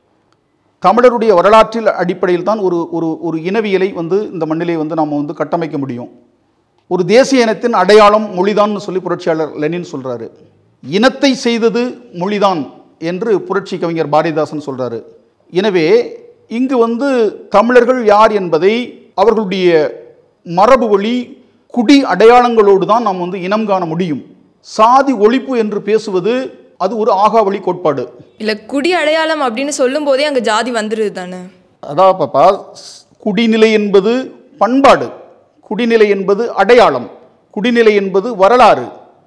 தமிழருடைய வரலாற்றில் அடிப்படையில் தான் ஒரு ஒரு ஒரு இனவியலை வந்து இந்த மண்ணிலே வந்து நாம் வந்து கட்டமைக்க முடியும். ஒரு தேசிய இனத்தின் அடையாளம் மொழிதான்னு சொல்லி புரட்சியாளர் லெனின் சொல்கிறாரு. இனத்தை செய்தது மொழிதான் என்று புரட்சி கவிஞர் பாரதிதாசன் சொல்கிறாரு. எனவே இங்கு வந்து தமிழர்கள் யார் என்பதை அவர்களுடைய மரபு வழி குடி அடையாளங்களோடு தான் நாம் வந்து இனம் காண முடியும். சாதி ஒழிப்பு என்று பேசுவது அது ஒரு ஆகாவளி கோட்பாடு. இல்லை, குடி அடையாளம் அப்படின்னு சொல்லும் போதே அங்கே ஜாதி வந்துடுது தானே. அதான் பாப்பா, குடிநிலை என்பது பண்பாடு, குடிநிலை என்பது அடையாளம், குடிநிலை என்பது வரலாறு.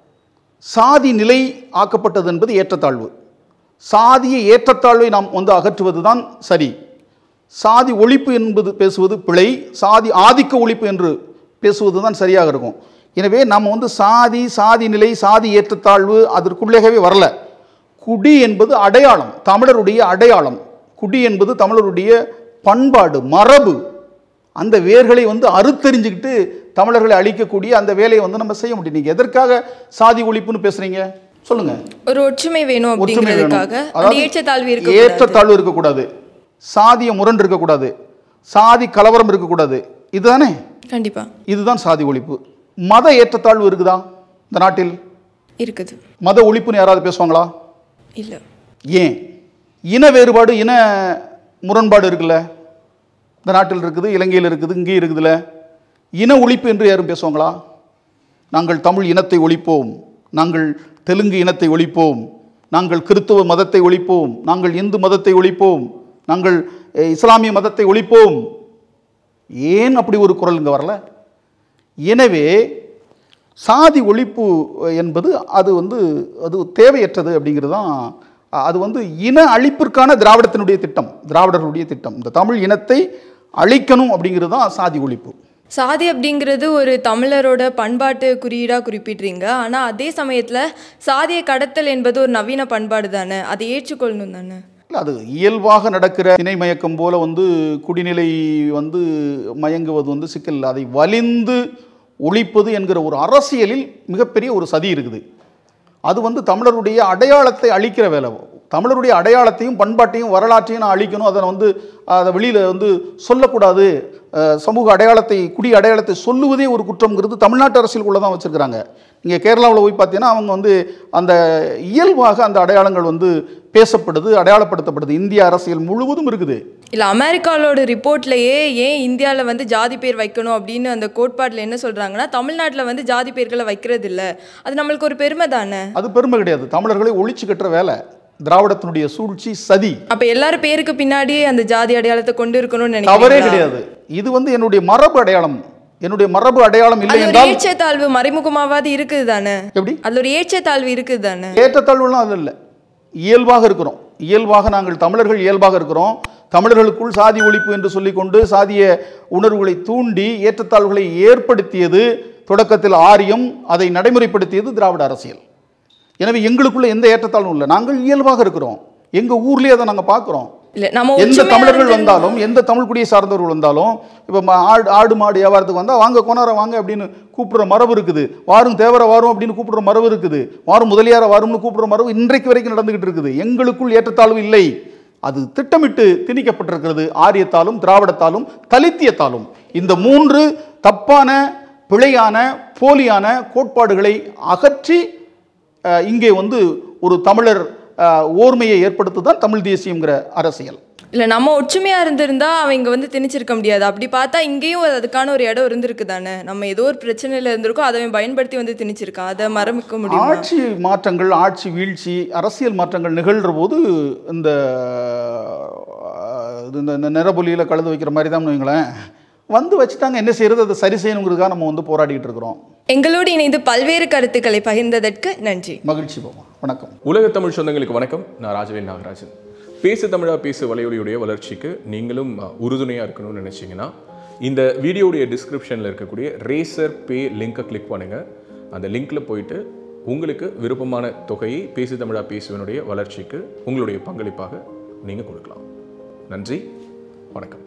சாதி நிலை ஆக்கப்பட்டது என்பது ஏற்றத்தாழ்வு. சாதிய ஏற்றத்தாழ்வை நாம் வந்து அகற்றுவது தான் சரி. சாதி ஒழிப்பு என்பது பேசுவது பிழை, சாதி ஆதிக்க ஒழிப்பு என்று பேசுவது தான் சரியாக இருக்கும். எனவே நாம் வந்து சாதி நிலை, சாதி ஏற்றத்தாழ்வு அதற்குள்ளேயே வரல. குடி என்பது அடையாளம், தமிழருடைய அடையாளம். குடி என்பது தமிழருடைய பண்பாடு, மரபு. அந்த வேர்களை வந்து அறுத்தறிஞ்சுக்கிட்டு தமிழர்களை அழிக்கக்கூடிய அந்த வேலையை வந்து நம்ம செய்ய முடியும். நீங்கள் எதற்காக சாதி ஒழிப்புன்னு பேசுறீங்க சொல்லுங்க? ஒரு ஒற்றுமை வேணும் அப்படிங்கிறதுக்காக. ஏற்றத்தாழ்வு இருக்கக்கூடாது, சாதிய முரண் இருக்கக்கூடாது, சாதி கலவரம் இருக்கக்கூடாது. இதுதானே கண்டிப்பா, இதுதான் சாதி ஒழிப்பு. மத ஏற்றத்தாழ்வு இருக்குதா இந்த நாட்டில்? இருக்குது. மத ஒழிப்புன்னு யாராவது பேசுவாங்களா? இல்லை. ஏன்? இன வேறுபாடு, இன முரண்பாடு இருக்குல்ல இந்த நாட்டில் இருக்குது, இலங்கையில் இருக்குது, இங்கே இருக்குதுல்ல. இன ஒழிப்பு என்று யாரும் பேசுவாங்களா? நாங்கள் தமிழ் இனத்தை ஒழிப்போம், நாங்கள் தெலுங்கு இனத்தை ஒழிப்போம், நாங்கள் கிறிஸ்தவ மதத்தை ஒழிப்போம், நாங்கள் இந்து மதத்தை ஒழிப்போம், நாங்கள் இஸ்லாமிய மதத்தை ஒழிப்போம். ஏன் அப்படி ஒரு குரல் இங்கே வரல? எனவே சாதி ஒழிப்பு என்பது அது வந்து அது தேவையற்றது அப்படிங்கிறது தான். அது வந்து இன அழிப்பிற்கான திராவிடத்தினுடைய திட்டம், திராவிடர்களுடைய திட்டம். இந்த தமிழ் இனத்தை அழிக்கணும் அப்படிங்கிறது தான் சாதி ஒழிப்பு. சாதி அப்படிங்கிறது ஒரு தமிழரோட பண்பாட்டு குறியீடாக குறிப்பிட்றீங்க. ஆனால் அதே சமயத்தில் சாதிய கடத்தல் என்பது ஒரு நவீன பண்பாடு தானே, அதை ஏற்றுக்கொள்ளணும் தானே? இல்லை, அது இயல்பாக நடக்கிற இணை மயக்கம் போல வந்து குடிநிலை வந்து மயங்குவது வந்து சிக்கல் இல்லை. அதை வலிந்து ஒழிப்பது என்கிற ஒரு அரசியலில் மிகப்பெரிய ஒரு சதி இருக்குது. அது வந்து தமிழருடைய அடையாளத்தை அழிக்கிற வேலை. தமிழருடைய அடையாளத்தையும் பண்பாட்டையும் வரலாற்றையும் நான் அழிக்கணும், அதை வந்து அதை வெளியில் வந்து சொல்லக்கூடாது. சமூக அடையாளத்தை, குடி அடையாளத்தை சொல்லுவதே ஒரு குற்றம்ங்கிறது தமிழ்நாட்டு அரசியலுக்குள்ளே தான் வச்சுருக்கிறாங்க. இங்கே கேரளாவில் போய் பார்த்தீங்கன்னா அவங்க வந்து அந்த இயல்பாக அந்த அடையாளங்கள் வந்து பேசப்படுது, அடையாளப்படுத்தப்படுது. இந்திய அரசியல் முழுவதும் இருக்குது. இல்லை, அமெரிக்காவோட ரிப்போர்ட்லேயே ஏன் இந்தியாவில் வந்து ஜாதி பேர் வைக்கணும் அப்படின்னு அந்த கோட்பாட்டில் என்ன சொல்கிறாங்கன்னா, தமிழ்நாட்டில் வந்து ஜாதி பேர்களை வைக்கிறது இல்லை, அது நம்மளுக்கு ஒரு பெருமை தானே. அது பெருமை கிடையாது, தமிழர்களை ஒழிச்சு கட்டுற வேலை, திராவிடத்தினுடைய சூழ்ச்சி, சதி. அப்போ எல்லாரும் பேருக்கு பின்னாடியே அந்த ஜாதி அடையாளத்தை கொண்டு இருக்கணும்னு நினைக்கிறேன். தவறே கிடையாது. இது வந்து என்னுடைய மரபு அடையாளம், என்னுடைய மரபு அடையாளம் இல்லை அது ஒரு என்றால் ஏற்றத்தாழ்வு மறைமுகமாவது இருக்குது தானே? எப்படி? அது ஒரு ஏற்றத்தாழ்வு இருக்குது தானே? ஏற்றத்தாழ்வுலாம் அது இல்லை, இயல்பாக இருக்கிறோம். இயல்பாக நாங்கள் தமிழர்கள் இயல்பாக இருக்கிறோம். தமிழர்களுக்குள் சாதி ஒழிப்பு என்று சொல்லிக்கொண்டு சாதிய உணர்வுகளை தூண்டி ஏற்றத்தாழ்வுகளை ஏற்படுத்தியது தொடக்கத்தில் ஆரியம், அதை நடைமுறைப்படுத்தியது திராவிட அரசியல். எனவே எங்களுக்குள்ள எந்த ஏற்றத்தாழ்வும் இல்லை, நாங்கள் இயல்பாக இருக்கிறோம். எங்கள் ஊர்லேயே அதை நாங்கள் பார்க்குறோம். எந்த தமிழர்கள் வந்தாலும், எந்த தமிழ் குடியை சார்ந்தவர்கள் வந்தாலும், இப்போ ஆடு மாடு வியாபாரத்துக்கு வந்தால் வாங்க கொணார வாங்க அப்படின்னு கூப்பிடுற மரபு இருக்குது. வாரும் தேவர வாரும் அப்படின்னு கூப்பிடுற மரபு இருக்குது. வாரும் முதலியார வாரும்னு கூப்பிடுற மரபு இன்றைக்கு வரைக்கும் நடந்துகிட்டு இருக்குது. எங்களுக்குள் ஏற்றத்தாழ்வு இல்லை, அது திட்டமிட்டு திணிக்கப்பட்டிருக்கிறது. ஆரியத்தாலும் திராவிடத்தாலும் தலித்தியத்தாலும். இந்த 3 தப்பான பிழையான போலியான கோட்பாடுகளை அகற்றி இங்கே ஒரு தமிழர் ஓர்மையை ஏற்படுத்துதான் தமிழ் தேசியம்ங்கிற அரசியல். இல்லை, நம்ம ஒற்றுமையா இருந்திருந்தா அவங்க திணிச்சிருக்க முடியாது. அப்படி பார்த்தா இங்கேயும் அதுக்கான ஒரு இடம் இருந்திருக்கு தானே. நம்ம ஏதோ ஒரு பிரச்சனையில் இருந்திருக்கோம், அதை பயன்படுத்தி திணிச்சிருக்கான். அதை மறக்க முடியும். ஆட்சி மாற்றங்கள், ஆட்சி வீழ்ச்சி, அரசியல் மாற்றங்கள் நிகழ்கிற போது இந்த நிறபொலியில் கலந்து வைக்கிற மாதிரி தான் வைங்களேன் வச்சுட்டாங்க. என்ன செய்யறது, அதை சரி செய்யணுங்கிறதுக்காக நம்ம போராடிட்டு இருக்கிறோம். எங்களோடு இணைந்து பல்வேறு கருத்துக்களை பகிர்ந்ததற்கு நன்றி. மகிழ்ச்சி பாபா. வணக்கம். உலக தமிழ் சொந்தங்களுக்கு வணக்கம். நான் ராஜவேல் நாகராஜன். பேசு தமிழா பேசு வலையொலியுடைய வளர்ச்சிக்கு நீங்களும் உறுதுணையாக இருக்கணும்னு நினச்சிங்கன்னா இந்த வீடியோடைய டிஸ்கிரிப்ஷனில் இருக்கக்கூடிய ரேசர் பே லிங்கை கிளிக் பண்ணுங்கள். அந்த லிங்க்கில் போயிட்டு உங்களுக்கு விருப்பமான தொகையை பேசு தமிழா பேசுவனுடைய வளர்ச்சிக்கு உங்களுடைய பங்களிப்பாக நீங்கள் கொடுக்கலாம். நன்றி, வணக்கம்.